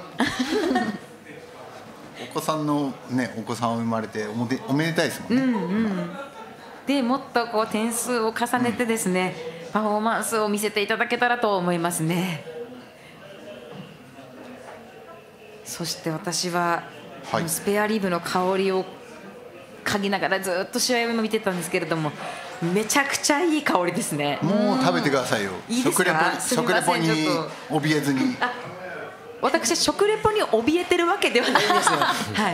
S2: お子さんのね、お子さんを生まれておめでおめでたいですもんね、うんうん、
S1: でもっとこう点数を重ねてですね、うん、パフォーマンスを見せていただけたらと思いますね。そして私は、はい、スペアリブの香りを嗅ぎながらずっと試合を見てたんですけれども、めちゃくちゃいい香りですね。
S2: もう食べてくださいよ。
S1: いいですか？
S2: 食レポに怯えずに。
S1: あ、私食レポに怯えてるわけではないんですよ。はい。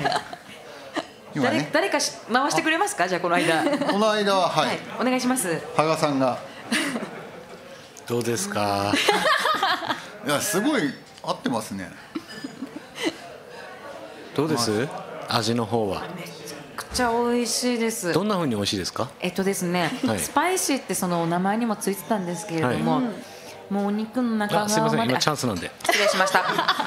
S1: ね、誰, 誰か回してくれますか？じゃあこの間。
S2: この間は、はい、はい、
S1: お願いします。
S2: 羽賀さんが。
S3: どうですか？
S2: いや、すごい合ってますね。
S3: どうです、はい、味の方は。
S1: めちゃくちゃ美味しいです。
S3: どんな風に美味しいですか？
S1: えっとですね、はい、スパイシーってそのお名前にもついてたんですけれども、はい、もうお肉の中側まで。
S3: すみません、今チャンスなんで
S1: 失礼しました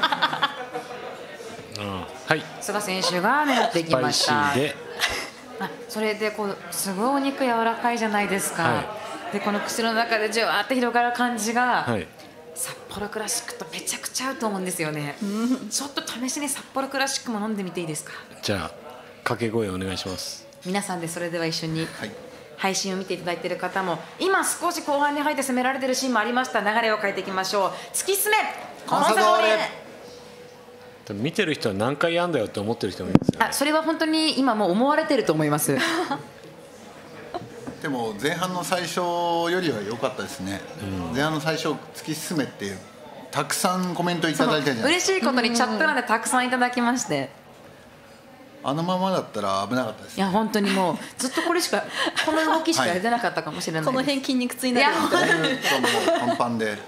S3: うん、はい、
S1: 菅選手が狙っていきました。
S3: スパイシーで、
S1: あ、それでこうすごいお肉柔らかいじゃないですか、はい、でこの口の中でじゅわーって広がる感じが、はい、札幌クラシックとめちゃくちゃ合うと思うんですよね、うん、ちょっと試しに札幌クラシックも飲んでみていいですか？
S3: じゃあ掛け声お願いします。
S1: 皆さんでそれでは一緒に、はい、配信を見ていただいている方も今少し後半に入って攻められているシーンもありました。流れを変えていきましょう。突き進め
S2: コンサドーレ。
S3: 見てる人は何回やんだよって思ってる人もいますよね。
S1: あ、それは本当に今もう思われてると思います
S2: でも前半の最初よりは良かったですね、うん、前半の最初突き進めってたくさんコメントいただいたじゃないですか。
S1: 嬉しいことにチャット欄でたくさんいただきまして、
S2: あのままだったら危なかったです、ね、
S1: いや本当にもうずっとこれしかこの動きしかやれてなかったかもしれない、はい、
S4: この辺筋肉痛になる。いや
S2: もうパンパンで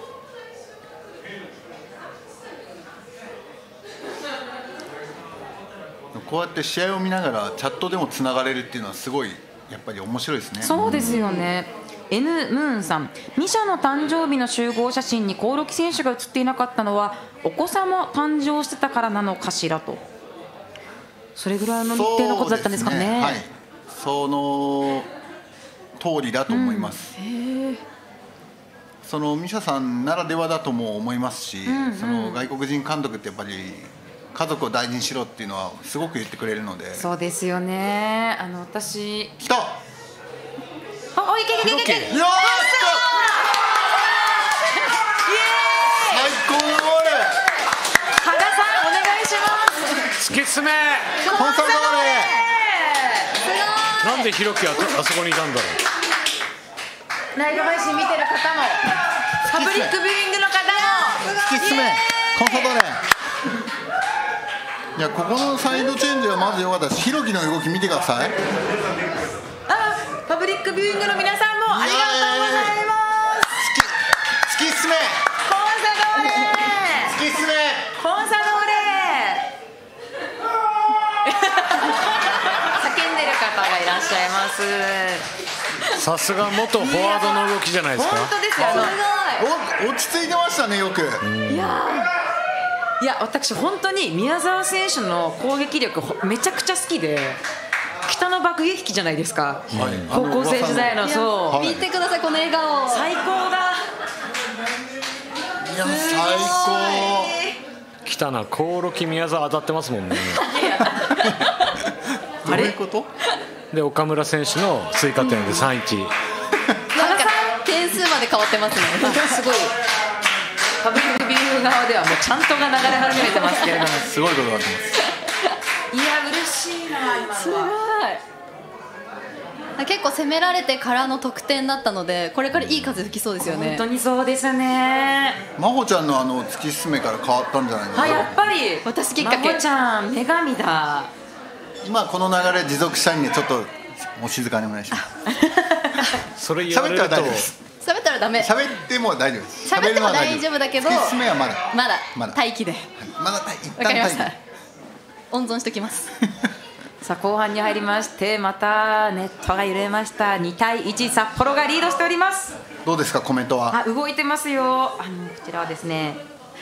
S2: こうやって試合を見ながらチャットでもつながれるっていうのはすごいやっぱり面白いですね。
S1: そうですよね、うん、N ムーンさん、ミシャの誕生日の集合写真に興梠選手が写っていなかったのはお子様誕生してたからなのかしらと。それぐらいの日程のことだったんですかね。
S2: そうですね、はい、その通りだと思います、うん、そのミシャさんならではだとも思いますし、うんうん、その外国人監督ってやっぱり家族を大事にしろっていうのはすごく言ってくれるので。
S1: そうですよね。あの私
S2: 来た。
S1: あ、おいけけけけけ。よーし。
S2: 最高のゴール。
S1: 羽賀さんお願いします。
S3: 突き進め。
S2: コンサドーレ。
S1: すごい。
S3: なんでひろきはあそこにいたんだろ
S1: う。ライブ配信見てる方も、パブリックビューイングの方も。
S2: 突き進め。コンサドーレ。いや、ここのサイドチェンジはまず良かったです。ひろきの動き見てください。
S1: あ、パブリックビューイングの皆さんもありがとうございます。
S2: 突き進め。
S1: コンサドーレ。
S2: 突き進め。
S1: コンサドーレ。叫んでる方がいらっしゃいます。
S3: さすが元フォワードの動きじゃないですか。
S1: 本当ですよ。
S2: あの落ち着いてましたね、よく。
S1: いやいや、私本当に宮澤選手の攻撃力めちゃくちゃ好きで、北の爆撃機じゃないですか、はい、高校生時代の。そう、
S4: はい、見てくださいこの笑顔、
S1: 最高だ。
S2: いや最高。
S3: 北な興梠宮澤当たってますもんね
S2: どういうこと？
S3: で岡村選手の追加点で さんたいいち、 なんか
S4: 点数まで変わってますね
S1: すごい。パブリックビュー側ではもうちゃんとが流れ始めてますけれども
S2: すごいことになってます。
S1: いや嬉しいな今のは。
S4: すごい。結構攻められてからの得点だったので、これからいい風吹きそうですよね。
S1: 本当にそうですね。
S2: 真帆ちゃんのあの突き進めから変わったんじゃないですか。
S1: あ、やっぱり
S4: 私きっかけ。
S1: 真帆ちゃん女神だ。
S2: 今この流れ持続したいんでちょっとお静かにお願いします
S3: それ言われると
S4: 喋ったらダメ。
S2: 喋っても大丈夫です。
S4: 喋っても大丈夫だけど、
S2: 突き進めはまだ
S4: まだ
S2: まだ
S4: 待機で、はい、
S2: まだ一旦
S4: わかりました。温存しておきます
S1: さあ後半に入りまして、またネットが揺れました。にたいいち、札幌がリードしております。
S2: どうですかコメントは。
S1: あ、動いてますよ。あのこちらはですね、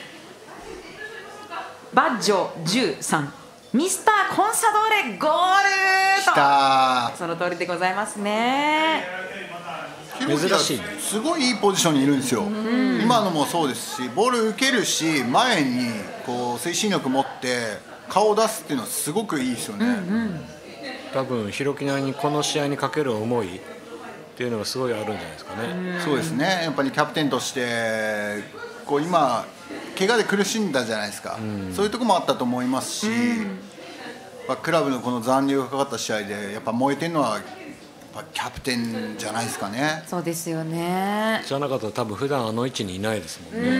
S1: バッジョじゅうさん、ミスターコンサドーレゴールと、
S2: きた。
S1: その通りでございますね。
S3: 珍しい、
S2: すごいいいポジションにいるんですよ。今のもそうですし、ボール受けるし、前にこう推進力持って顔を出すっていうのはすごくいいですよね。うんうん、
S3: 多分広木なりにこの試合にかける思いっていうのがすごいあるんじゃないですかね。
S2: うん、そうですね。やっぱりキャプテンとしてこう今怪我で苦しんだじゃないですか。うん、そういうところもあったと思いますし、うん、まあ、クラブのこの残留がかかった試合でやっぱ燃えてるのはキャプテンじゃないですかね。
S1: そうですよね。
S3: じゃなかったら多分普段あの位置にいないですもんね。うん、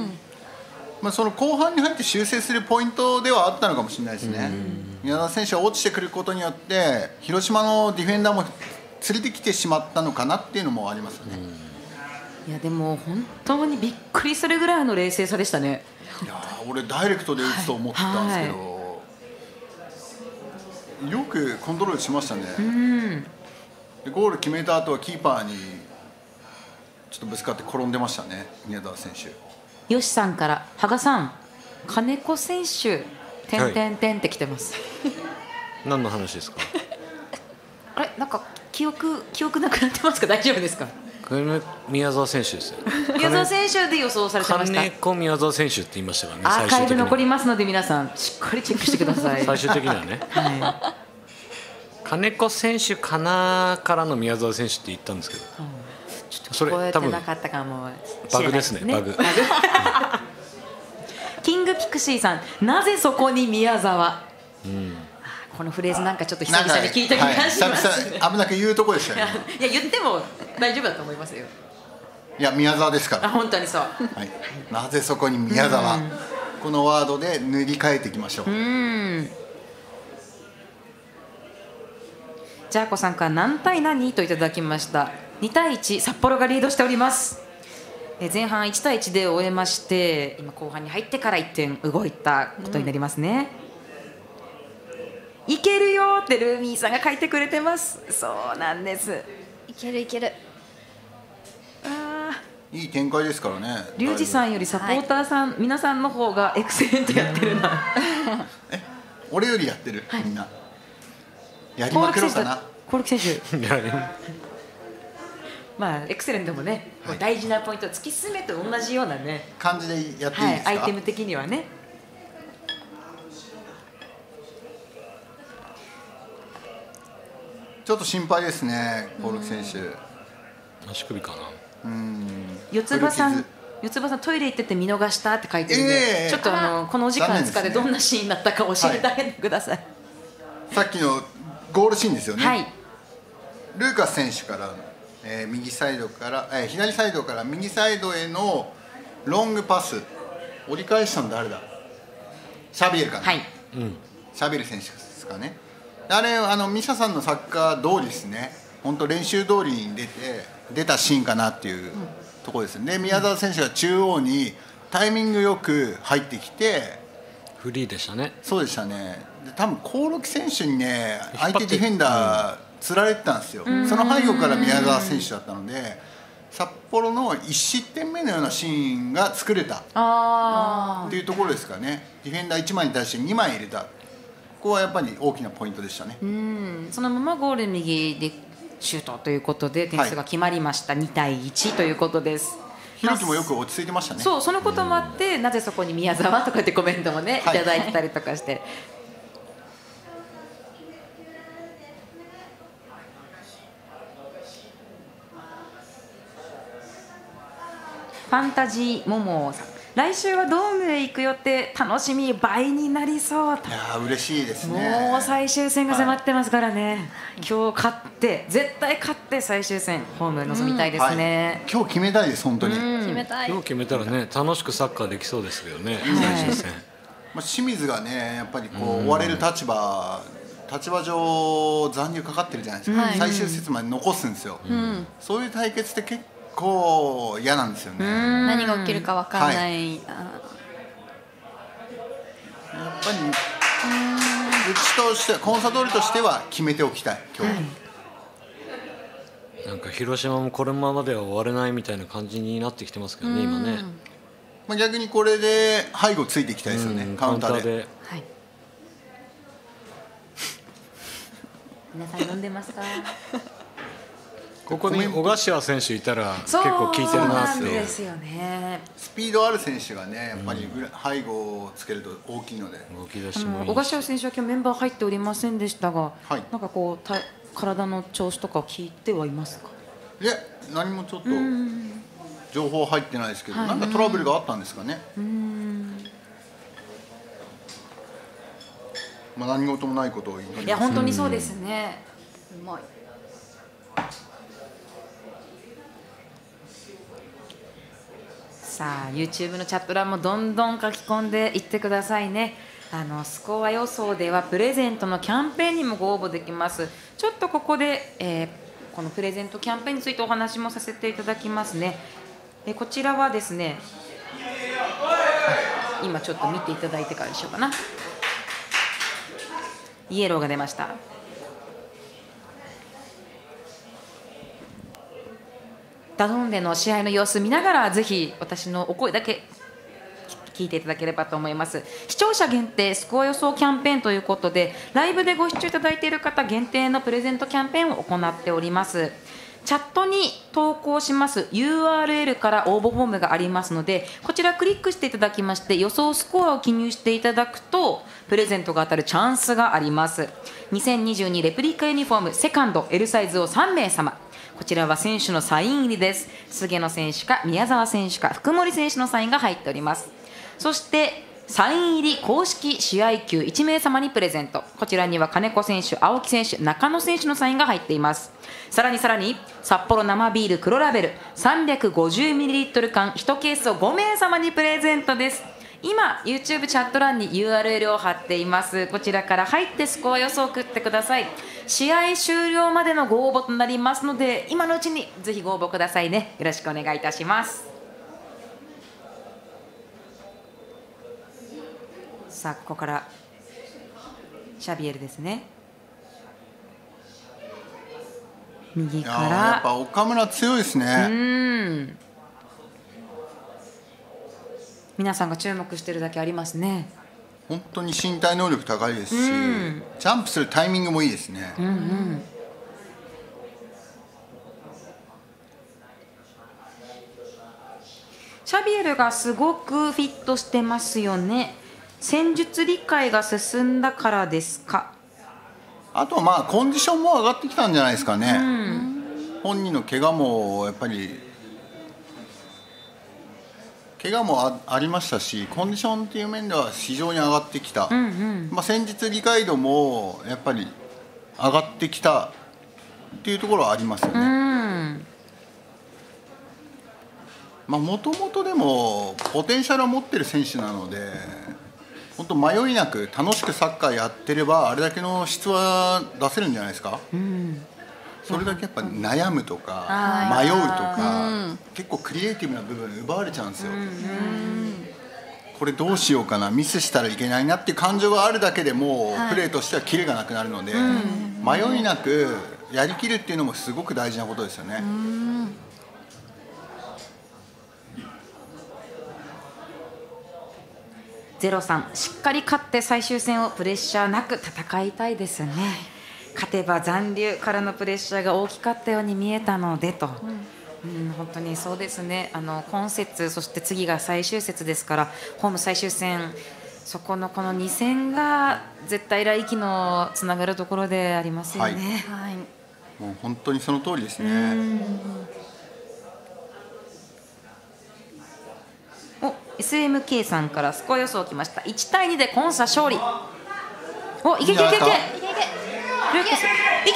S2: まあ、その後半に入って修正するポイントではあったのかもしれないですね。宮澤選手が落ちてくることによって広島のディフェンダーも連れてきてしまったのかなっていうのもありますよね。
S1: うん、いやでも本当にびっくりするぐらいの冷静さでしたね。
S2: いや俺ダイレクトで打つと思ってたんですけど、はいはい、 よくコントロールしましたね。
S1: うん、
S2: でゴール決めた後はキーパーにちょっとぶつかって転んでましたね、宮澤選手。
S1: よしさんから羽賀さん、金子選手てんてんてんって来てます、はい、
S3: 何の話ですか？
S1: あれ、なんか記憶記憶なくなってますか？大丈夫ですか？
S3: 宮澤選手ですよ。
S1: 宮澤選手で予想されてました。
S3: 金子宮澤選手って言いましたからね。
S1: アーカイブ残りますので皆さんしっかりチェックしてください。
S3: 最終的にはね、はい、金子選手かなからの宮澤選手って言ったんですけど、うん、
S1: ちょっと聞こえてなかったかもしれないですね。
S3: バグですね、バグ。
S1: キングピクシーさん、なぜそこに宮澤、うん、このフレーズなんかちょっと久々に聞いた気がします、
S2: はい、久々危なく言うとこでしたよね。
S1: いや、言っても大丈夫だと思いますよ。
S2: いや、宮澤ですから。
S1: あ、本当にそう、はい、
S2: なぜそこに宮澤、このワードで塗り替えていきましょう。うん、
S1: ジャーコさんから何対何といただきました。に対いち、札幌がリードしております。え前半いち対いちで終えまして、今後半に入ってからいってん動いたことになりますね、うん、いけるよってルーミーさんが書いてくれてます。そうなんです、
S4: いけるいける。
S1: あ、
S2: いい展開ですからね。
S1: リュウジさんよりサポーターさん、はい、皆さんの方がエクセレントやってるな。
S2: え、俺よりやってる、はい、みんなやりまくろうかな。
S1: コルキ選手まあエクセレントもね、はい、大事なポイントを突き進めと同じようなね
S2: 感じでやっていいですか、
S1: はい、アイテム的にはね。
S2: ちょっと心配ですね、コルキ選手。
S3: 足首かな。
S2: うん、
S1: 四つ葉さん、四つ葉さんトイレ行ってて見逃したって書いてるんで、えー、ちょっとあのこのお時間使ってどんなシーンだったか教えてあげてください、はい、
S2: さっきのゴールシーンですよね、
S1: はい、
S2: ルーカス選手から、えー、右サイドから、えー、左サイドから右サイドへのロングパス、折り返したの誰だ？シャビエルかな、
S1: はい、
S2: うん、シャビエル選手ですかね。あれ、あのミシャさんのサッカー通りですね、本当練習通りに出て出たシーンかなっていうところですね。で、宮澤選手が中央にタイミングよく入ってきて
S3: フリーでしたね。
S2: そうでしたね。で、多分興梠選手にね、相手ディフェンダーつられてたんですよ。その背後から宮澤選手だったので、札幌のいち失点目のようなシーンが作れたっていうところですかね。ディフェンダーいちまいに対してにまい入れた、ここはやっぱり大きなポイントでしたね。
S1: うん、そのままゴール右でシュートということで点数が決まりました、はい、に対いちということです。
S2: ひろきもよく落ち着いてましたね。
S1: そう、そのこともあって、なぜそこに宮澤とかってコメントもね、はい、いただいてたりとかして、ファンタジーモモさん、来週はドームへ行く予定、楽しみ倍になりそうと。
S2: いやー、嬉しいですね。
S1: もう最終戦が迫ってますからね、はい、今日勝って絶対勝って最終戦ホーム臨みたいですね、
S2: うん、はい、今日決めたいです。本当に、
S4: うん、決めたい。
S3: 今日決めたらね、楽しくサッカーできそうですけどね、はい、最終戦、ま
S2: あ、清水がね、やっぱりこう追われる立場立場上残留かかってるじゃないですか、はい、最終節まで残すんですよ、うん、そういう対決って結構嫌なんですよね。
S4: 何が起きるか分からない、はい、やっ
S2: ぱりうちとしてコンサドーレとしては決めておきたい今日、はい、
S3: なんか広島もこれままでは終われないみたいな感じになってきてますけどね、今ね。
S2: まあ、逆にこれで背後ついていきたいですよね、カウンターで。はい、
S1: 皆さん飲んでますか？
S3: ここに小柏選手いたら結構効いてるなって。
S1: ですよね。
S2: スピードある選手がね、やっぱり背後をつけると大きいので、
S3: 動き出しもいいし。
S1: 小柏選手は今日メンバー入っておりませんでしたが、はい、なんかこうた体の調子とか聞いてはいますか？
S2: いや、何もちょっと情報入ってないですけど、なんかトラブルがあったんですかね。うーん、まあ、何事もないことを祈ります。
S1: いや、本当にそうですね。うまい。さあ YouTube のチャット欄もどんどん書き込んでいってくださいね。あのスコア予想ではプレゼントのキャンペーンにもご応募できます。ちょっとここで、えー、このプレゼントキャンペーンについてお話もさせていただきますね。えこちらはですね、今ちょっと見ていただいてからでしょうかな。 イエローが出ました。ダゾーンでの試合の様子見ながら、ぜひ私のお声だけ聞いていただければと思います。視聴者限定スコア予想キャンペーンということで、ライブでご視聴いただいている方限定のプレゼントキャンペーンを行っております。チャットに投稿します ユーアールエル から応募フォームがありますので、こちらクリックしていただきまして予想スコアを記入していただくとプレゼントが当たるチャンスがあります。にせんにじゅうにレプリカユニフォームセカンド L サイズをさんめい様、こちらは選手のサイン入りです。菅野選手か宮澤選手か福森選手のサインが入っております。そしてサイン入り公式試合球いちめい様にプレゼント。こちらには金子選手、青木選手、中野選手のサインが入っています。さらにさらに札幌生ビール黒ラベル さんびゃくごじゅうミリリットル 缶いちケースをごめい様にプレゼントです。今 YouTube チャット欄に ユーアールエル を貼っています。こちらから入ってスコア予想を送ってください。試合終了までのご応募となりますので、今のうちにぜひご応募くださいね。よろしくお願いいたします。さあ、ここからシャビエルですね。右から
S2: やっぱ岡村強いですね。
S1: うん、皆さんが注目してるだけありますね。
S2: 本当に身体能力高いですし、うん、ジャンプするタイミングもいいですね。うんうん、
S1: シャビエルがすごくフィットしてますよね。戦術理解が進んだからですか。
S2: あとはまあコンディションも上がってきたんじゃないですかね。うん、本人の怪我もやっぱり怪我も あ, ありましたし、コンディションという面では非常に上がってきた、うんうん、まあ、戦術理解度もやっぱり上がってきたっていうところはありますよね。うん、まあもともとでもポテンシャルを持ってる選手なので、本当迷いなく楽しくサッカーやってればあれだけの質は出せるんじゃないですか。うん、それだけやっぱ悩むとか迷うとか、うん、結構クリエイティブな部分奪われちゃうんですよ。うんうん、これどうしようかな、ミスしたらいけないなっていう感情があるだけでもうプレーとしてはキレがなくなるので、はい、迷いなくやりきるっていうのもすごく大事なことですよね。うん、
S1: ゼロさん、しっかり勝って最終戦をプレッシャーなく戦いたいですね。勝てば残留からのプレッシャーが大きかったように見えたのでと、うんうん、本当にそうですね。あの今節、そして次が最終節ですから、ホーム最終戦、そこのこのに戦が絶対来季のつながるところでありますよね。はい、
S2: もう本当にその通りですね。
S1: お エスエムケー さんからスコア予想来ました。いちたいにでコンサ勝利。お、いけいけいけいけいけルークスいけ。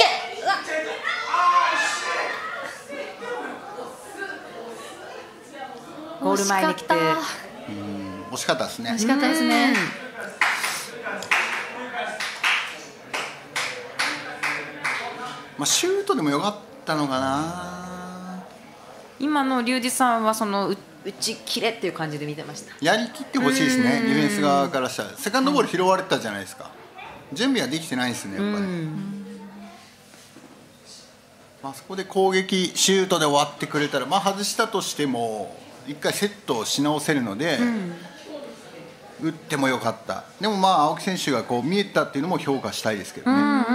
S1: ゴール前に来て、うん、
S2: 惜しかったですね。
S4: 惜しかったですね。
S2: まあシュートでもよかったのかな。
S1: 今の龍二さんはその打ち切れっていう感じで見てました。
S2: やりきってほしいですね。ディフェンス側からしたらセカンドボール拾われてたじゃないですか。準備はできてないですね、やっぱり。まあそこで攻撃シュートで終わってくれたら、まあ外したとしても一回セットをし直せるので、うん、打ってもよかった。でもまあ青木選手がこう見えたっていうのも評価したいですけどね。うんうんうん、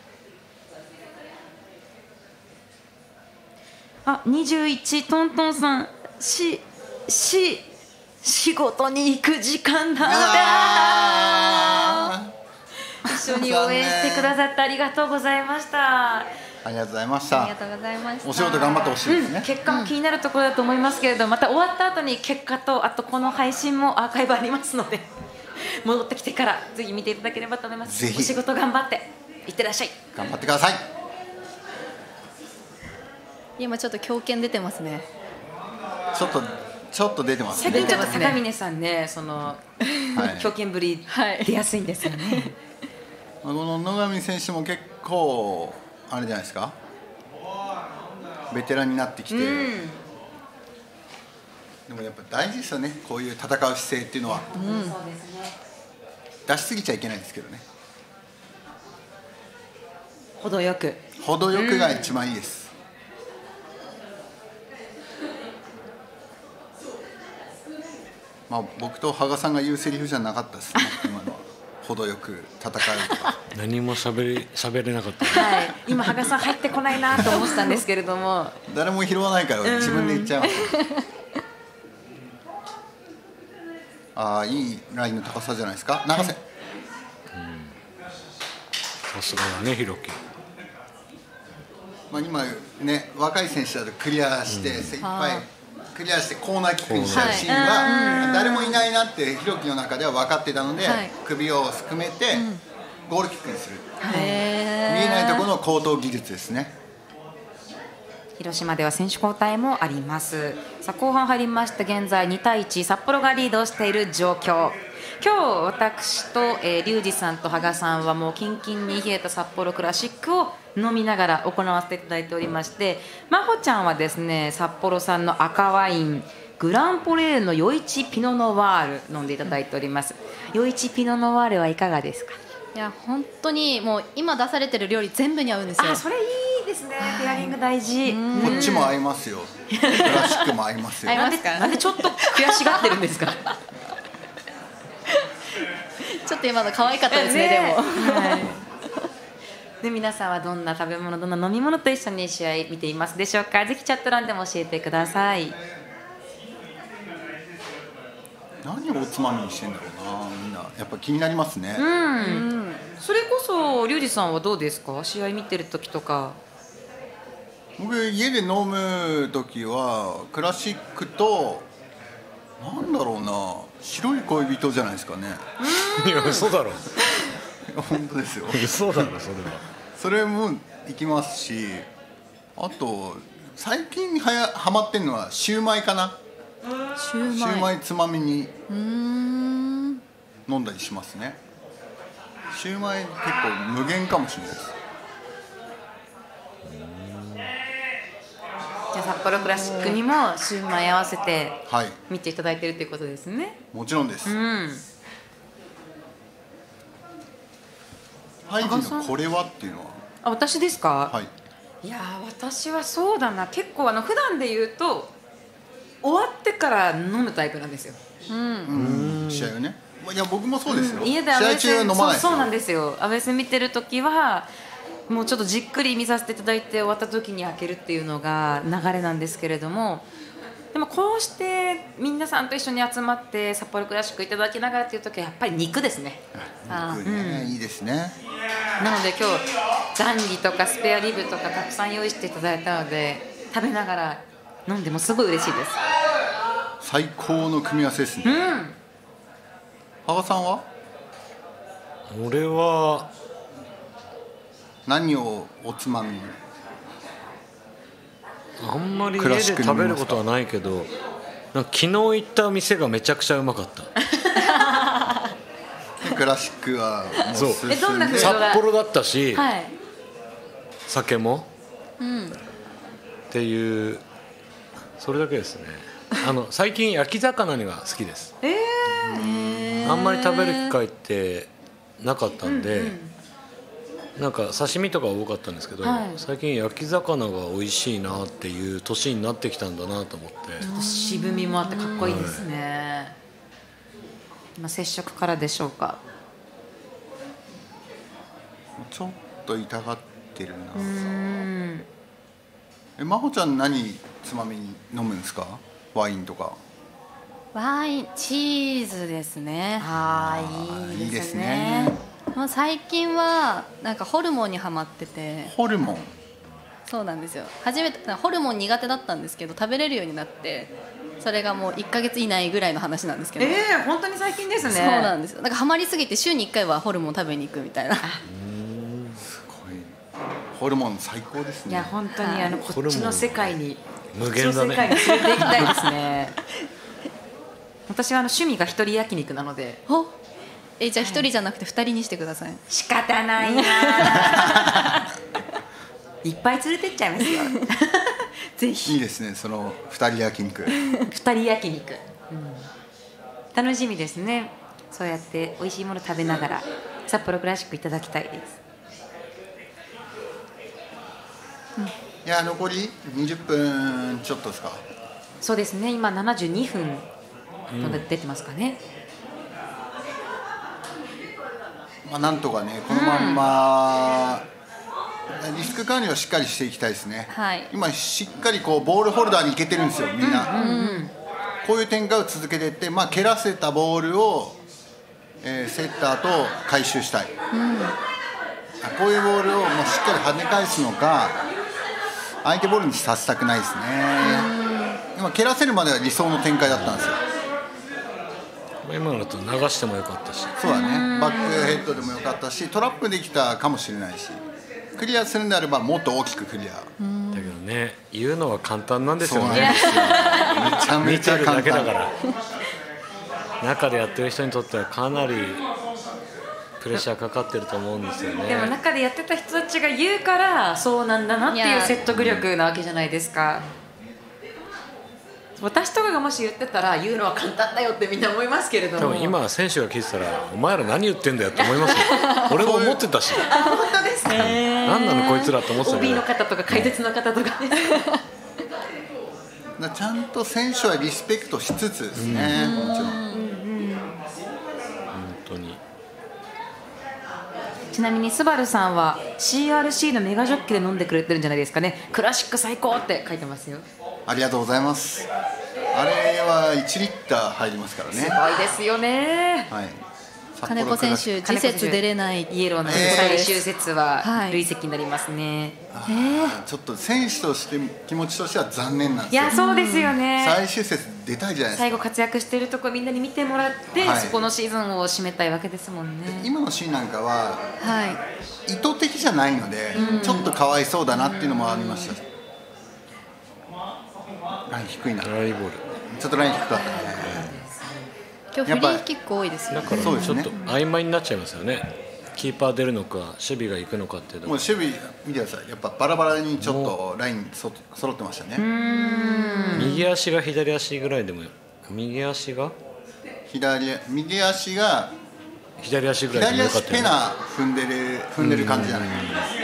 S1: あ、にじゅういちトントンさん、しし仕事に行く時間だった。一緒に応援してくださってありがとうございました。
S2: ありがとうございました。
S4: ありがとうございました。
S2: お仕事頑張ってほしいですね。
S1: うん、結果も気になるところだと思いますけれど、また終わった後に結果とあとこの配信もアーカイブありますので戻ってきてからぜひ見ていただければと思います。ぜひお仕事頑張っていってらっしゃい。
S2: 頑張ってください。
S4: 今ちょっと強肩出てますね。
S2: ちょっとちょっと出てますね。
S1: 最近ちょっと高峰さんね、その、はい、強肩ぶり出やすいんですよね。
S2: この野上選手も結構あれじゃないですか、ベテランになってきて、うん、でもやっぱ大事ですよね、こういう戦う姿勢っていうのは、うん、出しすぎちゃいけないんですけどね。
S1: 程よく
S2: 程よくが一番いいです、うん、まあ僕と羽賀さんが言うセリフじゃなかったですね今のは。程よく戦うとか
S3: 何もしゃべり喋れなかった、
S1: はい、今羽賀さん入ってこないなと思ってたんですけれども
S2: 誰も拾わないから自分で言っちゃいます、うん、ああいいラインの高さじゃないですか永瀬、はい、
S3: さすがだねひろき。
S2: まあ今ね若い選手だとクリアして精一杯クリアしてコーナーキックにしちゃうシーンは誰もいないなってひろきの中では分かってたので、はい、首をすくめてゴールキックにする、はい、見えないところの高等技術ですね。
S1: 広島では選手交代もあります。さあ後半入りまして現在にたいいち札幌がリードしている状況。今日私と、えー、リュウジさんと羽賀さんはもうキンキンに冷えた札幌クラシックを飲みながら行わせていただいておりまして、真帆ちゃんはですね札幌産の赤ワイングランポレールの余市ピノノワール飲んでいただいております。余市ピノノワールはいかがですか？
S4: いや本当にもう今出されてる料理全部に合うんですよ。
S1: あ、それいいですね。ペアリング大事。
S2: こっちも合いますよ。クラシックも合いますよ。
S1: 合いますか？なんでちょっと悔しがってるんですか？
S4: ちょっと今の可愛かったですね、でも、はい、
S1: で皆さんはどんな食べ物どんな飲み物と一緒に試合見ていますでしょうか。ぜひチャット欄でも教えてください。
S2: 何をおつまみにしてんだろうな、みんなやっぱ気になりますね。
S1: うん、うん、それこそリュウジさんはどうですか？試合見てる時とか。
S2: 僕家で飲む時はクラシックとなんだろうな、白い恋人じゃないですかね。
S3: いや嘘だろ。
S2: 本当ですよ。
S3: 嘘だろそれは。
S2: それもいきますし、あと最近はやハマってるのはシューマイかな。シューマイ、シューマイつまみに飲んだりしますね。シューマイ結構無限かもしれないです。
S1: じゃあ札幌クラシックにもシューマイ合わせて見ていただいているということですね。
S2: もちろんです。
S1: うん、
S2: ハイジのこれはっていうのは。
S1: あ、私ですか？
S2: はい。
S1: いや私はそうだな、結構あの普段で言うと終わってから飲むタイプなんですよ。
S2: うん。うん、試合をね。いや僕もそうですよ。
S1: うん、家で試合中は飲まないですよ。そう、そうなんですよ。アベス見てる時はもうちょっとじっくり見させていただいて終わった時に開けるっていうのが流れなんですけれども、でもこうして皆さんと一緒に集まって札幌クラシックいただきながらっていう時はやっぱり肉ですね。
S2: 肉ね、うん、いいですね。
S1: なので今日ザンギとかスペアリブとかたくさん用意していただいたので食べながら飲んでもすごい嬉しいです。
S2: 最高の組み合わせですね。うん、羽賀さんは？
S3: 俺は
S2: 何をおつまみに？
S3: あんまり家で食べることはないけど、なんか昨日行った店がめちゃくちゃうまかった。
S2: クラシックはもう進んで、
S1: え、どんな
S3: 札幌だったし、
S1: はい、
S3: 酒も、
S1: うん、
S3: っていうそれだけですね。あの最近焼き魚が好きです。
S1: えー、
S3: あんまり食べる機会ってなかったんで、うんうん、なんか刺身とか多かったんですけど、はい、最近焼き魚が美味しいなっていう年になってきたんだなと思って。
S1: 渋みもあってかっこいいですね。はい、今接触からでしょうか。
S2: ちょっと痛がってるな。うん、え、真帆ちゃん何つまみに飲むんですか？ワインとか。
S4: ワイン、チーズですね。
S1: ああ、いいですね。
S4: まあ最近はなんかホルモンにハマってて。
S2: ホルモン。
S4: そうなんですよ。初めてホルモン苦手だったんですけど食べれるようになって、それがもういっかげつ以内ぐらいの話なんですけど。
S1: ええー、本当に最近ですね。
S4: そうなんですよ。なんかハマりすぎて週にいっかいはホルモン食べに行くみたいな。
S2: すごい。ホルモン最高ですね。
S1: いや本当にあのこっちの世界に
S3: 無限だね。
S1: 世界に連れて行きたいですね。私はあの趣味が一人焼肉なので。
S4: え、じゃあ一人じゃなくて二人にしてください。
S1: 仕方ないな。いっぱい連れてっちゃいますよ。ぜひ。
S2: いいですね、その二人焼肉。
S1: 二人焼肉、うん、楽しみですね。そうやって美味しいもの食べながら札幌クラシックいただきたいです。
S2: うん、いや残りにじゅっぷんちょっとですか。
S1: そうですね、今ななじゅうにふん出てますかね、
S2: うん、まあ、なんとかねこのまんま、うん、リスク管理をしっかりしていきたいですね、
S4: はい、
S2: 今しっかりこうボールホルダーにいけてるんですよみんな、うんうんうん、こういう展開を続けていって、まあ、蹴らせたボールを、えー、セッターと回収したい、うん、こういうボールをもうしっかり跳ね返すのか相手ボールにさせたくないですね、うん、今蹴らせるまでは理想の展開だったんですよ。
S3: 今のだと流してもよかったし、
S2: そうだね、バックヘッドでもよかったしトラップできたかもしれないし、クリアするんであればもっと大きくクリア、だ
S3: けどね言うのは簡単なんですよね。
S2: そうなんですよめちゃめちゃ簡単
S3: 見てるだけだから中でやってる人にとってはかなりプレッシャーかかってると思うんですよね。
S1: でも中でやってた人たちが言うからそうなんだなっていう説得力なわけじゃないですか。私とかがもし言ってたら言うのは簡単だよってみんな思いますけれども、
S3: でも今選手が聞いてたらお前ら何言ってんだよって思いますよ俺も思ってたし
S1: 本当ですね、
S3: 何なのこいつらって思ってたけど
S1: オービー の方とか解説の方とかね
S2: ちゃんと選手はリスペクトしつつですね、もちろん、うんうん、本
S3: 当に。
S1: ちなみにスバルさんは シーアールシー のメガジョッキで飲んでくれてるんじゃないですかね。クラシック最高って書いてますよ。
S2: ありがとうございます。あれはいちリッター入りますからね。
S1: すごいですよね、
S2: はい、
S4: 金子選手次節出れない
S1: イエローの最終節は累積になりますね、
S2: えー、ちょっと選手として気持ちとしては残念なんですよ。
S1: いやそうですよね、
S2: 最終節出たいじゃないですか。
S1: 最後活躍しているところみんなに見てもらって、はい、そこのシーズンを締めたいわけですもんね。
S2: 今のシーンなんかは、はい、意図的じゃないので、うん、ちょっとかわいそうだなっていうのもありました、うん、ライン低いな、
S3: ライボール
S2: ちょっとライン低かったね。
S4: 今日フリーキック多いですよね。
S3: だからちょっと曖昧になっちゃいますよね。キーパー出るのか守備が行くのかっていうの
S2: もう守備見てください。やっぱバラバラにちょっとラインそ揃ってましたね。うー
S3: ん、右足が左足ぐらいでも右足が
S2: 左右足が
S3: 左足ぐらいでもよかったよね。
S2: 左足ペナ踏んでる踏んでる感じじゃない。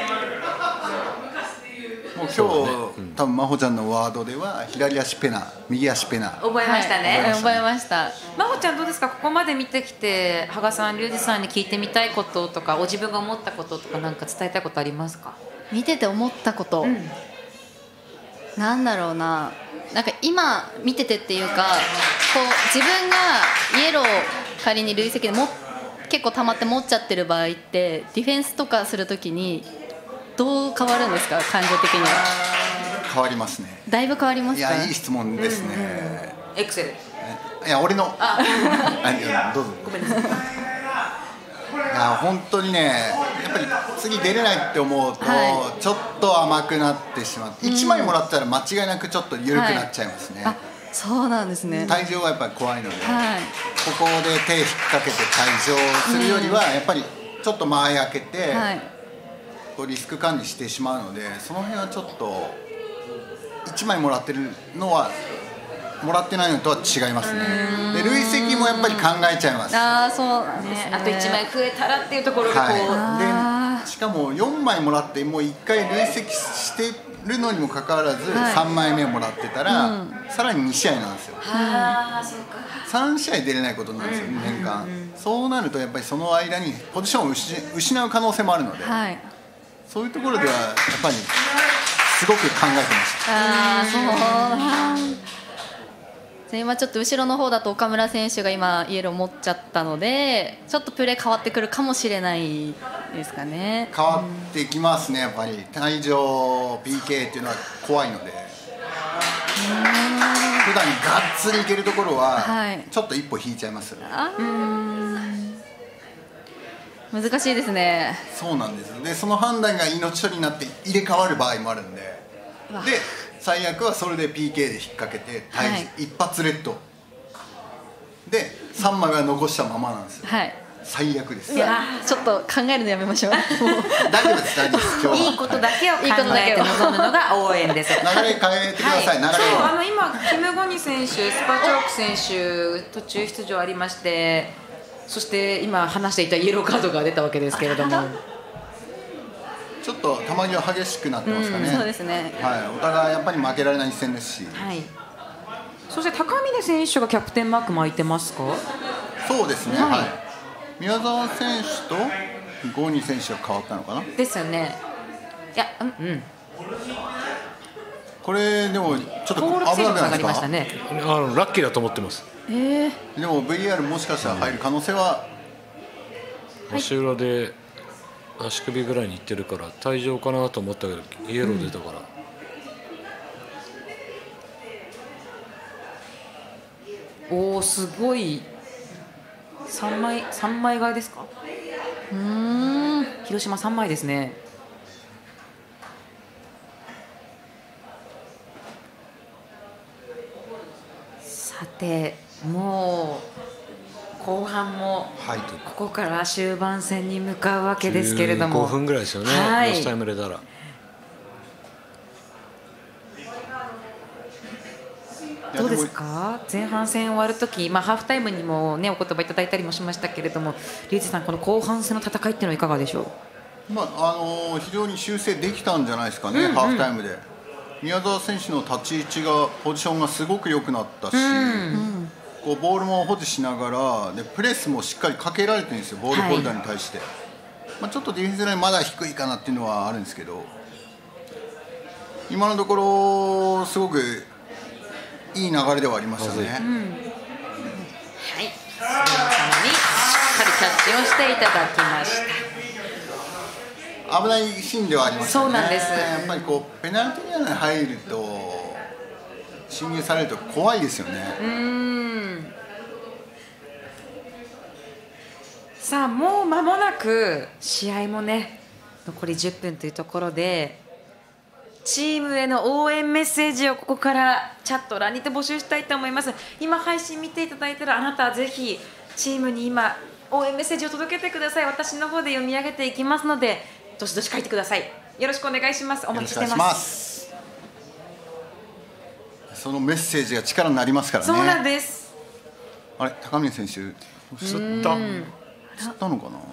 S2: もう今日、ね、うん、多分真帆ちゃんのワードでは左足ペナ右足ペナ
S1: 覚えましたね、
S4: はい、覚えました。
S1: 真帆ちゃんどうですか。ここまで見てきて羽賀さん、龍二さんに聞いてみたいこととか、お自分が思ったこととか何か伝えたいことありますか。
S4: 見てて思ったこと、うん、なんだろうな、なんか今見ててっていうか、こう自分がイエロー仮に累積でも結構溜まって持っちゃってる場合ってディフェンスとかするときにどう変わるんですか。感情的には
S2: 変わりますね。
S4: だいぶ変わりますか。
S2: いやいい質問ですね、
S1: うんうん、エクセル
S2: いや俺のあどうぞ
S1: ごめんなさい。い
S2: や本当にね、やっぱり次出れないって思うと、はい、ちょっと甘くなってしまって、うん、いちまいもらったら間違いなくちょっと緩くなっちゃいますね、はい、あ
S4: そうなんですね。
S2: 退場はやっぱり怖いので、はい、ここで手引っ掛けて退場するよりは、やっぱりちょっと間合い開けて、はい、こうリスク管理してしまうので、その辺はちょっといちまいもらってるのはもらってないのとは違いますね。で累積もやっぱり考えちゃいます。
S4: あそうなんですね。
S1: あといちまい増えたらっていうところがこう、
S2: はい、でしかもよんまいもらってもういっかい累積してるのにもかかわらず、はい、さんまいめもらってたら、うん、さらにに試合なんですよ。
S1: あそうか、
S2: さん試合出れないことなんですよ、うん、年間、うん、そうなるとやっぱりその間にポジションを失失う可能性もあるので、はい、そういうところではやっぱりすごく考えてました。
S4: あそう今ちょっと後ろの方だと岡村選手が今イエロー持っちゃったので、ちょっとプレー変わってくるかもしれないですかね。
S2: 変わってきますね、やっぱり退場 ピーケー っていうのは怖いので、普段がっつりいけるところはちょっと一歩引いちゃいます、はい、あ
S4: 難しいですね。
S2: そうなんです。でその判断が命取りになって入れ替わる場合もあるんで、で最悪はそれで ピーケー で引っ掛けて、はい、一発レッドでさんまいが残したままなんですよ、はい、最悪です。
S4: いやちょっと考えるのやめましょう
S2: 大丈夫です大丈夫です今日はい
S1: いことだけを考えて臨むのが応援です。流
S2: れ変えてください、はい、流れ
S1: そうあの今キム・ゴニ選手、スパチョーク選手途中出場ありまして、そして今話していたイエローカードが出たわけですけれども、
S2: ちょっと球際激しくなってますかね。
S4: そうですね。
S2: はい、お互いやっぱり負けられない一戦ですし。
S1: はい。そして高峰選手がキャプテンマーク巻いてますか？
S2: そうですね。
S1: はい
S2: はい。宮澤選手とゴーニー選手が変わったのかな。
S1: ですよね。いや、うんうん。
S2: これでもちょっと危
S1: 登録選手が上
S2: なくないですか。
S1: がりましたね。
S3: あのラッキーだと思ってます。
S4: えー、
S2: でも ブイアール もしかしたら入る可能性は、
S3: 足裏で足首ぐらいにいってるから退場かなと思ったけどイエロー出たから、
S1: うん、おお、すごい。三枚三枚替えですか？
S4: うーん。
S1: 広島三枚ですね。さて、もう後半も
S2: はい、
S1: ここから終盤戦に向かうわけですけれども、
S3: じゅうごふんぐらいですよね、
S1: はい、
S3: ロスタイム入れたら。
S1: どうですか、前半戦終わるとき、まあ、ハーフタイムにも、ね、お言葉いただいたりもしましたけれども、リュウジさん、この後半戦の戦いっていうのはいかがでしょう？
S2: まああのー非常に修正できたんじゃないですかね、うんうん、ハーフタイムで。宮澤選手の立ち位置がポジションがすごく良くなったし、うん、こうボールも保持しながらでプレスもしっかりかけられてるんですよ、ボールホルダーに対して、はい、まあ、ちょっとディフェンスラインまだ低いかなっていうのはあるんですけど、今のところすごくいい流れではありましたね。うん、はい、
S1: 杉山さんにしっかりキャッチをしていただきました。
S2: 危ないシーンではありましたね。
S1: そうなんです。
S2: やっぱりこうペナルティーエリアに入ると侵入されると怖いですよね。
S1: うーん、さあもう間もなく試合もね残りじゅっぷんというところで、チームへの応援メッセージをここからチャット欄にて募集したいと思います。今配信見ていただいているあなたはぜひチームに今応援メッセージを届けてください。私の方で読み上げていきますのでどしどし書いてください。よろしくお願いします。お待ちしてます。
S2: そのメッセージが力になりますからね。
S1: そうなんです。
S2: あれ、高峰選手
S3: 釣った
S2: 釣ったのかな、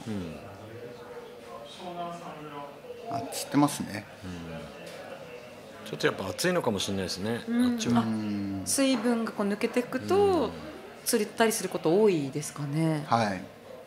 S2: うん、あ、釣ってますね、
S3: うん、ちょっとやっぱ暑いのかもしれないですね、
S1: うん、
S3: あっちは。
S1: 水分がこう抜けていくと釣れたりすること多いですかね。
S2: はい。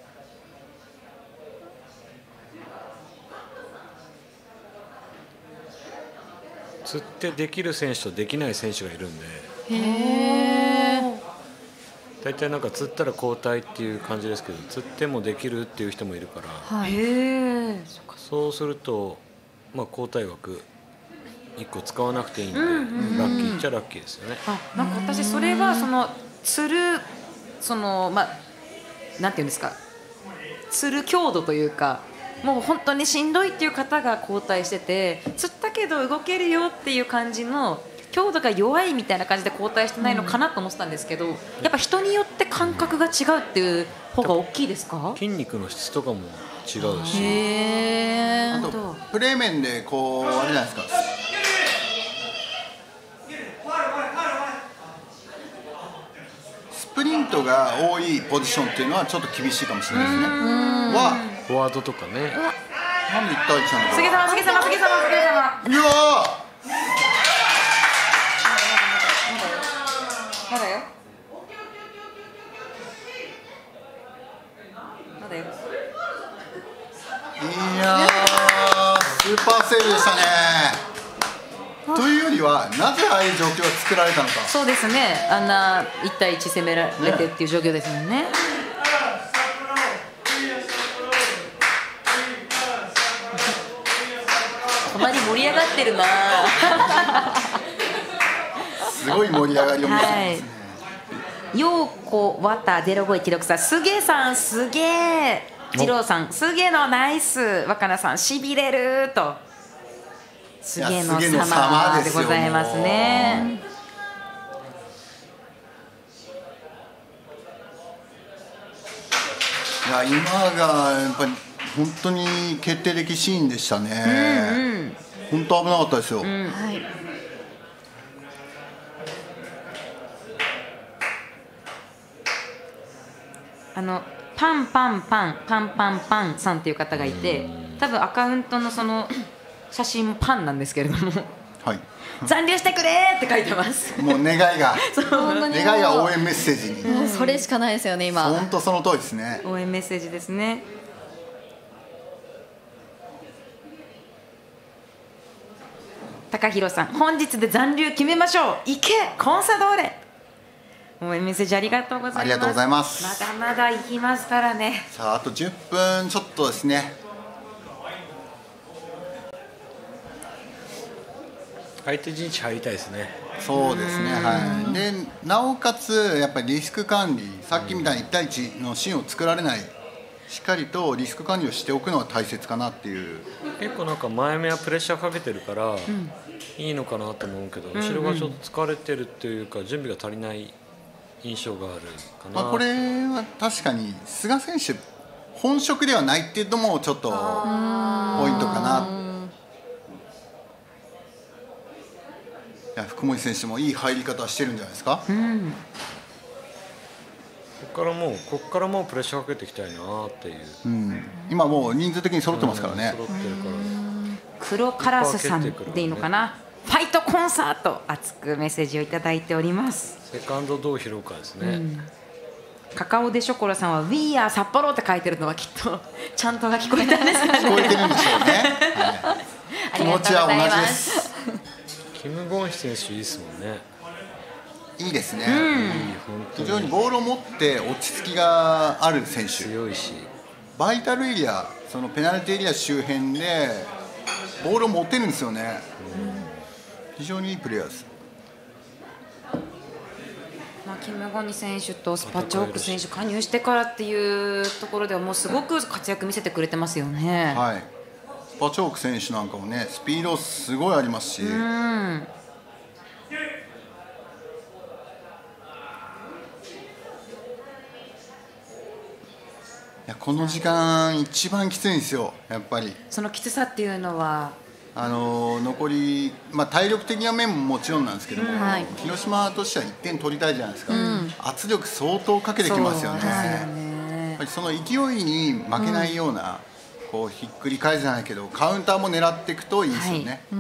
S3: 釣ってできる選手とできない選手がいるんで、
S4: へー、
S3: 大体なんか釣ったら交代っていう感じですけど、釣ってもできるっていう人もいるから、
S4: はい、
S1: へー、
S3: そうすると、まあ、交代枠いっこ使わなくていいんで、
S1: うんうんうん、
S3: ラッキーっちゃラッキーですよね。
S1: あ、なんか私それはその釣るその、まあ、なんていうんですか、釣る強度というか、もう本当にしんどいっていう方が交代してて、釣ったけど動けるよっていう感じの強度が弱いみたいな感じで交代してないのかなと思ってたんですけど、やっぱ人によって感覚が違うっていう方が大きいですか？
S3: 筋肉の質とかも違うし、
S1: へー、
S2: あとプレー面でこうあれじゃないですか、スプリントが多いポジションっていうのはちょっと厳しいかもしれないですね。は
S3: フォワードとかね。
S2: なんでいったいちなのか。
S1: 杉様杉様杉様杉様。
S2: うわ
S1: まだよ。まだよ。
S2: いやー、スーパーセーブでしたね。というよりはなぜああいう状況が作られたのか。
S1: そうですね、あんないち対いち攻められてっていう状況ですもんね。隣盛り上がってるな
S2: すごい盛り上がりを見せてますね。
S1: はい、ようこわたゼロごいちろくさん、すげさんすげえ、次郎さんすげのナイス、若菜さんしびれると、すげの様でございますね。
S2: いや、今がやっぱり本当に決定的シーンでしたね。うんうん、本当危なかったですよ。うん、はい、
S1: あのパンパンパンパンパンパンさんっていう方がいて、多分アカウントのその写真パンなんですけれども、
S2: はい、
S1: 残留してくれって書いてます。
S2: もう願いが願いが応援メッセージに、
S4: もうそれしかないですよね今。
S2: 本当その通りですね。
S1: 応援メッセージですね。高弘さん、本日で残留決めましょう、行けコンサドーレ。応援メッセージありがとうございます。
S2: ありがとうございます。
S1: まだまだ行きますからね。
S2: さああとじゅっぷんちょっとですね。
S3: 相手陣地入りたいですね。
S2: そうですね、はい、でなおかつやっぱりリスク管理、さっきみたいにいち対いちのシーンを作られない、しっかりとリスク管理をしておくのは大切かなっていう。
S3: 結構なんか前目はプレッシャーかけてるから、うん、いいのかなと思うけど、後ろがちょっと疲れてるっていうか、うんうん、準備が足りない印象があるかな。
S2: まあ、これは確かに菅選手本職ではないっていうのもちょっとポイントかな。いや福森選手もいい入り方してるんじゃないですか。うん、
S3: ここからもうここからもうプレッシャーかけていきたいなっていう、
S2: うん、今もう人数的に揃ってますからね。
S3: 揃ってるから。
S1: 黒カラスさんでいいのかな、ファイトコンサート、熱くメッセージをいただいております。
S3: セカンドどう拾うかですね。うん、
S1: カカオデショコラさんは We are 札幌って書いてるのはきっとちゃんとが聞こえたんですかね。
S2: 聞こえてるんでしょうね。はい、気持ちは同じです。
S3: キム・ゴンヒ選手いいですもんね。
S2: いいですね、うん、非常にボールを持って落ち着きがある選手、
S3: 強いし
S2: バイタルエリア、そのペナルティーエリア周辺でボールを持てるんですよね、うん、非常にいいプレーヤーです。
S1: まあ、キム・ゴニ選手とスパチョーク選手加入してからっていうところではもうすごく活躍見せてくれてますよね。
S2: はい、スパチョーク選手なんかもね、スピードすごいありますし、うん、いやこの時間一番きついんですよ、やっぱり。
S1: そのきつさっていうのは
S2: あの残り、まあ、体力的な面ももちろんなんですけども、うん、はい、広島としてはいってん取りたいじゃないですか、うん、圧力相当かけてきますよね。やっぱりその勢いに負けないような、うん、こうひっくり返せないけどカウンターも狙っていくといいですよね。はい、うん、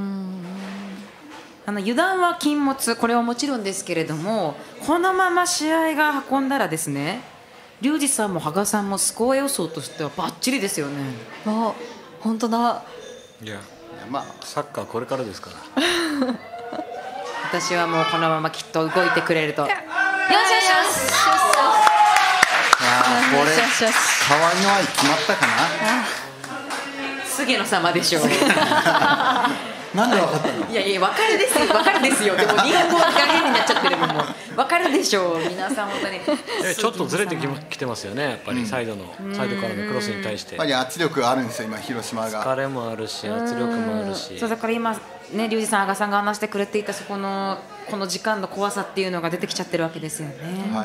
S1: あの油断は禁物、これはもちろんですけれども、このまま試合が運んだらですね、龍二さんも羽賀さんもスコア予想としてはバッチリですよね。
S4: あ、本当だ。
S3: いや、まあ、サッカーこれからですから。
S1: 私はもうこのままきっと動いてくれると。よしよしよし。
S2: これ川合の愛決まったかな。
S1: 菅野様でしょう。
S2: なんで分かったの。
S1: いやいや、分かるですよ、分かるですよ。でも日本語が変になっちゃってるのも分かるでしょう、皆さん本当に。
S3: ちょっとずれてきてますよね、やっぱりサイドの、うん、サイドからのクロスに対して。
S2: やっぱり圧力があるんですよ、今広島が。
S3: 疲れもあるし、圧力もあるし。
S1: そうだから今ね、龍二さん、羽賀さんが話してくれていたそこのこの時間の怖さっていうのが出てきちゃってるわけですよね。はい。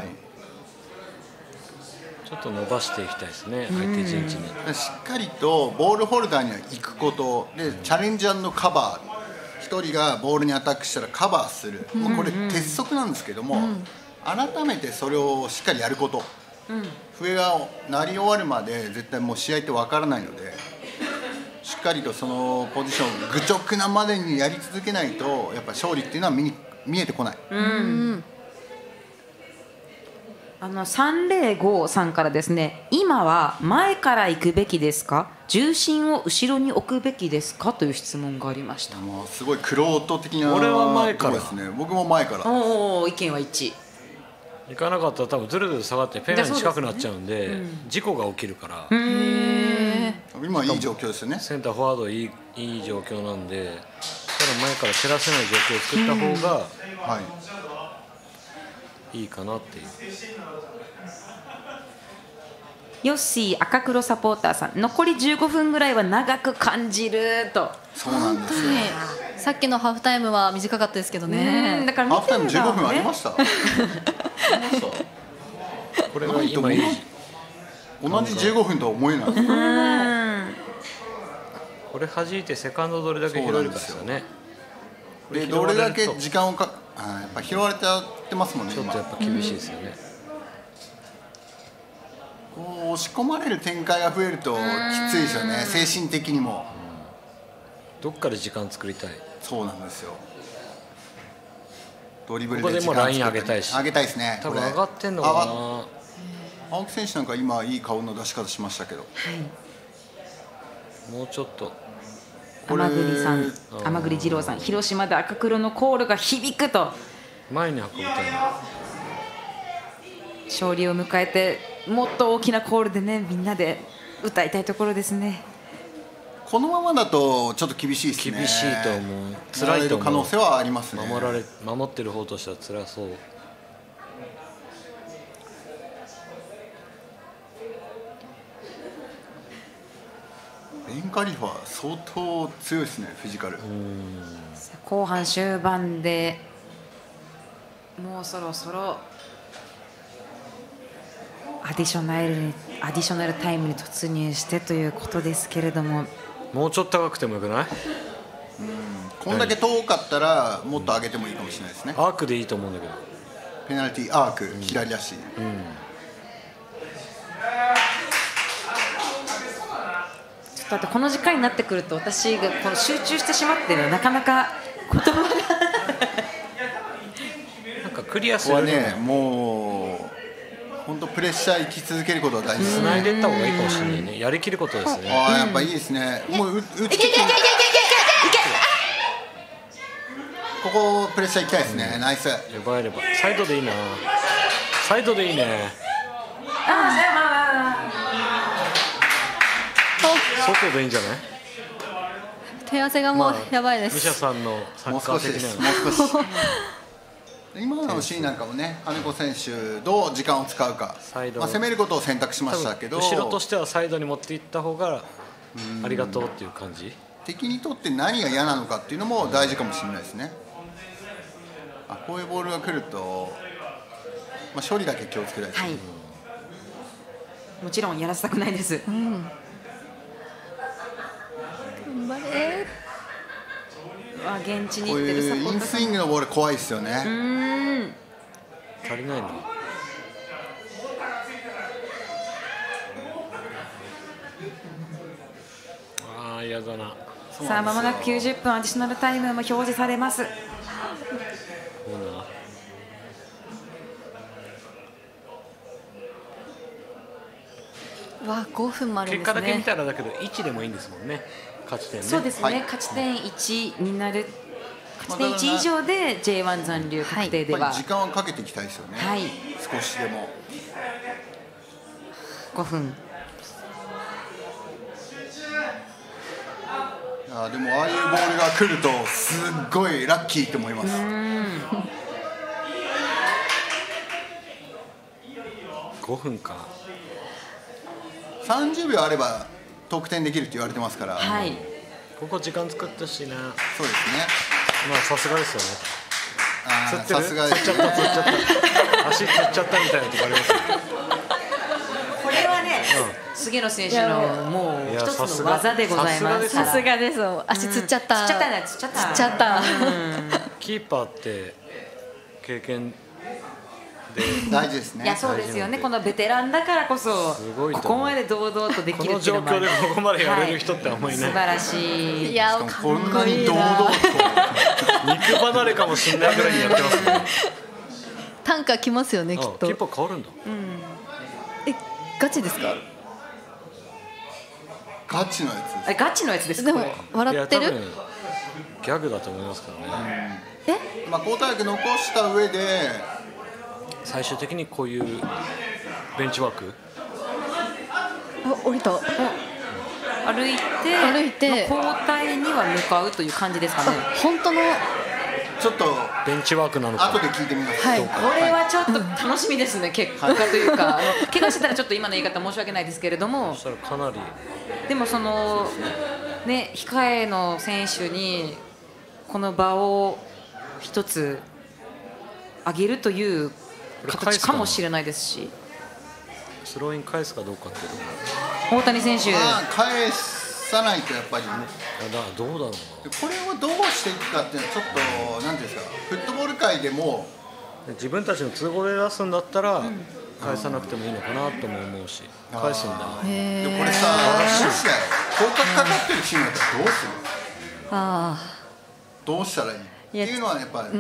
S3: ちょっと伸ばしていきたいですね、相手陣地に。
S2: しっかりとボールホルダーには行くことで、チャレンジ&カバー。ひとりがボールにアタックしたらカバーする、うんうん、これ鉄則なんですけども、うん、改めてそれをしっかりやること、うん、笛が鳴り終わるまで絶対もう試合って分からないので、しっかりとそのポジション愚直なまでにやり続けないとやっぱ勝利っていうのは見に見えてこない。うん、
S1: あのさんぜろごさんからですね、今は前から行くべきですか、重心を後ろに置くべきですかという質問がありました。
S2: もうすごい玄人的な。
S3: 俺は前から
S2: ですね。僕も前から。
S1: おお、意見は一致。
S3: 行かなかったら多分ずるずる下がってペナに近くなっちゃうんで、うん、事故が起きるから。
S2: へ今いい状況ですよね。
S3: センターフォワードいいいい状況なんで、ただ前から照らせない状況を作った方が、はい、いいかなっていう。
S1: ヨッシー赤黒サポーターさん、残りじゅうごふんぐらいは長く感じると。
S2: そうなんですよ。
S4: さっきのハーフタイムは短かったですけどね。
S1: だから
S2: ハーフタイムじゅうごふんありました。こ
S3: れが今いい。
S2: 同じじゅうごふんとは思えない。
S3: これ弾いてセカンドどれだけ拾えるかですよね。
S2: でどれだけ時間をか、あ、やっぱ拾われちゃってますもんね。
S3: ちょっとやっぱ厳しいですよね。
S2: こう押し込まれる展開が増えるときついですよね、精神的にも。
S3: どっかで時間作りたい。
S2: そうなんですよ。ドリブル
S3: で時間作ったり、ここでもライン上げたいし、
S2: 上げたいですね。
S3: 多分上がってんのかな。
S2: 青木選手なんか今いい顔の出し方しましたけど、は
S3: い、もうちょっと
S1: 天栗さん、天栗二郎さん、広島で赤黒のコールが響くと
S3: 前に運びたいな。
S1: 勝利を迎えてもっと大きなコールでね、みんなで歌いたいところですね。
S2: このままだとちょっと厳しいですね。
S3: 厳しいと思う。辛いと思う。
S2: 可能性はありますね。
S3: 守られ守ってる方としては辛そう。
S2: ベンカリファ相当強いですね、フィジカル。
S1: 後半終盤でもうそろそろアディショナルアディショナルタイムに突入してということですけれども、
S3: もうちょっと高くてもよくない？うん、
S2: こんだけ遠かったらもっと上げてもいいかもしれないですね。
S3: アークでいいと思うんだけど。
S2: ペナルティーアーク、うん、左足。うん、
S1: だってこの時間になってくると私がこの集中してしまってるなかなか言葉が
S3: なんかクリアするのは
S2: ね、もう本当プレッシャー生き続けることは大事です。
S3: 繋いでいった方がいいかもしれないね。やりきることですね。
S2: ああ、やっぱいいですね。もう打ち切ってここプレッシャーいきたいですね。うん、ナイス。
S3: 奪えればサイドでいいな。サイドでいいね。外でいいんじゃない？
S4: 手汗がもうやばいです。
S3: ミシャさんのサッカー的なの。
S2: もう少し。今のシーンなんかもね、金子選手どう時間を使うか、まあ、攻めることを選択しましたけど、
S3: 後ろとしてはサイドに持っていった方がありがとうっていう感じ。
S2: 敵にとって何が嫌なのかっていうのも大事かもしれないですね。あ、こういうボールが来ると、まあ、処理だけ気をつけたいです、はい、
S1: もちろんやらせたくないです、うん、
S4: 頑張れ。
S1: あ、現地に行ってるサポーターさん、
S2: こういうインスイングのボール怖いですよね。うん、
S3: 足りないの。ああ、嫌だな。
S1: さあ、まもなくきゅうじゅっぷんアディショナルタイムも表示されます。
S4: わあ、ごふんもあるんですね。
S3: 結果だけ見たらだけどいちでもいいんですもんね。勝ち点ね。
S1: そうですね、はい、勝ち点いちになる、勝ち点いち以上で ジェイワン 残留確定では、
S2: はい、時間はかけていきたいですよね、はい、少しでも。
S1: ごふん。
S2: あ、でもああいうボールが来るとすっごいラッキーと思います。
S3: ごふんか。
S2: さんじゅうびょうあれば得点できるって言われてますから、
S1: はい、
S3: ここ時間使ったしな。
S2: そうですね。
S3: まあさすがですよね。
S2: あ、さすがです。
S3: つっちゃったつっちゃった足つっちゃったみたいなとこありますね。
S1: これはね、うん、菅野選手のもう一つの技でございます。
S4: さすがです。足つっちゃった。
S1: つっちゃったね、つっちゃった。
S4: つっちゃった。
S3: キーパーって経験
S2: 大事ですね。
S1: いや、そうですよね。このベテランだからこそここまで堂々とできるっていうのも、
S3: この状況でここまでやれる人ってあんまりいない。
S1: 素晴らしい。
S4: いや、
S2: こんなに堂々と
S3: 肉離れかもしれないぐらいにやってますね。
S4: 単価きますよね、きっと。
S3: キーパー変わるんだ。
S4: うん、え、ガチですか？
S2: ガチのやつです。
S1: え、ガチのやつですか？
S4: でも笑ってる？
S3: ギャグだと思いますからね。
S2: え、まあ交代枠残した上で
S3: 最終的にこういうベンチワーク。
S4: あ、降りた。
S1: 歩いて
S4: 歩いて
S1: 交代には向かうという感じですかね。
S4: 本当の
S2: ちょっと
S3: ベンチワークなのか。
S2: 後で聞いてみます。
S4: はい、
S1: これはちょっと楽しみですね。結果というか、あの怪我してたらちょっと今の言い方申し訳ないですけれども、
S3: そしたらかなり。
S1: でもそのね、控えの選手にこの場を一つ上げるという形かもしれないですし、
S3: スローイン返すかどうかっていうと
S1: 大谷選手、
S2: あ、返さないとやっぱりね。
S3: だどうだろうな。
S2: これをどうしていくかっていうのはちょっとなんていうんですか、フットボール界でも
S3: 自分たちの都合で出すんだったら返さなくてもいいのかなとも思うし、返すんだ。
S2: でこれさ、もしだよ、広角かかってるチームだったらどうする？
S4: あ
S2: どうしたらいいっていうのはやっぱり、うん、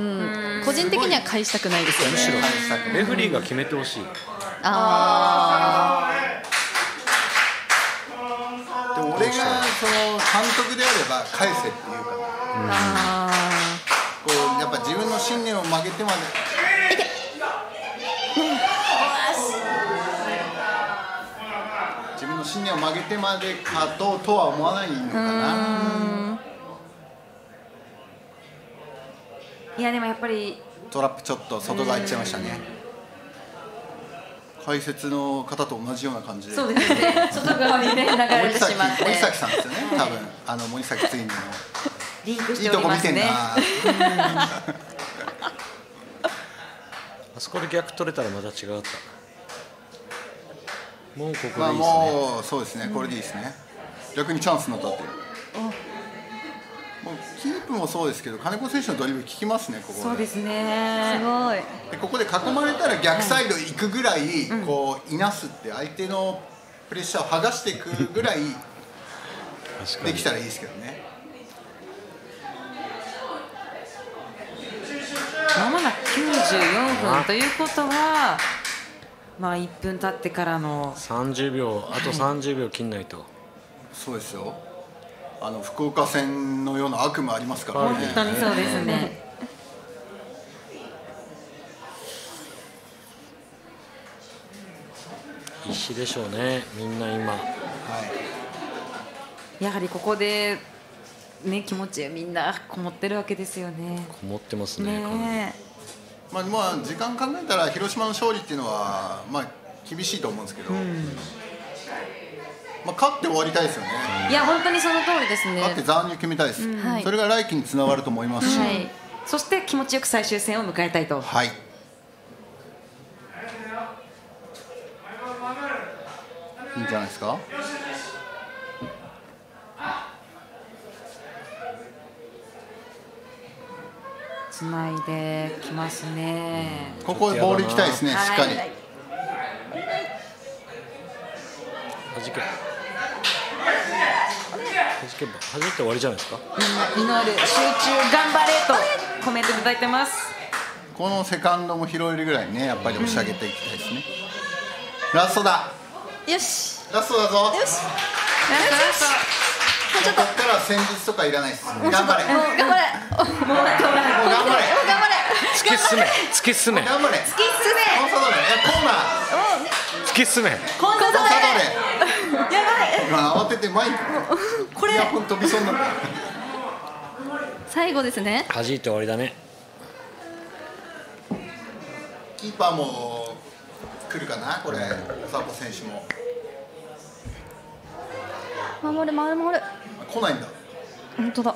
S4: 個人的には返したくないですよね。
S3: むしろレフェリーが決めてほしい。
S4: あ
S2: あでも俺がその監督であれば返せっていうか、うん、あこうやっぱ自分の信念を曲げてまで自分の信念を曲げてまで勝とうとは思わないのかな。
S1: いやでもやっぱり
S2: トラップちょっと外側行っちゃいましたね。解説の方と同じような感じで。
S1: そうですね。外側にね流れてしまって。
S2: 森崎さんですよね。多分あの森崎ツインの
S1: リンクしておりますね。
S2: いいとこ見てんな。
S3: あそこで逆取れたらまた違うった。もうここでいいですね。まあ
S2: もうそうですね。これでいいですね。逆にチャンスになったっていう。キープもそうですけど金子選手のドリブル効きますね。ここ
S1: そうですね。
S4: すごい。
S2: でここで囲まれたら逆サイド行くぐらい、はい、こういなすって相手のプレッシャーを剥がしていくぐらいできたらいいですけどね。
S1: まもなくきゅうじゅうよんふんということは、まあいっぷん経ってからの
S3: さんじゅうびょう、あとさんじゅうびょう切んないと。
S2: そうですよ。あの福岡戦のような悪夢ありますからね。
S1: 本当にそうですね。
S3: 必死でしょうね、みんな今。はい、
S1: やはりここで、ね、気持ちみんなこもってるわけですよね。
S3: こもってますね。
S1: ね
S2: まあまあ時間考えたら広島の勝利っていうのはまあ厳しいと思うんですけど。うんまあ、勝って終わりたいですよね。
S1: いや本当にその通りですね。
S2: 勝って残留決めたいです、うん、それが来季につながると思いますし、はい、
S1: そして気持ちよく最終戦を迎えたいと。
S2: はい、いいんじゃないですか。
S1: つないできますね。
S2: ここボール行きたいですね、しっかり。は
S3: じけ弾けば弾いて終わりじゃないですか。
S1: みんな祈る、集中、頑張れとコメントいただいてます。
S2: このセカンドも拾えるぐらいね、やっぱり押し上げていきたいですね。うん、ラストだ。
S4: よし。
S2: ラストだぞ。
S4: よし。ラストラス
S2: ト。ここから戦術とかいらないです。頑張れ。
S4: 頑張れ。もう頑張れ。もう頑張れ。頑張れ。
S3: 突き進め。突き進め。
S2: 頑張れ。突き
S1: 進め。
S2: コンサドーレ。コーナ
S3: ー。突き進め。
S1: コンサドーレ。やばい。
S2: 今慌ててマイク。これ。イヤホン飛びそうになった。
S4: 最後ですね。
S3: 弾いて終わりだね。
S2: キーパーも来るかな、これ、佐藤選手も。
S4: 守る、守る、守る。
S2: 来ないんだ。
S4: 本当だ。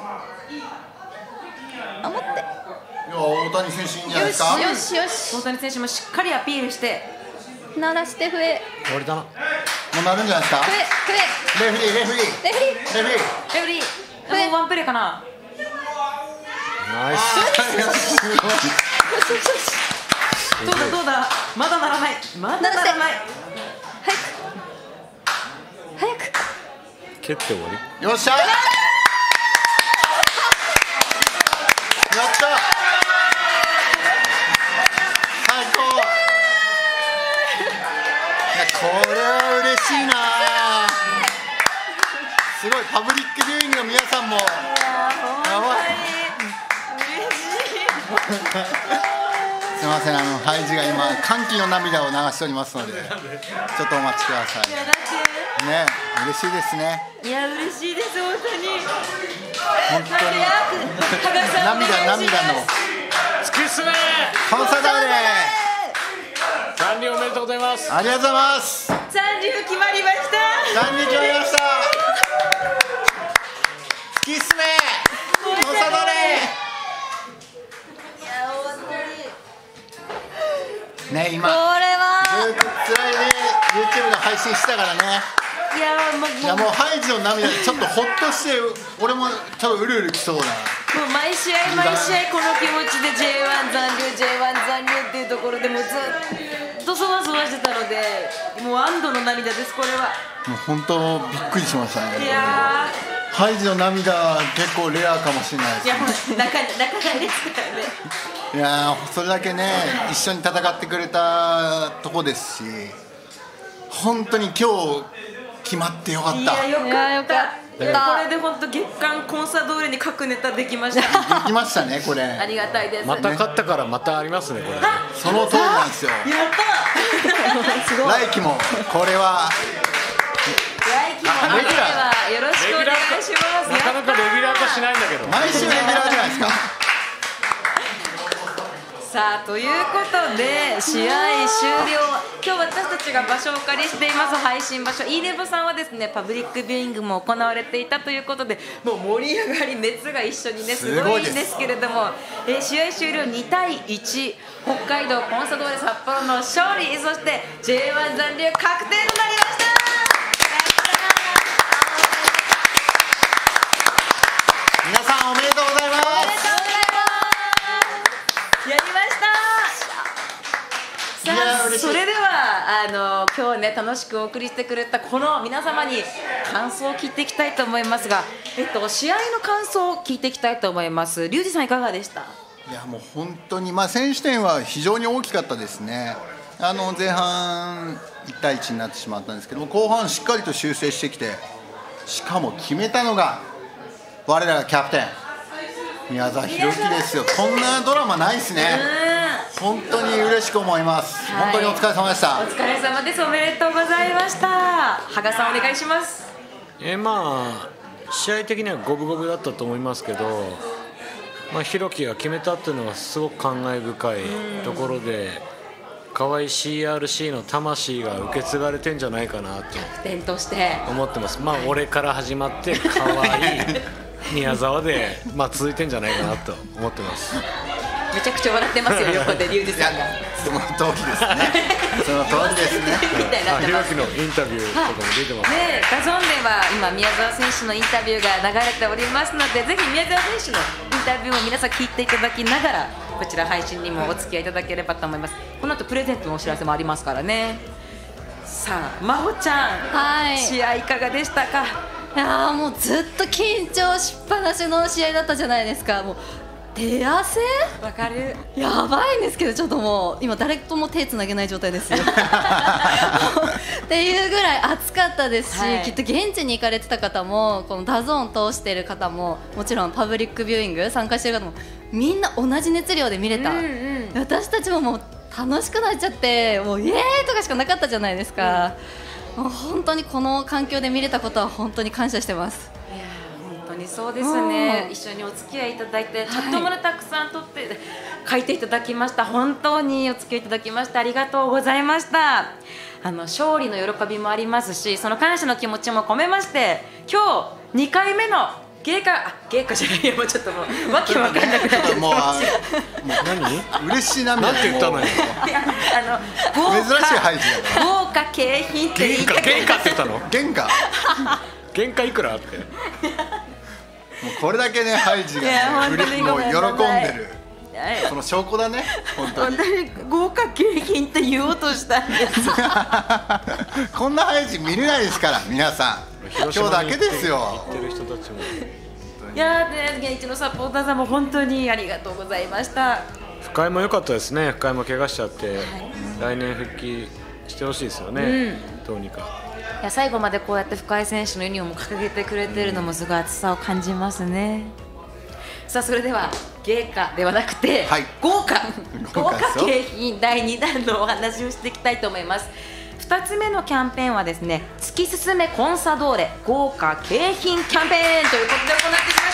S4: 守って。いや、
S2: 大谷選手いいんじゃないですか。
S4: よし、よし。
S1: 大谷選手もしっかりアピールして。
S4: 鳴らして笛。
S3: 終わりだな。も
S2: うなるんじゃないですか。
S4: 笛、
S2: 笛。レフリー、レフリー。
S4: レフリー。
S2: レフリー。
S1: レフリー。もうワンプレーかな。
S3: ナイス。
S1: どうだどうだ、まだならない、まだならない。
S4: 早く早く
S3: 蹴って終わ
S2: り。よっしゃ。やった。最高。いや、これは嬉しいな。すごい、パブリックビューイングの皆さんも。やばい。嬉しい。すみません、あのハイジが今歓喜の涙を流しておりますので、ちょっとお待ちください。ね、嬉しいですね。
S1: いや、嬉しいです、本当に。
S2: 本当に。涙、涙の。
S3: 突き進め。
S2: コンサドーレ。
S3: 残留おめでとうございます。
S2: ありがとうございます。
S1: 残留決まりました。
S2: 残留決まりました。突き進め。コンサドーレ。ね、今
S4: これは
S2: ずっと辛いね、YouTube の配信したからね。
S1: いやもう、
S2: いやもうハイジの涙でちょっとほっとして、俺もちょっとうるうるきそうな。も
S1: う毎試合毎試合この気持ちで ジェイワン 残留 ジェイワン 残留っていうところでもうずっとそわそわしてたので、もう安堵の涙です、これは。
S2: もう本当びっくりしましたね。
S1: いや
S2: ハイジの涙結構レアかもしれないです、ね、
S1: いやもう泣か泣かないですからね。
S2: いやそれだけね一緒に戦ってくれたとこですし、本当に今日決まってよかった。
S1: いやよかった。これで本当月間コンサドーレに各ネタできました。
S2: できましたねこれ。
S1: ありがたいです。
S3: また勝ったからまたありますねこれ。
S2: その通りなんですよ。や
S1: ったすごい。
S2: 来季もこれは
S1: 来季もレギュラーよろしくお願いします。
S3: なかなかレギュラー化しないんだけど。
S2: 毎週レギュラーじゃないですか。
S1: さあということで試合終了。今日私たちが場所をお借りしています配信場所 イーレボさんはですねパブリックビューイングも行われていたということで、もう盛り上がり熱が一緒にねすごいんですけれども、えー、試合終了にたいいち、北海道コンサドーレ札幌の勝利、そして ジェイワン 残留確定となりました。
S2: 皆さんおめでとうございます。
S1: やりました。さあそれではあの今日ね楽しくお送りしてくれたこの皆様に感想を聞いていきたいと思いますが、えっと試合の感想を聞いていきたいと思います。リュウジさんいかがでした？
S2: いやもう本当にまあ先取点は非常に大きかったですね。あの前半いちたいいちになってしまったんですけども、後半しっかりと修正してきて、しかも決めたのが我らがキャプテン宮沢弘樹ですよ。こんなドラマないですね。本当に嬉しく思います、はい、本当にお疲れ様でした。
S1: お疲れ様です。おめでとうございました。羽賀さんお願いします。
S3: えー、まあ試合的には五分五分だったと思いますけど、まあ、弘樹が決めたっていうのはすごく感慨深いところで、河合 シーアールシー の魂が受け継がれてんじゃないかなと思ってます。まあ俺から始まって河合宮沢で、まあ、続いてんじゃないかなと思ってます。
S1: めちゃくちゃ笑ってますよ横でリュウジさんが。
S2: その通りですね。その通りですね。
S1: みたいになってます。
S3: 弘樹のインタビューとかも出てます。
S1: ね、ダゾーンでは今宮沢選手のインタビューが流れておりますので、ぜひ宮沢選手のインタビューを皆さん聞いていただきながらこちら配信にもお付き合いいただければと思います。この後プレゼントのお知らせもありますからね。さあ真帆ちゃん、はい、試合いかがでしたか？
S4: いやもうずっと緊張しっぱなしの試合だったじゃないですか。もう手汗
S1: わかる。
S4: やばいんですけど、ちょっともう今誰とも手つなげない状態ですよっていうぐらい暑かったですし、はい、きっと現地に行かれてた方もこのダゾーン通してる方ももちろんパブリックビューイング参加してる方もみんな同じ熱量で見れた、うんうん、私たちももう楽しくなっちゃってもうイエーイとかしかなかったじゃないですか、うん、もう本当にこの環境で見れたことは本当に感謝してます。
S1: 本当にそうですね。一緒にお付き合いいただいて、チャットもたくさん取って書いていただきました。本当にお付き合いいただきましてありがとうございました。あの勝利の喜びもありますし、その感謝の気持ちも込めまして、今日にかいめの芸家、あ、芸家じゃないよ、もうちょっともうわけわかんなくなって
S2: もう何嬉しい涙
S3: なんて言ったのよ。
S1: あの
S2: 珍しい配信だ
S1: 豪華景品って言いたく
S3: 原価って言ったの？
S2: 原価
S3: 原価いくらって。
S2: もうこれだけねハイジがねもう喜んでるその証拠だね。本当に
S1: 豪華景品って言おうとしたんです
S2: こんなハイジ見れないですから皆さん。今日だけですよ。
S1: いやーね、現地のサポーターさんも本当にありがとうございました。
S3: 深井も良かったですね。深井も怪我しちゃって、はい、来年復帰してほしいですよね、うん、どうにか。
S1: いや最後までこうやって深井選手のユニフォームを掲げてくれているのもすごい熱さを感じますね。さあそれでは芸家ではなくて、はい、豪華豪華景品だいにだんのお話をしていきたいと思います。ふたつめのキャンペーンはですね、突き進めコンサドーレ豪華景品キャンペーンということで行ってきました。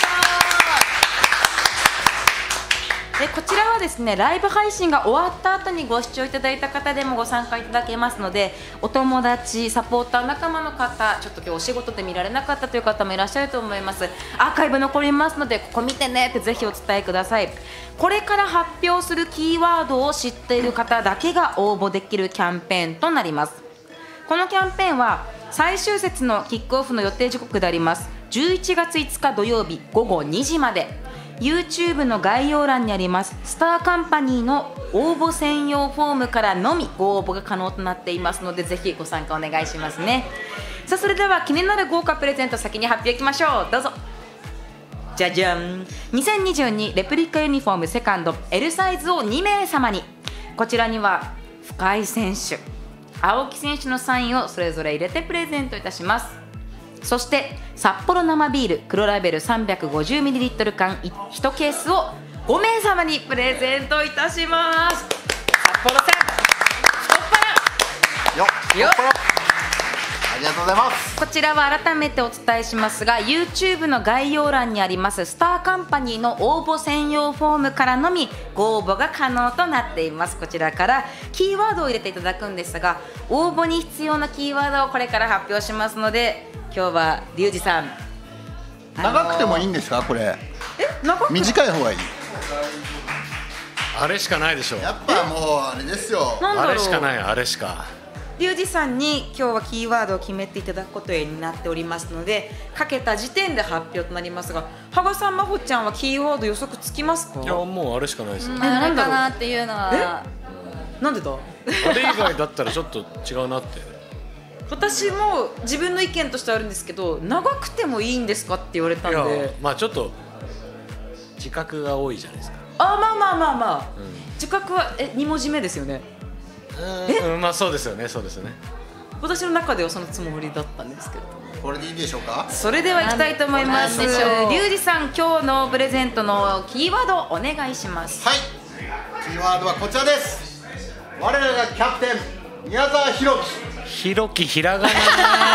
S1: でこちらはですねライブ配信が終わった後にご視聴いただいた方でもご参加いただけますので、お友達サポーター仲間の方、ちょっと今日お仕事で見られなかったという方もいらっしゃると思います。アーカイブ残りますのでここ見てねってぜひお伝えください。これから発表するキーワードを知っている方だけが応募できるキャンペーンとなります。このキャンペーンは最終節のキックオフの予定時刻でありますじゅういちがついつか土曜日ごごにじまで、 YouTube の概要欄にありますスターカンパニーの応募専用フォームからのみご応募が可能となっていますので、ぜひご参加お願いしますね。さあそれでは気になる豪華プレゼント先に発表いきましょう。どうぞ。じゃじゃん、にせんにじゅうにレプリカユニフォームセカンド エル サイズをにめい様に。こちらには深井選手、青木選手のサインをそれぞれ入れてプレゼントいたします。そして札幌生ビール黒ラベル さんびゃくごじゅうミリリットル 缶いちケースをごめい様にプレゼントいたします。札幌さん太っ腹
S2: よっよっありがとうございます。
S1: こちらは改めてお伝えしますが YouTube の概要欄にありますスターカンパニーの応募専用フォームからのみご応募が可能となっています。こちらからキーワードを入れていただくんですが、応募に必要なキーワードをこれから発表しますので、今日はリュウジさん、
S2: 長くてもいいんですかこれ。
S1: え長く
S2: 短い方がいい。
S3: あれしかないでしょ。
S2: やっぱもうあれですよ。
S1: なんだろう、
S3: あれしかない、あれしか。
S1: リュウジさんに今日はキーワードを決めていただくことになっておりますので、かけた時点で発表となりますが、羽賀さん、真帆ちゃんはキーワード予測つきますか？
S3: いやもうあれしかないですよ。
S4: うん、あれかなっていうのは。
S1: なんでだ？
S3: あれ以外だったらちょっと違うなって。
S1: 私も自分の意見としてあるんですけど、長くてもいいんですかって言われたん
S3: いや
S1: で、
S3: まあちょっと自覚が多いじゃないですか。
S1: あ、まあまあまあまあ、
S3: うん、
S1: 自覚はえに文字目ですよね。
S3: うん、まあそうですよね、そうですよね。
S1: 私の中ではそのつもりだったんですけど、
S2: これでいいでしょうか。
S1: それではいきたいと思います。リ
S4: なんでしょう。
S1: ュウジさん、今日のプレゼントのキーワードお願いします。
S2: はい、キーワードはこちらです。我らがキャプテン宮澤弘樹。
S3: ひろきひらがな。
S1: なる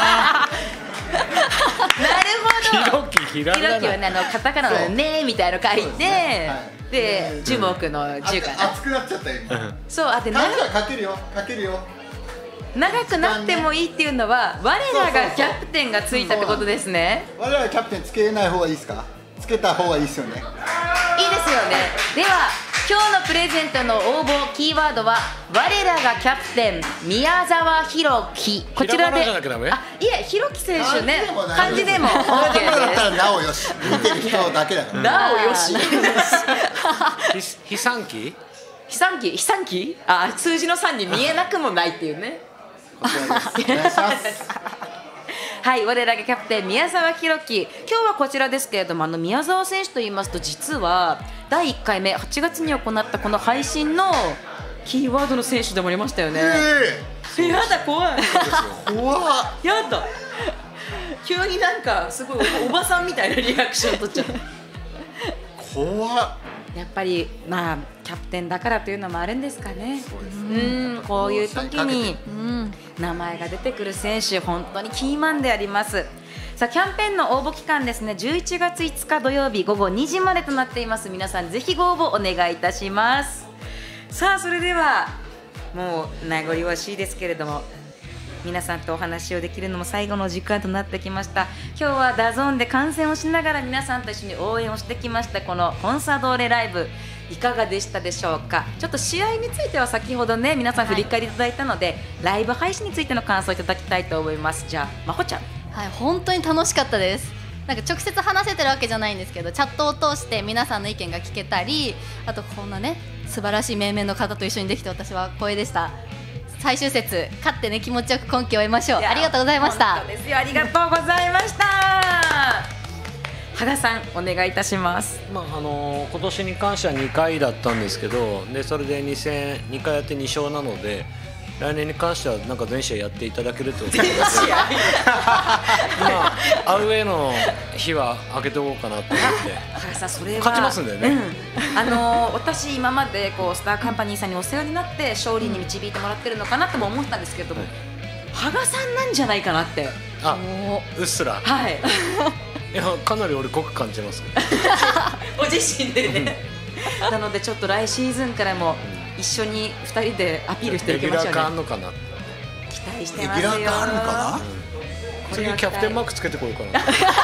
S1: ほど。
S3: ひろきひらがな。
S1: ひろきはね、あのカタカナのねみたいの書いて、で、
S2: はい、
S1: 樹木の樹かな。
S2: 熱くなっちゃった今。
S1: そう、あって
S2: 漢字は書けるよ、書けるよ。
S1: 長くなってもいいっていうのは、我らがキャプテンがついたってことですね。
S2: 我らがキャプテンつけない方がいいですか？つけた方がいいですよね。
S1: いいですよね。では今日のプレゼントの応募キーワードは我らがキャプテン宮澤弘樹。こちらで、
S3: ひらがなじゃなきゃダメ？
S1: あ、いえ、弘樹選手ね、漢字でも OK
S2: だったら
S1: で
S2: なおよし、見てる人だけだか
S1: す。
S2: ら。
S1: なおよし。
S3: ひ悲惨期？
S1: 悲惨期、悲惨期？あ、数字のさんに見えなくもないっていうね。
S2: こちらです。お願いします。
S1: はい、我らがキャプテン宮澤弘樹。今日はこちらですけれども、あの宮澤選手と言いますと、実はだいいっかいめはちがつに行ったこの配信のキーワードの選手でもありましたよね。えー、やだ、怖い。
S2: 怖っ。
S1: やだ。急になんかすごい お, おばさんみたいなリアクション取っちゃった。
S2: 怖っ。
S1: やっぱりまあキャプテンだからというのもあるんですかね。
S2: そうです
S1: う
S2: ね。
S1: ん、こういう時に
S4: うん
S1: 名前が出てくる選手、本当にキーマンであります。さあ、キャンペーンの応募期間ですね、じゅういちがついつか土曜日午後にじまでとなっています。皆さんぜひご応募お願いいたします。さあ、それではもう名残惜しいですけれども、皆さんとお話をできるのも最後の時間となってきました。今日はダゾーンで観戦をしながら皆さんと一緒に応援をしてきましたこのコンサドーレライブ、いかがでしたでしょうか。ちょっと試合については先ほどね、皆さん振り返りいただいたので、はい、ライブ配信についての感想をいただきたいと思います。じゃあ真帆ちゃん。
S4: はい、本当に楽しかったです。なんか直接話せてるわけじゃないんですけど、チャットを通して皆さんの意見が聞けたり、あとこんなね素晴らしい面々の方と一緒にできて、私は光栄でした。最終節勝ってね、気持ちよく今季を終えましょう。ありがとうございました。
S1: 本当ですよ、ありがとうございました。羽賀さん、お願いいたします。
S3: まああのー、今年に関してはにかいだったんですけど、でそれでに戦にかいやってに勝なので、来年に関してはなんか全試合やっていただけるということで、まあアウェーの日は開けておこうかなと思って
S1: 羽賀さん、それは
S3: 勝ちますんでね、
S1: うん、あのー、私今までこうスターカンパニーさんにお世話になって勝利に導いてもらってるのかなとも思ったんですけども、羽賀さんなんじゃないかなって。
S3: あ、うっすら、
S1: はい。
S3: いや、かなり俺濃く感じます
S1: ご自身でね。なのでちょっと来シーズンからも一緒にふたりでアピールしていきましょうね。
S3: レギュラー化あんのかな、
S1: 期待してますよ。
S2: レギュラー化あるのかな、
S3: うん、次キャプテンマークつけてこようかな。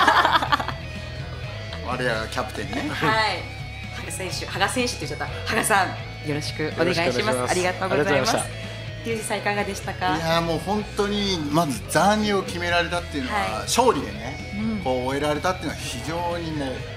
S2: 我らがキャプテンね。
S1: はい、羽賀選手、羽賀選手って言っちゃった。羽賀さん、よろしくお願いします。ありがとうございます。リュウジさん、いかがでしたか。
S2: いや、もう本当にまず残留を決められたっていうのは、はい、勝利でね、うん、こう終えられたっていうのは非常にもう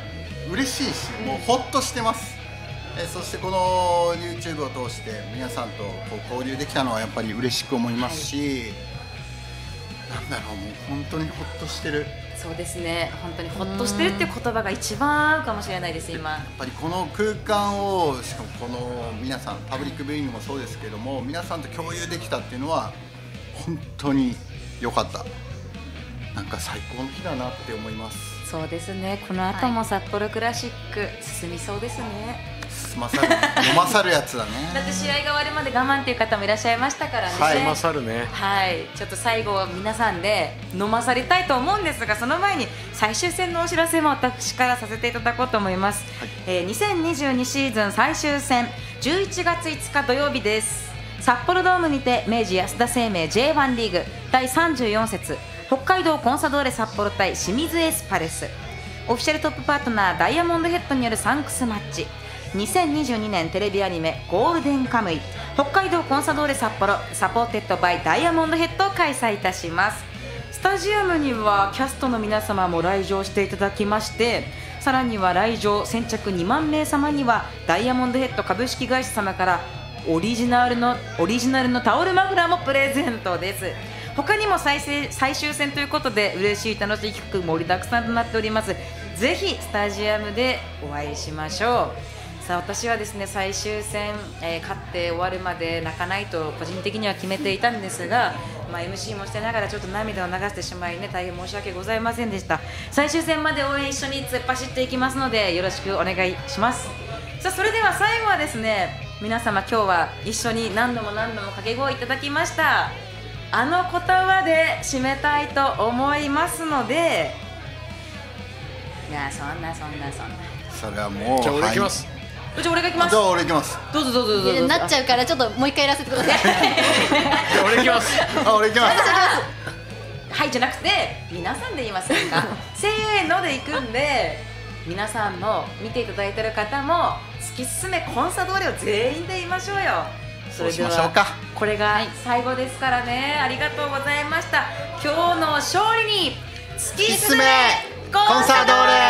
S2: 嬉しいし、もうほっとしてます。えそしてこの YouTube を通して皆さんとこう交流できたのはやっぱり嬉しく思いますし、はい、なんだろう、もう本当にほっとしてる。
S1: そうですね、本当にほっとしてるっていう言葉が一番合うかもしれないです今。
S2: やっぱりこの空間を、しかもこの皆さんパブリックビューイングもそうですけども、皆さんと共有できたっていうのは本当に良かった。なんか最高の日だなって思います。
S1: そうですね、この後も札幌クラシック進みそうですね。
S2: 進まさる飲まさるやつだね。
S1: だって試合が終わるまで我慢っていう方もいらっしゃいましたからね。
S3: はい、飲まさるね。
S1: はい、ちょっと最後皆さんで飲まされたいと思うんですが、その前に最終戦のお知らせも私からさせていただこうと思います。はい、えー、にせんにじゅうにシーズン最終戦じゅういちがついつか土曜日です。札幌ドームにて明治安田生命 ジェイワン リーグだいさんじゅうよん節北海道コンサドーレ札幌対清水エスパレス、オフィシャルトップパートナーダイヤモンドヘッドによるサンクスマッチ、にせんにじゅうにねんテレビアニメゴールデンカムイ北海道コンサドーレ札幌サポーテッドバイダイヤモンドヘッドを開催いたします。スタジアムにはキャストの皆様も来場していただきまして、さらには来場先着にまんめい様にはダイヤモンドヘッド株式会社様からオリジナルのオリジナルのタオルマフラーもプレゼントです。他にも最最終戦ということで嬉しい楽しい企画盛りだくさんとなっております。ぜひスタジアムでお会いしましょう。さあ、私はですね最終戦、えー、勝って終わるまで泣かないと個人的には決めていたんですが、まあ、エムシー もしてながらちょっと涙を流してしまいね、大変申し訳ございませんでした。最終戦まで応援一緒に突っ走っていきますのでよろしくお願いします。さあ、それでは最後はですね、皆様今日は一緒に何度も何度も掛け声いただきましたあの言葉で締めたいと思いますので、いやそんなそんなそんな
S2: それはもう
S3: じゃあ俺行きます、
S1: はい、じゃあ俺が行きます。
S2: じゃあ俺行きます。
S1: どうぞどうぞどうぞどうぞ。
S4: なっちゃうからちょっともう一回やらせてください。
S3: じゃあ俺行きます
S2: あ、俺行きます。
S1: はいじゃなくて皆さんで言いませんか。せーので行くんで、皆さんも見ていただいてる方も突き進めコンサドーレを全員で言いましょうよ。それではこれが最後ですからね、ありがとうございました。今日の勝利に突き進めコンサドーレ。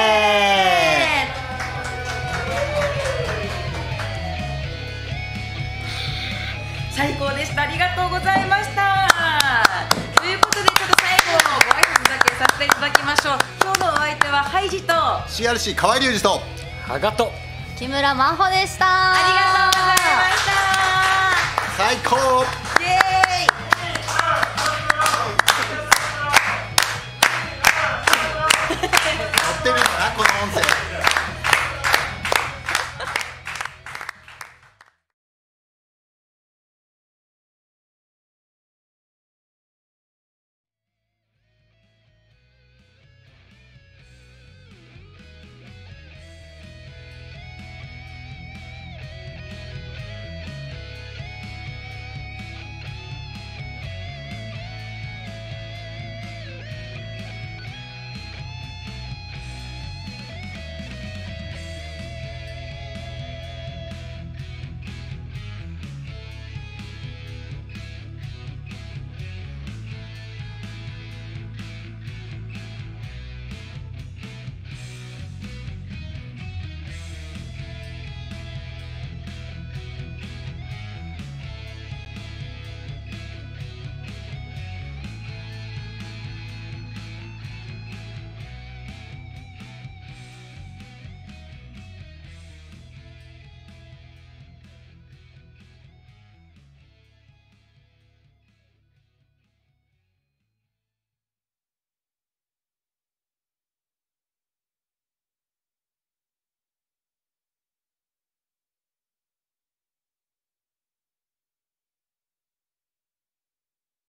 S1: 最高でした。ありがとうございました。ということでちょっと最後ご挨拶だけさせていただきましょう。今日のお相手はハイジと
S2: シーアールシー 河合隆二と
S3: ハガト
S4: 木村真帆でした。
S1: ありがとうございました。
S2: 最高。
S1: イエーイ。